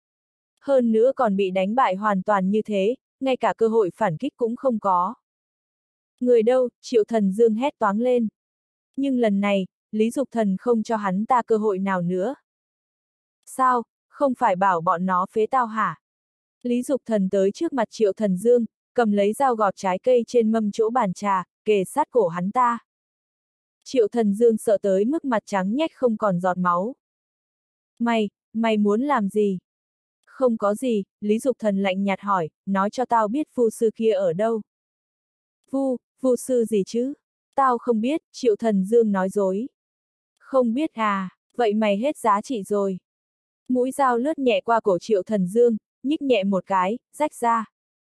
A: Hơn nữa còn bị đánh bại hoàn toàn như thế, ngay cả cơ hội phản kích cũng không có. Người đâu, Triệu Thần Dương hét toáng lên. Nhưng lần này, Lý Dục Thần không cho hắn ta cơ hội nào nữa. Sao, không phải bảo bọn nó phế tao hả? Lý Dục Thần tới trước mặt Triệu Thần Dương, cầm lấy dao gọt trái cây trên mâm chỗ bàn trà, kề sát cổ hắn ta. Triệu Thần Dương sợ tới mức mặt trắng nhách không còn giọt máu. Mày muốn làm gì? Không có gì, Lý Dục Thần lạnh nhạt hỏi, nói cho tao biết vu sư kia ở đâu. Vu sư gì chứ? Tao không biết, Triệu Thần Dương nói dối. Không biết à, vậy mày hết giá trị rồi. Mũi dao lướt nhẹ qua cổ Triệu Thần Dương, nhích nhẹ một cái, rách ra.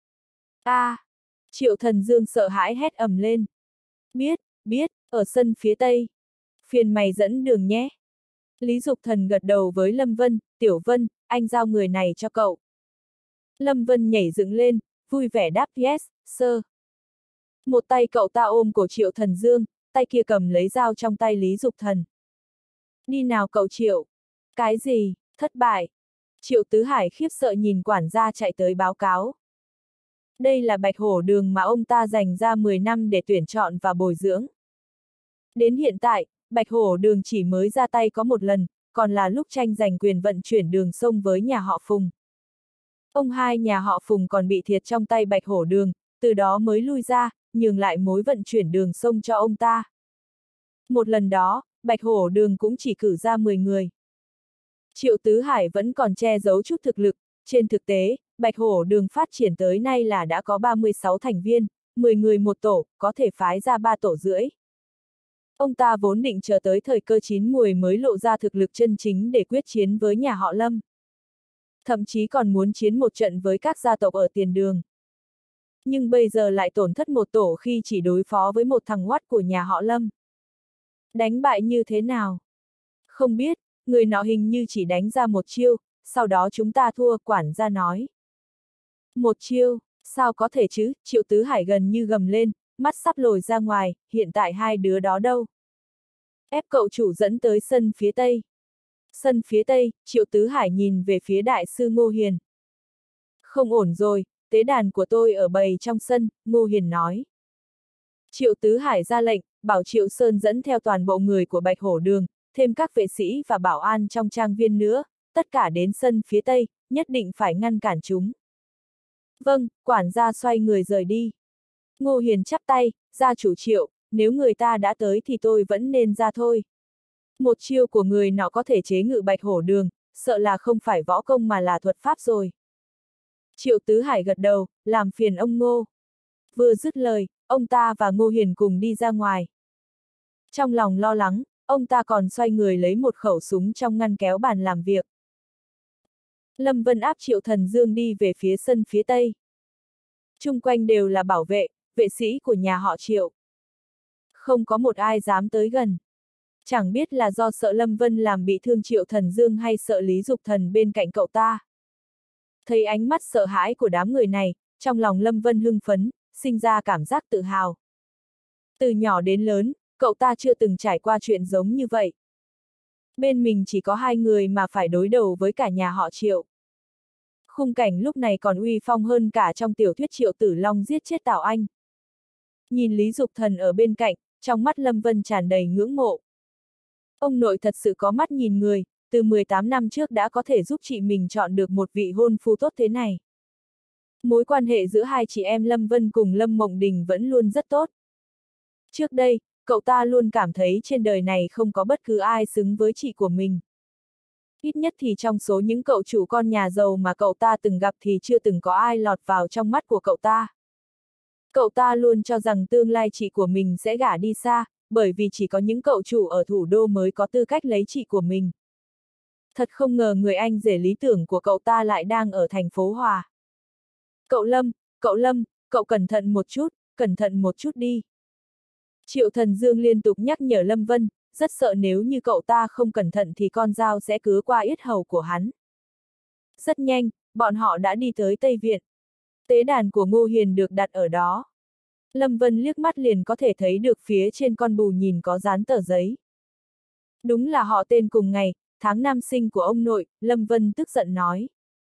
A: Triệu Thần Dương sợ hãi hét ầm lên. Biết, ở sân phía tây. Phiền mày dẫn đường nhé. Lý Dục Thần gật đầu với Lâm Vân, Tiểu Vân, anh giao người này cho cậu. Lâm Vân nhảy dựng lên, vui vẻ đáp yes, sir. Một tay cậu ta ôm cổ Triệu Thần Dương, tay kia cầm lấy dao trong tay Lý Dục Thần. Đi nào cậu Triệu. Cái gì, thất bại. Triệu Tứ Hải khiếp sợ nhìn quản gia chạy tới báo cáo. Đây là Bạch Hổ Đường mà ông ta dành ra 10 năm để tuyển chọn và bồi dưỡng. Đến hiện tại, Bạch Hổ Đường chỉ mới ra tay có một lần, còn là lúc tranh giành quyền vận chuyển đường sông với nhà họ Phùng. Ông hai nhà họ Phùng còn bị thiệt trong tay Bạch Hổ Đường, từ đó mới lui ra, nhường lại mối vận chuyển đường sông cho ông ta. Một lần đó, Bạch Hổ Đường cũng chỉ cử ra 10 người. Triệu Tứ Hải vẫn còn che giấu chút thực lực, trên thực tế, Bạch Hổ Đường phát triển tới nay là đã có 36 thành viên, 10 người một tổ, có thể phái ra 3 tổ rưỡi. Ông ta vốn định chờ tới thời cơ chín muồi mới lộ ra thực lực chân chính để quyết chiến với nhà họ Lâm. Thậm chí còn muốn chiến một trận với các gia tộc ở tiền đường. Nhưng bây giờ lại tổn thất một tổ khi chỉ đối phó với một thằng oắt của nhà họ Lâm. Đánh bại như thế nào? Không biết, người nọ hình như chỉ đánh ra một chiêu, sau đó chúng ta thua, quản gia nói. Một chiêu, sao có thể chứ, Triệu Tứ Hải gần như gầm lên, mắt sắp lồi ra ngoài, hiện tại hai đứa đó đâu? Ép cậu chủ dẫn tới sân phía tây. Sân phía tây, Triệu Tứ Hải nhìn về phía đại sư Ngô Hiền. Không ổn rồi, tế đàn của tôi ở bầy trong sân, Ngô Hiền nói. Triệu Tứ Hải ra lệnh, bảo Triệu Sơn dẫn theo toàn bộ người của Bạch Hổ Đường, thêm các vệ sĩ và bảo an trong trang viên nữa, tất cả đến sân phía tây, nhất định phải ngăn cản chúng. Vâng, quản gia xoay người rời đi. Ngô Hiền chắp tay, gia chủ Triệu, nếu người ta đã tới thì tôi vẫn nên ra thôi. Một chiêu của người nọ có thể chế ngự Bạch Hổ Đường, sợ là không phải võ công mà là thuật pháp rồi. Triệu Tứ Hải gật đầu, làm phiền ông Ngô. Vừa dứt lời, ông ta và Ngô Hiền cùng đi ra ngoài. Trong lòng lo lắng, ông ta còn xoay người lấy một khẩu súng trong ngăn kéo bàn làm việc. Lâm Vân áp Triệu Thần Dương đi về phía sân phía tây. Chung quanh đều là bảo vệ, vệ sĩ của nhà họ Triệu. Không có một ai dám tới gần. Chẳng biết là do sợ Lâm Vân làm bị thương Triệu Thần Dương hay sợ Lý Dục Thần bên cạnh cậu ta. Thấy ánh mắt sợ hãi của đám người này, trong lòng Lâm Vân hưng phấn, sinh ra cảm giác tự hào. Từ nhỏ đến lớn, cậu ta chưa từng trải qua chuyện giống như vậy. Bên mình chỉ có hai người mà phải đối đầu với cả nhà họ Triệu. Khung cảnh lúc này còn uy phong hơn cả trong tiểu thuyết Triệu Tử Long giết chết Tào Anh. Nhìn Lý Dục Thần ở bên cạnh, trong mắt Lâm Vân tràn đầy ngưỡng mộ. Ông nội thật sự có mắt nhìn người, từ 18 năm trước đã có thể giúp chị mình chọn được một vị hôn phu tốt thế này. Mối quan hệ giữa hai chị em Lâm Vân cùng Lâm Mộng Đình vẫn luôn rất tốt. Trước đây, cậu ta luôn cảm thấy trên đời này không có bất cứ ai xứng với chị của mình. Ít nhất thì trong số những cậu chủ con nhà giàu mà cậu ta từng gặp thì chưa từng có ai lọt vào trong mắt của cậu ta. Cậu ta luôn cho rằng tương lai chị của mình sẽ gả đi xa, bởi vì chỉ có những cậu chủ ở thủ đô mới có tư cách lấy chị của mình. Thật không ngờ người anh rể lý tưởng của cậu ta lại đang ở thành phố Hòa. Cậu Lâm, cậu cẩn thận một chút đi. Triệu Thần Dương liên tục nhắc nhở Lâm Vân, rất sợ nếu như cậu ta không cẩn thận thì con dao sẽ cứa qua yết hầu của hắn. Rất nhanh, bọn họ đã đi tới Tây Viện. Tế đàn của Ngô Hiền được đặt ở đó. Lâm Vân liếc mắt liền có thể thấy được phía trên con bù nhìn có dán tờ giấy. Đúng là họ tên cùng ngày, tháng năm sinh của ông nội, Lâm Vân tức giận nói.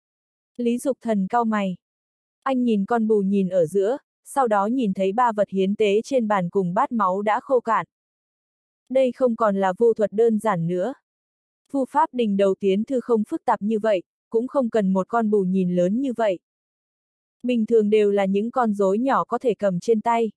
A: Lý Dục Thần cau mày. Anh nhìn con bù nhìn ở giữa, sau đó nhìn thấy ba vật hiến tế trên bàn cùng bát máu đã khô cạn. Đây không còn là vu thuật đơn giản nữa. Vu pháp đình đầu tiến thư không phức tạp như vậy, cũng không cần một con bù nhìn lớn như vậy. Bình thường đều là những con rối nhỏ có thể cầm trên tay.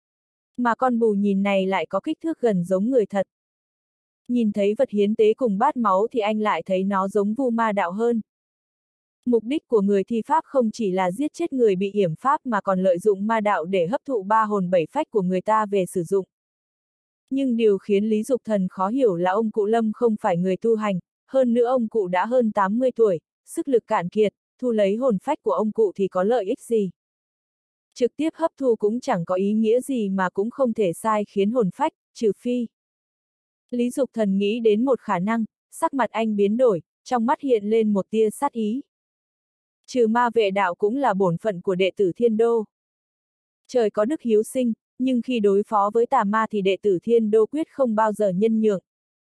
A: Mà con bù nhìn này lại có kích thước gần giống người thật. Nhìn thấy vật hiến tế cùng bát máu thì anh lại thấy nó giống vu ma đạo hơn. Mục đích của người thi pháp không chỉ là giết chết người bị yểm pháp mà còn lợi dụng ma đạo để hấp thụ ba hồn bảy phách của người ta về sử dụng. Nhưng điều khiến Lý Dục Thần khó hiểu là ông cụ Lâm không phải người tu hành, hơn nữa ông cụ đã hơn 80 tuổi, sức lực cạn kiệt, thu lấy hồn phách của ông cụ thì có lợi ích gì. Trực tiếp hấp thu cũng chẳng có ý nghĩa gì mà cũng không thể sai khiến hồn phách, trừ phi. Lý Dục Thần nghĩ đến một khả năng, sắc mặt anh biến đổi, trong mắt hiện lên một tia sát ý. Trừ ma vệ đạo cũng là bổn phận của đệ tử Thiên Đô. Trời có đức hiếu sinh, nhưng khi đối phó với tà ma thì đệ tử Thiên Đô quyết không bao giờ nhân nhượng.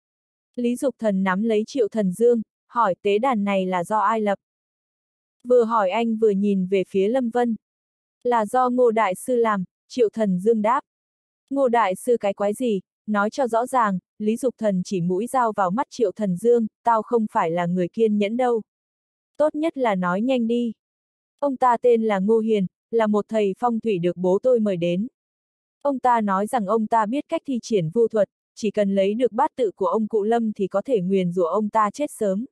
A: Lý Dục Thần nắm lấy Triệu Thần Dương, hỏi tế đàn này là do ai lập? Vừa hỏi anh vừa nhìn về phía Lâm Vân. Là do Ngô Đại Sư làm, Triệu Thần Dương đáp. Ngô Đại Sư cái quái gì, nói cho rõ ràng, Lý Dục Thần chỉ mũi dao vào mắt Triệu Thần Dương, tao không phải là người kiên nhẫn đâu. Tốt nhất là nói nhanh đi. Ông ta tên là Ngô Hiền, là một thầy phong thủy được bố tôi mời đến. Ông ta nói rằng ông ta biết cách thi triển vu thuật, chỉ cần lấy được bát tự của ông cụ Lâm thì có thể nguyền rủa ông ta chết sớm.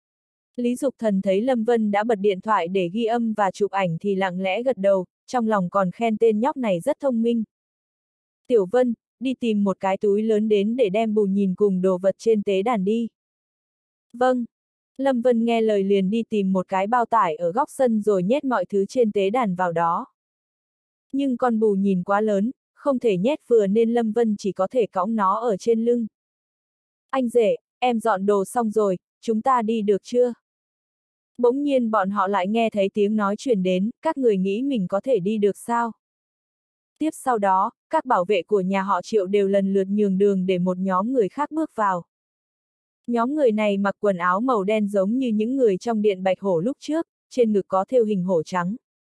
A: Lý Dục Thần thấy Lâm Vân đã bật điện thoại để ghi âm và chụp ảnh thì lặng lẽ gật đầu, trong lòng còn khen tên nhóc này rất thông minh. Tiểu Vân, đi tìm một cái túi lớn đến để đem bù nhìn cùng đồ vật trên tế đàn đi. Vâng. Lâm Vân nghe lời liền đi tìm một cái bao tải ở góc sân rồi nhét mọi thứ trên tế đàn vào đó. Nhưng con bù nhìn quá lớn, không thể nhét vừa nên Lâm Vân chỉ có thể cõng nó ở trên lưng. Anh rể, em dọn đồ xong rồi, chúng ta đi được chưa? Bỗng nhiên bọn họ lại nghe thấy tiếng nói truyền đến, các người nghĩ mình có thể đi được sao? Tiếp sau đó, các bảo vệ của nhà họ Triệu đều lần lượt nhường đường để một nhóm người khác bước vào. Nhóm người này mặc quần áo màu đen giống như những người trong điện Bạch Hổ lúc trước, trên ngực có thêu hình hổ trắng.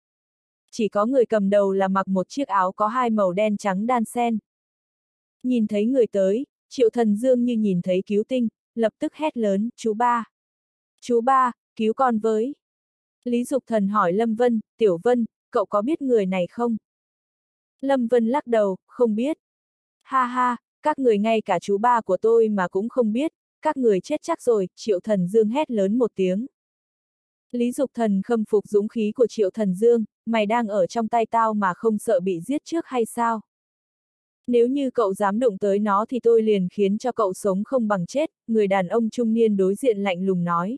A: Chỉ có người cầm đầu là mặc một chiếc áo có hai màu đen trắng đan xen. Nhìn thấy người tới, Triệu Thần Dương như nhìn thấy cứu tinh, lập tức hét lớn, chú ba. Chú ba, cứu con với. Lý Dục Thần hỏi Lâm Vân, Tiểu Vân, cậu có biết người này không? Lâm Vân lắc đầu, không biết. Ha ha, các người ngay cả chú ba của tôi mà cũng không biết, các người chết chắc rồi, Triệu Thần Dương hét lớn một tiếng. Lý Dục Thần khâm phục dũng khí của Triệu Thần Dương, mày đang ở trong tay tao mà không sợ bị giết trước hay sao? Nếu như cậu dám đụng tới nó thì tôi liền khiến cho cậu sống không bằng chết, người đàn ông trung niên đối diện lạnh lùng nói.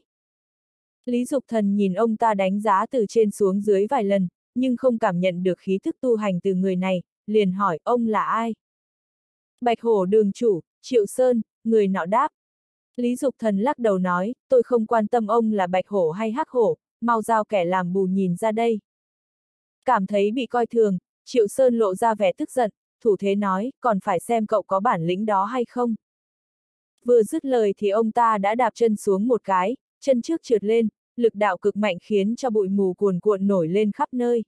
A: Lý Dục Thần nhìn ông ta đánh giá từ trên xuống dưới vài lần, nhưng không cảm nhận được khí thức tu hành từ người này, liền hỏi ông là ai? Bạch Hổ đường chủ, Triệu Sơn, người nọ đáp. Lý Dục Thần lắc đầu nói, tôi không quan tâm ông là Bạch Hổ hay Hắc Hổ, mau giao kẻ làm bù nhìn ra đây. Cảm thấy bị coi thường, Triệu Sơn lộ ra vẻ tức giận, thủ thế nói, còn phải xem cậu có bản lĩnh đó hay không. Vừa dứt lời thì ông ta đã đạp chân xuống một cái, chân trước trượt lên, lực đạo cực mạnh khiến cho bụi mù cuồn cuộn nổi lên khắp nơi.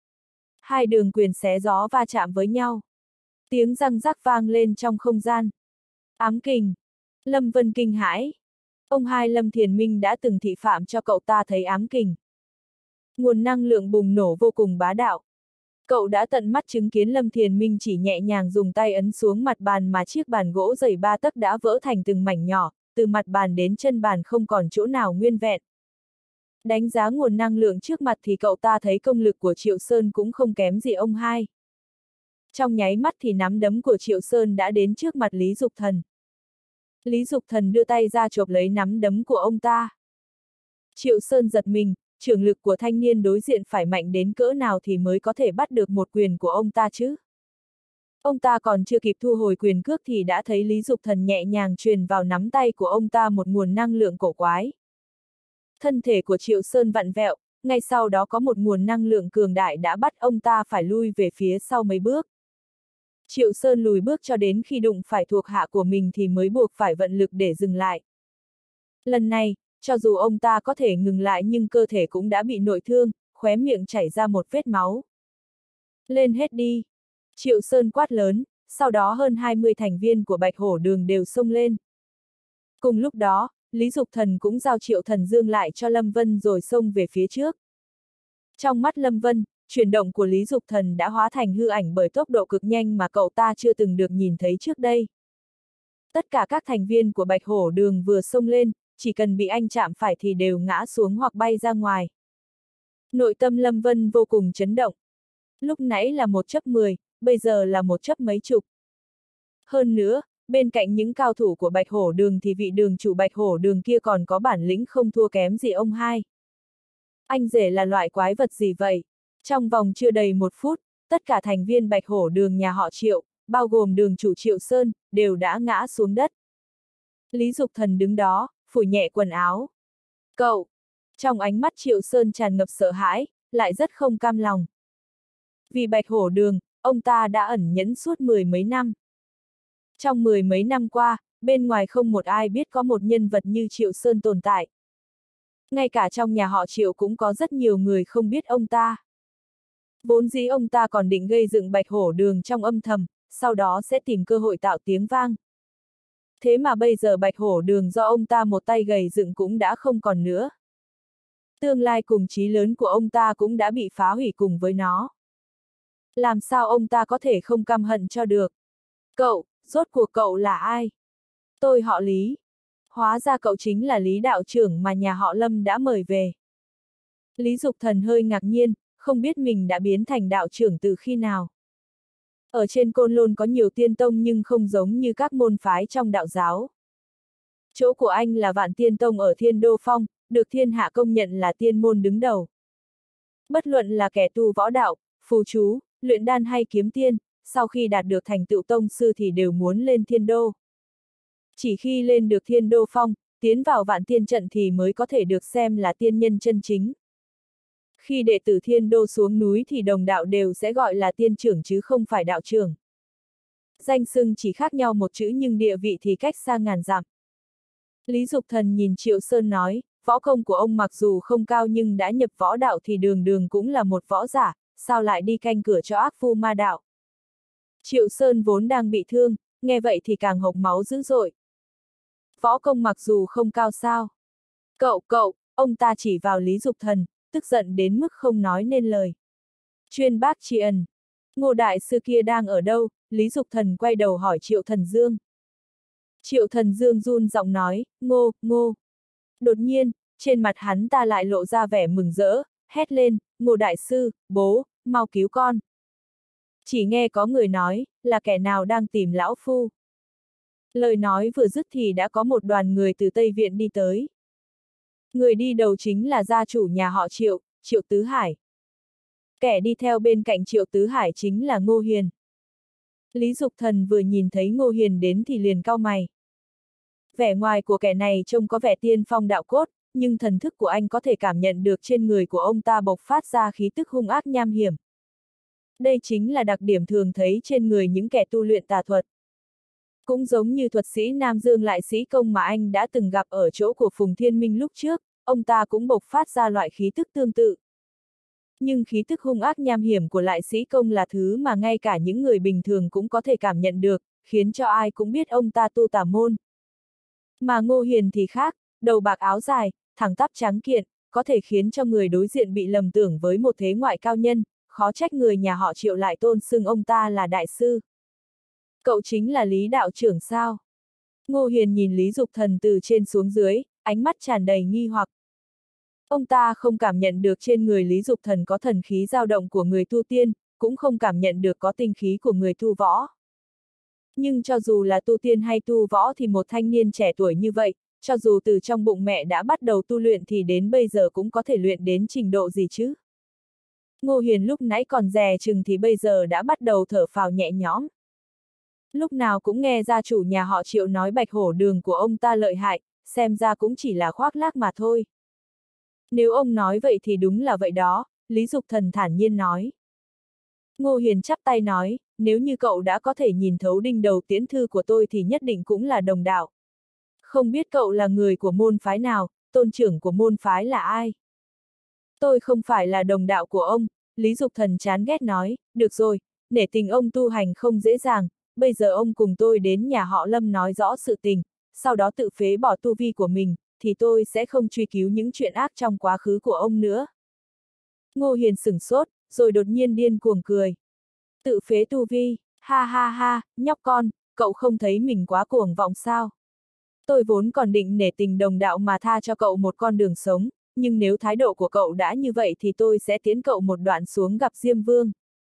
A: Hai đường quyền xé gió va chạm với nhau. Tiếng răng rắc vang lên trong không gian. Ám kình. Lâm Vân kinh hãi. Ông hai Lâm Thiền Minh đã từng thị phạm cho cậu ta thấy ám kình. Nguồn năng lượng bùng nổ vô cùng bá đạo. Cậu đã tận mắt chứng kiến Lâm Thiền Minh chỉ nhẹ nhàng dùng tay ấn xuống mặt bàn mà chiếc bàn gỗ dày 3 tấc đã vỡ thành từng mảnh nhỏ, từ mặt bàn đến chân bàn không còn chỗ nào nguyên vẹn. Đánh giá nguồn năng lượng trước mặt thì cậu ta thấy công lực của Triệu Sơn cũng không kém gì ông hai. Trong nháy mắt thì nắm đấm của Triệu Sơn đã đến trước mặt Lý Dục Thần. Lý Dục Thần đưa tay ra chộp lấy nắm đấm của ông ta. Triệu Sơn giật mình, trưởng lực của thanh niên đối diện phải mạnh đến cỡ nào thì mới có thể bắt được một quyền của ông ta chứ? Ông ta còn chưa kịp thu hồi quyền cước thì đã thấy Lý Dục Thần nhẹ nhàng truyền vào nắm tay của ông ta một nguồn năng lượng cổ quái. Thân thể của Triệu Sơn vặn vẹo, ngay sau đó có một nguồn năng lượng cường đại đã bắt ông ta phải lui về phía sau mấy bước. Triệu Sơn lùi bước cho đến khi đụng phải thuộc hạ của mình thì mới buộc phải vận lực để dừng lại. Lần này, cho dù ông ta có thể ngừng lại nhưng cơ thể cũng đã bị nội thương, khóe miệng chảy ra một vết máu. Lên hết đi! Triệu Sơn quát lớn, sau đó hơn 20 thành viên của Bạch Hổ Đường đều xông lên. Cùng lúc đó, Lý Dục Thần cũng giao Triệu Thần Dương lại cho Lâm Vân rồi xông về phía trước. Trong mắt Lâm Vân, chuyển động của Lý Dục Thần đã hóa thành hư ảnh bởi tốc độ cực nhanh mà cậu ta chưa từng được nhìn thấy trước đây. Tất cả các thành viên của Bạch Hổ Đường vừa xông lên, chỉ cần bị anh chạm phải thì đều ngã xuống hoặc bay ra ngoài. Nội tâm Lâm Vân vô cùng chấn động. Lúc nãy là 1/10, bây giờ là 1 mấy chục. Hơn nữa, bên cạnh những cao thủ của Bạch Hổ Đường thì vị đường chủ Bạch Hổ Đường kia còn có bản lĩnh không thua kém gì ông hai. Anh rể là loại quái vật gì vậy? Trong vòng chưa đầy 1 phút, tất cả thành viên Bạch Hổ Đường nhà họ Triệu, bao gồm đường chủ Triệu Sơn, đều đã ngã xuống đất. Lý Dục Thần đứng đó, phủi nhẹ quần áo. Cậu! Trong ánh mắt Triệu Sơn tràn ngập sợ hãi, lại rất không cam lòng. Vì Bạch Hổ Đường, ông ta đã ẩn nhẫn suốt 10 mấy năm. Trong 10 mấy năm qua, bên ngoài không một ai biết có một nhân vật như Triệu Sơn tồn tại. Ngay cả trong nhà họ Triệu cũng có rất nhiều người không biết ông ta. Vốn dĩ ông ta còn định gây dựng Bạch Hổ Đường trong âm thầm, sau đó sẽ tìm cơ hội tạo tiếng vang. Thế mà bây giờ Bạch Hổ Đường do ông ta một tay gầy dựng cũng đã không còn nữa. Tương lai cùng chí lớn của ông ta cũng đã bị phá hủy cùng với nó. Làm sao ông ta có thể không căm hận cho được? Cậu, rốt cuộc cậu là ai? Tôi họ Lý. Hóa ra cậu chính là Lý đạo trưởng mà nhà họ Lâm đã mời về. Lý Dục Thần hơi ngạc nhiên, không biết mình đã biến thành đạo trưởng từ khi nào. Ở trên Côn Lôn có nhiều tiên tông nhưng không giống như các môn phái trong đạo giáo. Chỗ của anh là Vạn Tiên Tông ở Thiên Đô Phong, được thiên hạ công nhận là tiên môn đứng đầu. Bất luận là kẻ tu võ đạo, phù chú, luyện đan hay kiếm tiên, sau khi đạt được thành tựu tông sư thì đều muốn lên Thiên Đô. Chỉ khi lên được Thiên Đô Phong, tiến vào Vạn Tiên Trận thì mới có thể được xem là tiên nhân chân chính. Khi đệ tử Thiên Đô xuống núi thì đồng đạo đều sẽ gọi là tiên trưởng chứ không phải đạo trưởng. Danh xưng chỉ khác nhau một chữ nhưng địa vị thì cách xa ngàn dặm. Lý Dục Thần nhìn Triệu Sơn nói, võ công của ông mặc dù không cao nhưng đã nhập võ đạo thì đường đường cũng là một võ giả, sao lại đi canh cửa cho ác phu ma đạo. Triệu Sơn vốn đang bị thương, nghe vậy thì càng hộc máu dữ dội. Võ công mặc dù không cao sao. Cậu, ông ta chỉ vào Lý Dục Thần, tức giận đến mức không nói nên lời. Chuyên bác tri ân. Ngô đại sư kia đang ở đâu? Lý Dục Thần quay đầu hỏi Triệu Thần Dương. Triệu Thần Dương run giọng nói, Ngô. Đột nhiên, trên mặt hắn ta lại lộ ra vẻ mừng rỡ, hét lên, Ngô đại sư, bố, mau cứu con. Chỉ nghe có người nói, là kẻ nào đang tìm lão phu. Lời nói vừa dứt thì đã có một đoàn người từ Tây Viện đi tới. Người đi đầu chính là gia chủ nhà họ Triệu, Triệu Tứ Hải. Kẻ đi theo bên cạnh Triệu Tứ Hải chính là Ngô Hiền. Lý Dục Thần vừa nhìn thấy Ngô Hiền đến thì liền cau mày. Vẻ ngoài của kẻ này trông có vẻ tiên phong đạo cốt, nhưng thần thức của anh có thể cảm nhận được trên người của ông ta bộc phát ra khí tức hung ác nham hiểm. Đây chính là đặc điểm thường thấy trên người những kẻ tu luyện tà thuật. Cũng giống như thuật sĩ Nam Dương Lại Sĩ Công mà anh đã từng gặp ở chỗ của Phùng Thiên Minh lúc trước, ông ta cũng bộc phát ra loại khí tức tương tự. Nhưng khí tức hung ác nham hiểm của Lại Sĩ Công là thứ mà ngay cả những người bình thường cũng có thể cảm nhận được, khiến cho ai cũng biết ông ta tu tà môn. Mà Ngô Hiền thì khác, đầu bạc áo dài, thẳng tắp trắng kiện, có thể khiến cho người đối diện bị lầm tưởng với một thế ngoại cao nhân, khó trách người nhà họ Triệu lại tôn xưng ông ta là đại sư. Cậu chính là Lý đạo trưởng sao? Ngô Hiền nhìn Lý Dục Thần từ trên xuống dưới, ánh mắt tràn đầy nghi hoặc. Ông ta không cảm nhận được trên người Lý Dục Thần có thần khí dao động của người tu tiên, cũng không cảm nhận được có tinh khí của người tu võ. Nhưng cho dù là tu tiên hay tu võ thì một thanh niên trẻ tuổi như vậy, cho dù từ trong bụng mẹ đã bắt đầu tu luyện thì đến bây giờ cũng có thể luyện đến trình độ gì chứ? Ngô Hiền lúc nãy còn dè chừng thì bây giờ đã bắt đầu thở phào nhẹ nhõm. Lúc nào cũng nghe gia chủ nhà họ Triệu nói Bạch Hổ Đường của ông ta lợi hại, xem ra cũng chỉ là khoác lác mà thôi. Nếu ông nói vậy thì đúng là vậy đó, Lý Dục Thần thản nhiên nói. Ngô Hiền chắp tay nói, nếu như cậu đã có thể nhìn thấu đinh đầu tiễn thư của tôi thì nhất định cũng là đồng đạo. Không biết cậu là người của môn phái nào, tôn trưởng của môn phái là ai? Tôi không phải là đồng đạo của ông, Lý Dục Thần chán ghét nói, được rồi, nể tình ông tu hành không dễ dàng, bây giờ ông cùng tôi đến nhà họ Lâm nói rõ sự tình, sau đó tự phế bỏ tu vi của mình, thì tôi sẽ không truy cứu những chuyện ác trong quá khứ của ông nữa. Ngô Hiền sửng sốt, rồi đột nhiên điên cuồng cười. Tự phế tu vi, ha ha ha, nhóc con, cậu không thấy mình quá cuồng vọng sao? Tôi vốn còn định nể tình đồng đạo mà tha cho cậu một con đường sống, nhưng nếu thái độ của cậu đã như vậy thì tôi sẽ tiến cậu một đoạn xuống gặp Diêm Vương.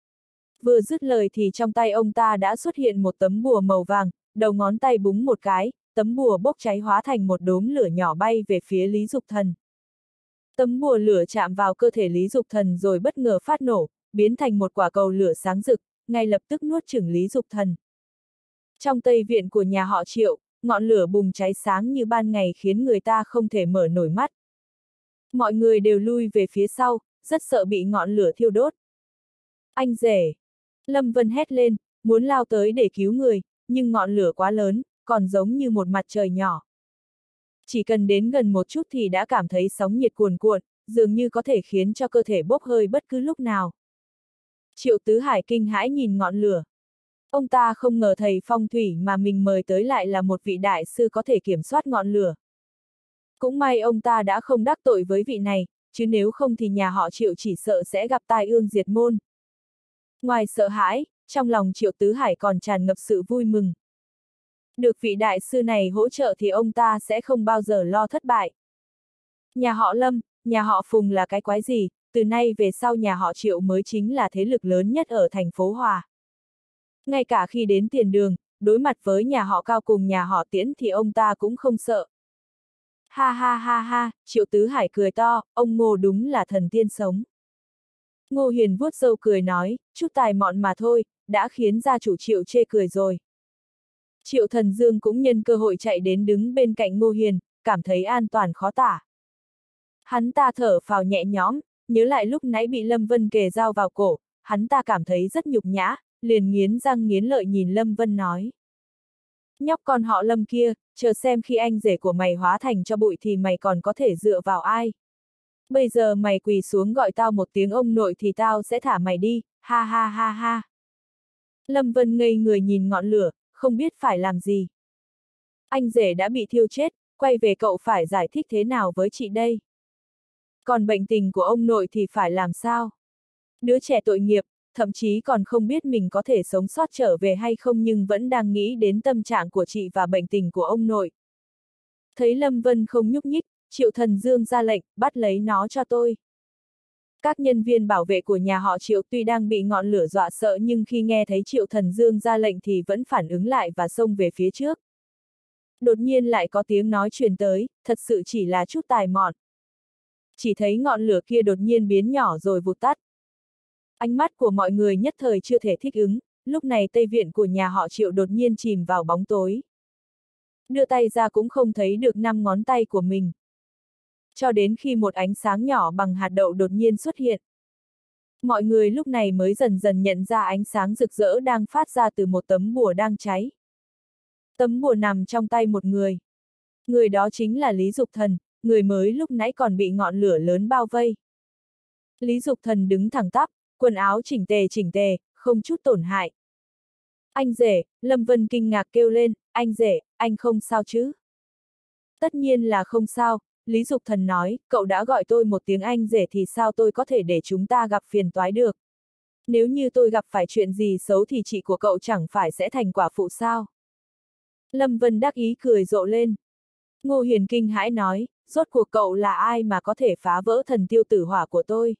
A: Vừa dứt lời thì trong tay ông ta đã xuất hiện một tấm bùa màu vàng, đầu ngón tay búng một cái, tấm bùa bốc cháy hóa thành một đốm lửa nhỏ bay về phía Lý Dục Thần. Tấm bùa lửa chạm vào cơ thể Lý Dục Thần rồi bất ngờ phát nổ, biến thành một quả cầu lửa sáng rực, ngay lập tức nuốt chửng Lý Dục Thần. Trong Tây viện của nhà họ Triệu, ngọn lửa bùng cháy sáng như ban ngày khiến người ta không thể mở nổi mắt. Mọi người đều lui về phía sau, rất sợ bị ngọn lửa thiêu đốt. Anh rể! Lâm Vân hét lên, muốn lao tới để cứu người, nhưng ngọn lửa quá lớn, còn giống như một mặt trời nhỏ. Chỉ cần đến gần một chút thì đã cảm thấy sóng nhiệt cuồn cuộn, dường như có thể khiến cho cơ thể bốc hơi bất cứ lúc nào. Triệu Tứ Hải kinh hãi nhìn ngọn lửa. Ông ta không ngờ thầy phong thủy mà mình mời tới lại là một vị đại sư có thể kiểm soát ngọn lửa. Cũng may ông ta đã không đắc tội với vị này, chứ nếu không thì nhà họ Triệu chỉ sợ sẽ gặp tai ương diệt môn. Ngoài sợ hãi, trong lòng Triệu Tứ Hải còn tràn ngập sự vui mừng. Được vị đại sư này hỗ trợ thì ông ta sẽ không bao giờ lo thất bại. Nhà họ Lâm, nhà họ Phùng là cái quái gì, từ nay về sau nhà họ Triệu mới chính là thế lực lớn nhất ở thành phố Hòa. Ngay cả khi đến tiền đường, đối mặt với nhà họ Cao cùng nhà họ Tiễn thì ông ta cũng không sợ. Ha ha ha ha, Triệu Tứ Hải cười to, ông Ngô đúng là thần tiên sống. Ngô Hiền vuốt râu cười nói, chút tài mọn mà thôi, đã khiến gia chủ Triệu chê cười rồi. Triệu Thần Dương cũng nhân cơ hội chạy đến đứng bên cạnh Ngô Hiền, cảm thấy an toàn khó tả. Hắn ta thở phào nhẹ nhõm, nhớ lại lúc nãy bị Lâm Vân kề dao vào cổ, hắn ta cảm thấy rất nhục nhã, liền nghiến răng nghiến lợi nhìn Lâm Vân nói. Nhóc con họ Lâm kia, chờ xem khi anh rể của mày hóa thành cho bụi thì mày còn có thể dựa vào ai. Bây giờ mày quỳ xuống gọi tao một tiếng ông nội thì tao sẽ thả mày đi, ha ha ha ha. Lâm Vân ngây người nhìn ngọn lửa, không biết phải làm gì. Anh rể đã bị thiêu chết, quay về cậu phải giải thích thế nào với chị đây? Còn bệnh tình của ông nội thì phải làm sao? Đứa trẻ tội nghiệp, thậm chí còn không biết mình có thể sống sót trở về hay không nhưng vẫn đang nghĩ đến tâm trạng của chị và bệnh tình của ông nội. Thấy Lâm Vân không nhúc nhích, Triệu Thần Dương ra lệnh, bắt lấy nó cho tôi. Các nhân viên bảo vệ của nhà họ Triệu tuy đang bị ngọn lửa dọa sợ nhưng khi nghe thấy Triệu Thần Dương ra lệnh thì vẫn phản ứng lại và xông về phía trước. Đột nhiên lại có tiếng nói truyền tới, thật sự chỉ là chút tài mọn. Chỉ thấy ngọn lửa kia đột nhiên biến nhỏ rồi vụt tắt. Ánh mắt của mọi người nhất thời chưa thể thích ứng, lúc này Tây viện của nhà họ Triệu đột nhiên chìm vào bóng tối. Đưa tay ra cũng không thấy được 5 ngón tay của mình. Cho đến khi một ánh sáng nhỏ bằng hạt đậu đột nhiên xuất hiện. Mọi người lúc này mới dần dần nhận ra ánh sáng rực rỡ đang phát ra từ một tấm bùa đang cháy. Tấm bùa nằm trong tay một người. Người đó chính là Lý Dục Thần, người mới lúc nãy còn bị ngọn lửa lớn bao vây. Lý Dục Thần đứng thẳng tắp, quần áo chỉnh tề, không chút tổn hại. Anh rể, Lâm Vân kinh ngạc kêu lên, anh rể, anh không sao chứ? Tất nhiên là không sao, Lý Dục Thần nói, cậu đã gọi tôi một tiếng anh rể thì sao tôi có thể để chúng ta gặp phiền toái được? Nếu như tôi gặp phải chuyện gì xấu thì chị của cậu chẳng phải sẽ thành quả phụ sao? Lâm Vân đắc ý cười rộ lên. Ngô Hiền kinh hãi nói, rốt cuộc cậu là ai mà có thể phá vỡ thần tiêu tử hỏa của tôi?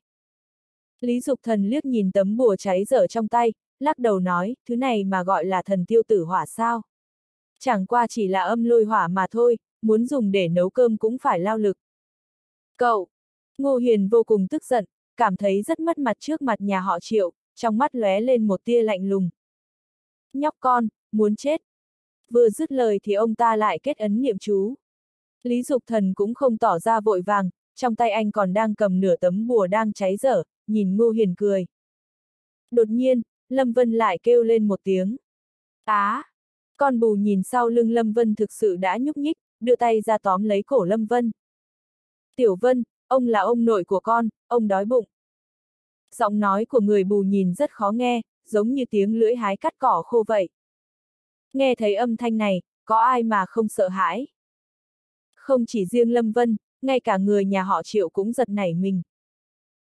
A: Lý Dục Thần liếc nhìn tấm bùa cháy dở trong tay, lắc đầu nói, thứ này mà gọi là thần tiêu tử hỏa sao? Chẳng qua chỉ là âm lôi hỏa mà thôi, muốn dùng để nấu cơm cũng phải lao lực. Cậu! Ngô Hiền vô cùng tức giận, cảm thấy rất mất mặt trước mặt nhà họ Triệu, trong mắt lóe lên một tia lạnh lùng. Nhóc con, muốn chết! Vừa dứt lời thì ông ta lại kết ấn niệm chú. Lý Dục Thần cũng không tỏ ra vội vàng, trong tay anh còn đang cầm nửa tấm bùa đang cháy dở, nhìn Ngô Hiền cười. Đột nhiên, Lâm Vân lại kêu lên một tiếng. Á! Con bù nhìn sau lưng Lâm Vân thực sự đã nhúc nhích, đưa tay ra tóm lấy cổ Lâm Vân. Tiểu Vân, ông là ông nội của con, ông đói bụng. Giọng nói của người bù nhìn rất khó nghe, giống như tiếng lưỡi hái cắt cỏ khô vậy. Nghe thấy âm thanh này, có ai mà không sợ hãi? Không chỉ riêng Lâm Vân, ngay cả người nhà họ Triệu cũng giật nảy mình.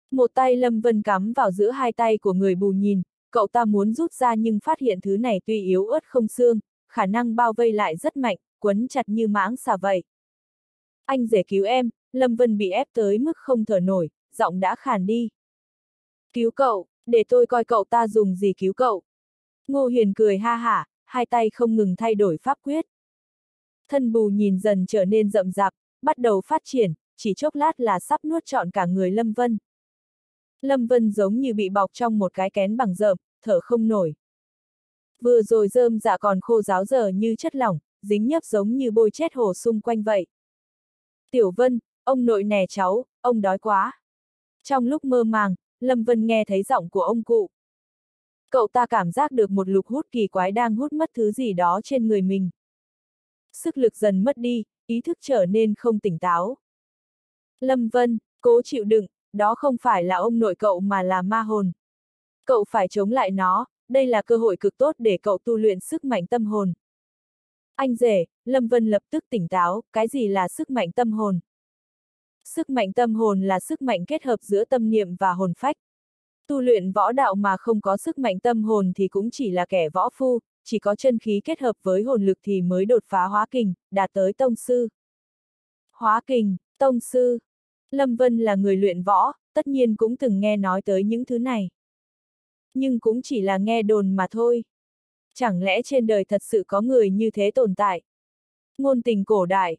A: Một tay Lâm Vân cắm vào giữa hai tay của người bù nhìn, cậu ta muốn rút ra nhưng phát hiện thứ này tuy yếu ớt không xương, khả năng bao vây lại rất mạnh, quấn chặt như mãng xà vậy. Anh rể cứu em, Lâm Vân bị ép tới mức không thở nổi, giọng đã khàn đi. Cứu cậu, để tôi coi cậu ta dùng gì cứu cậu. Ngô Hiền cười ha hả, hai tay không ngừng thay đổi pháp quyết. Thân bù nhìn dần trở nên rậm rạp, bắt đầu phát triển, chỉ chốc lát là sắp nuốt trọn cả người Lâm Vân. Lâm Vân giống như bị bọc trong một cái kén bằng rơm, thở không nổi. Vừa rồi rơm dạ còn khô ráo giờ như chất lỏng, dính nhấp giống như bôi chết hồ xung quanh vậy. Tiểu Vân, ông nội nè cháu, ông đói quá. Trong lúc mơ màng, Lâm Vân nghe thấy giọng của ông cụ. Cậu ta cảm giác được một lực hút kỳ quái đang hút mất thứ gì đó trên người mình. Sức lực dần mất đi, ý thức trở nên không tỉnh táo. Lâm Vân, cố chịu đựng, đó không phải là ông nội cậu mà là ma hồn. Cậu phải chống lại nó, đây là cơ hội cực tốt để cậu tu luyện sức mạnh tâm hồn. Anh rể, Lâm Vân lập tức tỉnh táo, cái gì là sức mạnh tâm hồn? Sức mạnh tâm hồn là sức mạnh kết hợp giữa tâm niệm và hồn phách. Tu luyện võ đạo mà không có sức mạnh tâm hồn thì cũng chỉ là kẻ võ phu, chỉ có chân khí kết hợp với hồn lực thì mới đột phá hóa kình, đạt tới tông sư. Hóa kình, tông sư. Lâm Vân là người luyện võ, tất nhiên cũng từng nghe nói tới những thứ này. Nhưng cũng chỉ là nghe đồn mà thôi. Chẳng lẽ trên đời thật sự có người như thế tồn tại? Ngôn tình cổ đại.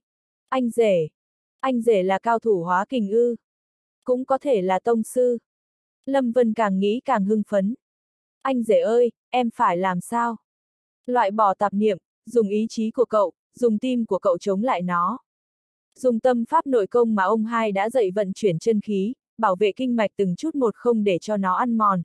A: Anh rể là cao thủ hóa kình ư? Cũng có thể là tông sư. Lâm Vân càng nghĩ càng hưng phấn. Anh rể ơi, em phải làm sao? Loại bỏ tạp niệm, dùng ý chí của cậu, dùng tim của cậu chống lại nó. Dùng tâm pháp nội công mà ông hai đã dạy vận chuyển chân khí, bảo vệ kinh mạch từng chút một không để cho nó ăn mòn.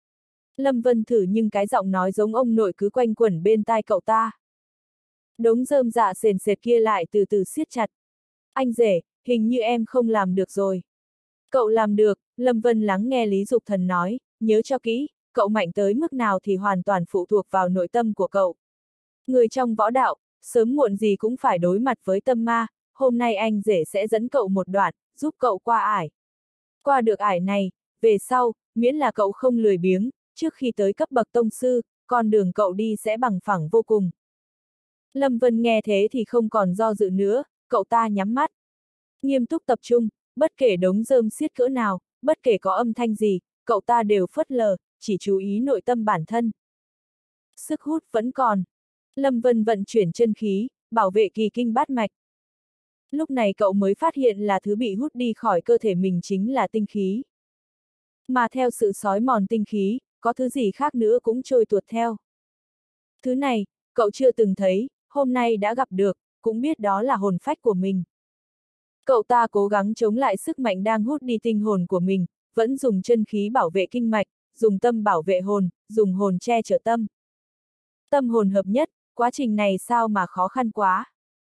A: Lâm Vân thử nhưng cái giọng nói giống ông nội cứ quanh quẩn bên tai cậu ta. Đống rơm dạ sền sệt kia lại từ từ siết chặt. Anh rể, hình như em không làm được rồi. Cậu làm được, Lâm Vân lắng nghe Lý Dục Thần nói, nhớ cho kỹ, cậu mạnh tới mức nào thì hoàn toàn phụ thuộc vào nội tâm của cậu. Người trong võ đạo, sớm muộn gì cũng phải đối mặt với tâm ma, hôm nay anh rể sẽ dẫn cậu một đoạn, giúp cậu qua ải. Qua được ải này, về sau, miễn là cậu không lười biếng, trước khi tới cấp bậc tông sư, con đường cậu đi sẽ bằng phẳng vô cùng. Lâm Vân nghe thế thì không còn do dự nữa, cậu ta nhắm mắt. Nghiêm túc tập trung, bất kể đống rơm xiết cỡ nào, bất kể có âm thanh gì, cậu ta đều phớt lờ, chỉ chú ý nội tâm bản thân. Sức hút vẫn còn. Lâm Vân vận chuyển chân khí, bảo vệ kỳ kinh bát mạch. Lúc này cậu mới phát hiện là thứ bị hút đi khỏi cơ thể mình chính là tinh khí. Mà theo sự xói mòn tinh khí, có thứ gì khác nữa cũng trôi tuột theo. Thứ này, cậu chưa từng thấy, hôm nay đã gặp được, cũng biết đó là hồn phách của mình. Cậu ta cố gắng chống lại sức mạnh đang hút đi tinh hồn của mình, vẫn dùng chân khí bảo vệ kinh mạch, dùng tâm bảo vệ hồn, dùng hồn che chở tâm. Tâm hồn hợp nhất, quá trình này sao mà khó khăn quá.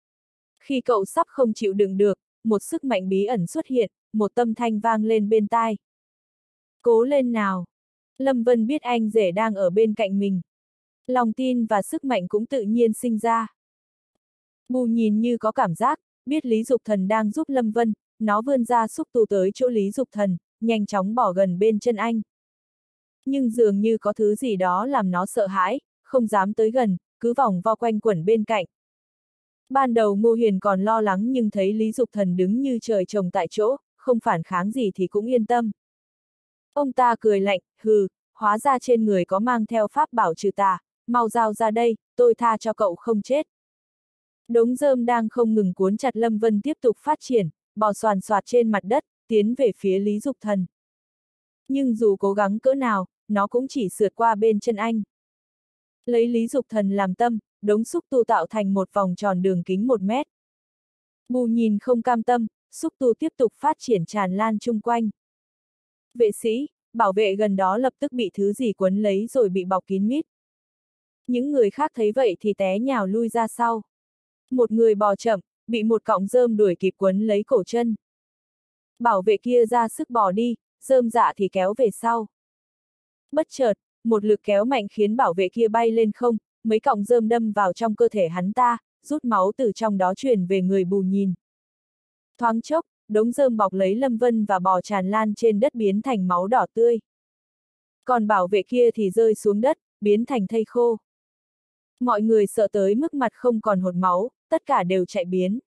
A: Khi cậu sắp không chịu đựng được, một sức mạnh bí ẩn xuất hiện, một tâm thanh vang lên bên tai. Cố lên nào! Lâm Vân biết anh rể đang ở bên cạnh mình. Lòng tin và sức mạnh cũng tự nhiên sinh ra. Bù nhìn như có cảm giác, biết Lý Dục Thần đang giúp Lâm Vân, nó vươn ra xúc tu tới chỗ Lý Dục Thần, nhanh chóng bỏ gần bên chân anh. Nhưng dường như có thứ gì đó làm nó sợ hãi, không dám tới gần, cứ vòng vo quanh quẩn bên cạnh. Ban đầu Ngô Hiền còn lo lắng nhưng thấy Lý Dục Thần đứng như trời trồng tại chỗ, không phản kháng gì thì cũng yên tâm. Ông ta cười lạnh, hừ, hóa ra trên người có mang theo pháp bảo trừ tà, mau giao ra đây, tôi tha cho cậu không chết. Đống rơm đang không ngừng cuốn chặt Lâm Vân tiếp tục phát triển, bò xoàn xoạt trên mặt đất, tiến về phía Lý Dục Thần. Nhưng dù cố gắng cỡ nào, nó cũng chỉ sượt qua bên chân anh. Lấy Lý Dục Thần làm tâm, đống xúc tu tạo thành một vòng tròn đường kính 1 mét. Bù nhìn không cam tâm, xúc tu tiếp tục phát triển tràn lan chung quanh. Vệ sĩ, bảo vệ gần đó lập tức bị thứ gì quấn lấy rồi bị bọc kín mít. Những người khác thấy vậy thì té nhào lui ra sau. Một người bò chậm, bị một cọng rơm đuổi kịp quấn lấy cổ chân. Bảo vệ kia ra sức bò đi, rơm dạ thì kéo về sau. Bất chợt, một lực kéo mạnh khiến bảo vệ kia bay lên không, mấy cọng rơm đâm vào trong cơ thể hắn ta, rút máu từ trong đó truyền về người bù nhìn. Thoáng chốc, đống rơm bọc lấy Lâm Vân và bò tràn lan trên đất biến thành máu đỏ tươi. Còn bảo vệ kia thì rơi xuống đất, biến thành thây khô. Mọi người sợ tới mức mặt không còn hột máu, tất cả đều chạy biến.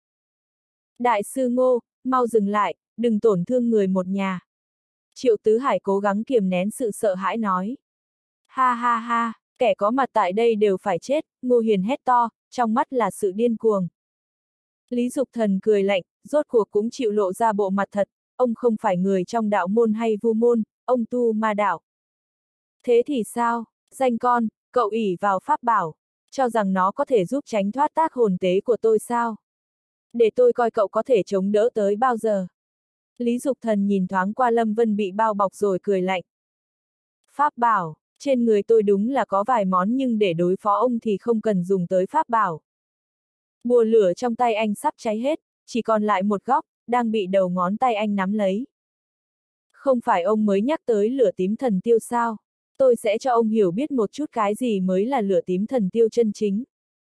A: Đại sư Ngô, mau dừng lại, đừng tổn thương người một nhà. Triệu Tứ Hải cố gắng kiềm nén sự sợ hãi nói. Ha ha ha, kẻ có mặt tại đây đều phải chết, Ngô Hiền hét to, trong mắt là sự điên cuồng. Lý Dục Thần cười lạnh, rốt cuộc cũng chịu lộ ra bộ mặt thật, ông không phải người trong đạo môn hay vu môn, ông tu ma đạo. Thế thì sao, danh con, cậu ỷ vào pháp bảo, cho rằng nó có thể giúp tránh thoát tác hồn tế của tôi sao? Để tôi coi cậu có thể chống đỡ tới bao giờ. Lý Dục Thần nhìn thoáng qua Lâm Vân bị bao bọc rồi cười lạnh. Pháp bảo, trên người tôi đúng là có vài món nhưng để đối phó ông thì không cần dùng tới pháp bảo. Bùa lửa trong tay anh sắp cháy hết, chỉ còn lại một góc, đang bị đầu ngón tay anh nắm lấy. Không phải ông mới nhắc tới lửa tím thần tiêu sao? Tôi sẽ cho ông hiểu biết một chút cái gì mới là lửa tím thần tiêu chân chính.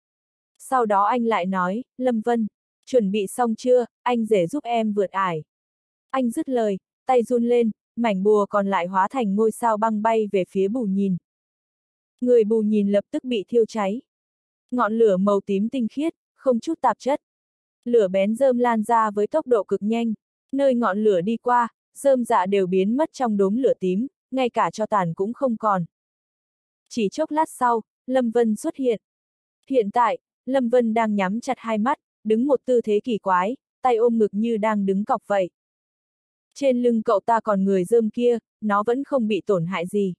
A: Sau đó anh lại nói, Lâm Vân, chuẩn bị xong chưa, anh rể giúp em vượt ải. Anh dứt lời, tay run lên, mảnh bùa còn lại hóa thành ngôi sao băng bay về phía Bù Nhìn. Người Bù Nhìn lập tức bị thiêu cháy. Ngọn lửa màu tím tinh khiết, không chút tạp chất. Lửa bén rơm lan ra với tốc độ cực nhanh, nơi ngọn lửa đi qua, rơm dạ đều biến mất trong đốm lửa tím, ngay cả tro tàn cũng không còn. Chỉ chốc lát sau, Lâm Vân xuất hiện. Hiện tại, Lâm Vân đang nhắm chặt hai mắt, đứng một tư thế kỳ quái, tay ôm ngực như đang đứng cọc vậy. Trên lưng cậu ta còn người rơm kia, nó vẫn không bị tổn hại gì.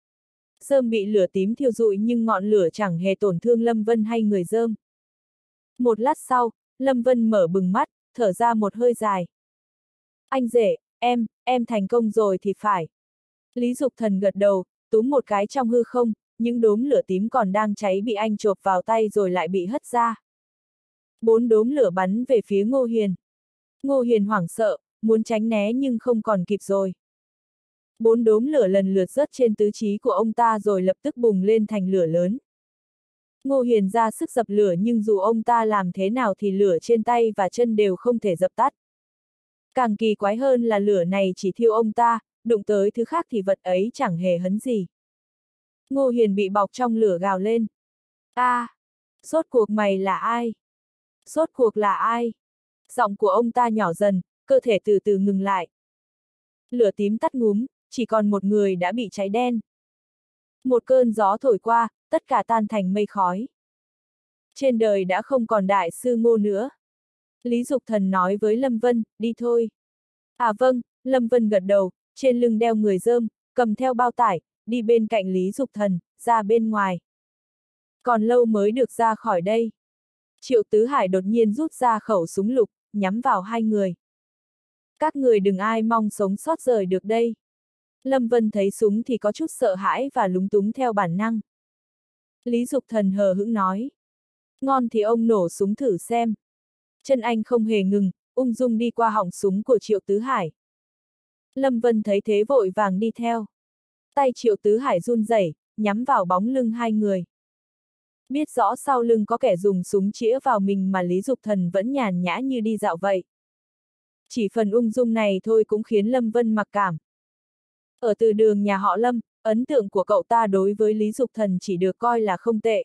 A: Rơm bị lửa tím thiêu rụi nhưng ngọn lửa chẳng hề tổn thương Lâm Vân hay người rơm. Một lát sau, Lâm Vân mở bừng mắt, thở ra một hơi dài. Anh rể, em thành công rồi thì phải. Lý Dục Thần gật đầu, túm một cái trong hư không, những đốm lửa tím còn đang cháy bị anh chộp vào tay rồi lại bị hất ra. 4 đốm lửa bắn về phía Ngô Hiền. Ngô Hiền hoảng sợ, muốn tránh né nhưng không còn kịp rồi. 4 đốm lửa lần lượt rớt trên tứ chí của ông ta rồi lập tức bùng lên thành lửa lớn. Ngô Hiền ra sức dập lửa nhưng dù ông ta làm thế nào thì lửa trên tay và chân đều không thể dập tắt. Càng kỳ quái hơn là lửa này chỉ thiêu ông ta, đụng tới thứ khác thì vật ấy chẳng hề hấn gì. Ngô Hiền bị bọc trong lửa gào lên. Rốt cuộc mày là ai? Rốt cuộc là ai? Giọng của ông ta nhỏ dần, cơ thể từ từ ngừng lại. Lửa tím tắt ngúm, chỉ còn một người đã bị cháy đen. Một cơn gió thổi qua, tất cả tan thành mây khói. Trên đời đã không còn đại sư Ngô nữa. Lý Dục Thần nói với Lâm Vân, đi thôi. À vâng, Lâm Vân gật đầu, trên lưng đeo người rơm, cầm theo bao tải, đi bên cạnh Lý Dục Thần, ra bên ngoài. Còn lâu mới được ra khỏi đây. Triệu Tứ Hải đột nhiên rút ra khẩu súng lục, nhắm vào hai người. Các người đừng ai mong sống sót rời được đây. Lâm Vân thấy súng thì có chút sợ hãi và lúng túng theo bản năng. Lý Dục Thần hờ hững nói. Ngon thì ông nổ súng thử xem. Chân anh không hề ngừng, ung dung đi qua họng súng của Triệu Tứ Hải. Lâm Vân thấy thế vội vàng đi theo. Tay Triệu Tứ Hải run rẩy, nhắm vào bóng lưng hai người. Biết rõ sau lưng có kẻ dùng súng chĩa vào mình mà Lý Dục Thần vẫn nhàn nhã như đi dạo vậy. Chỉ phần ung dung này thôi cũng khiến Lâm Vân mặc cảm. Ở từ đường nhà họ Lâm, ấn tượng của cậu ta đối với Lý Dục Thần chỉ được coi là không tệ.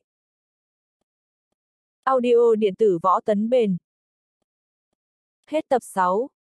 A: Audio điện tử Võ Tấn Bền. Hết tập 6.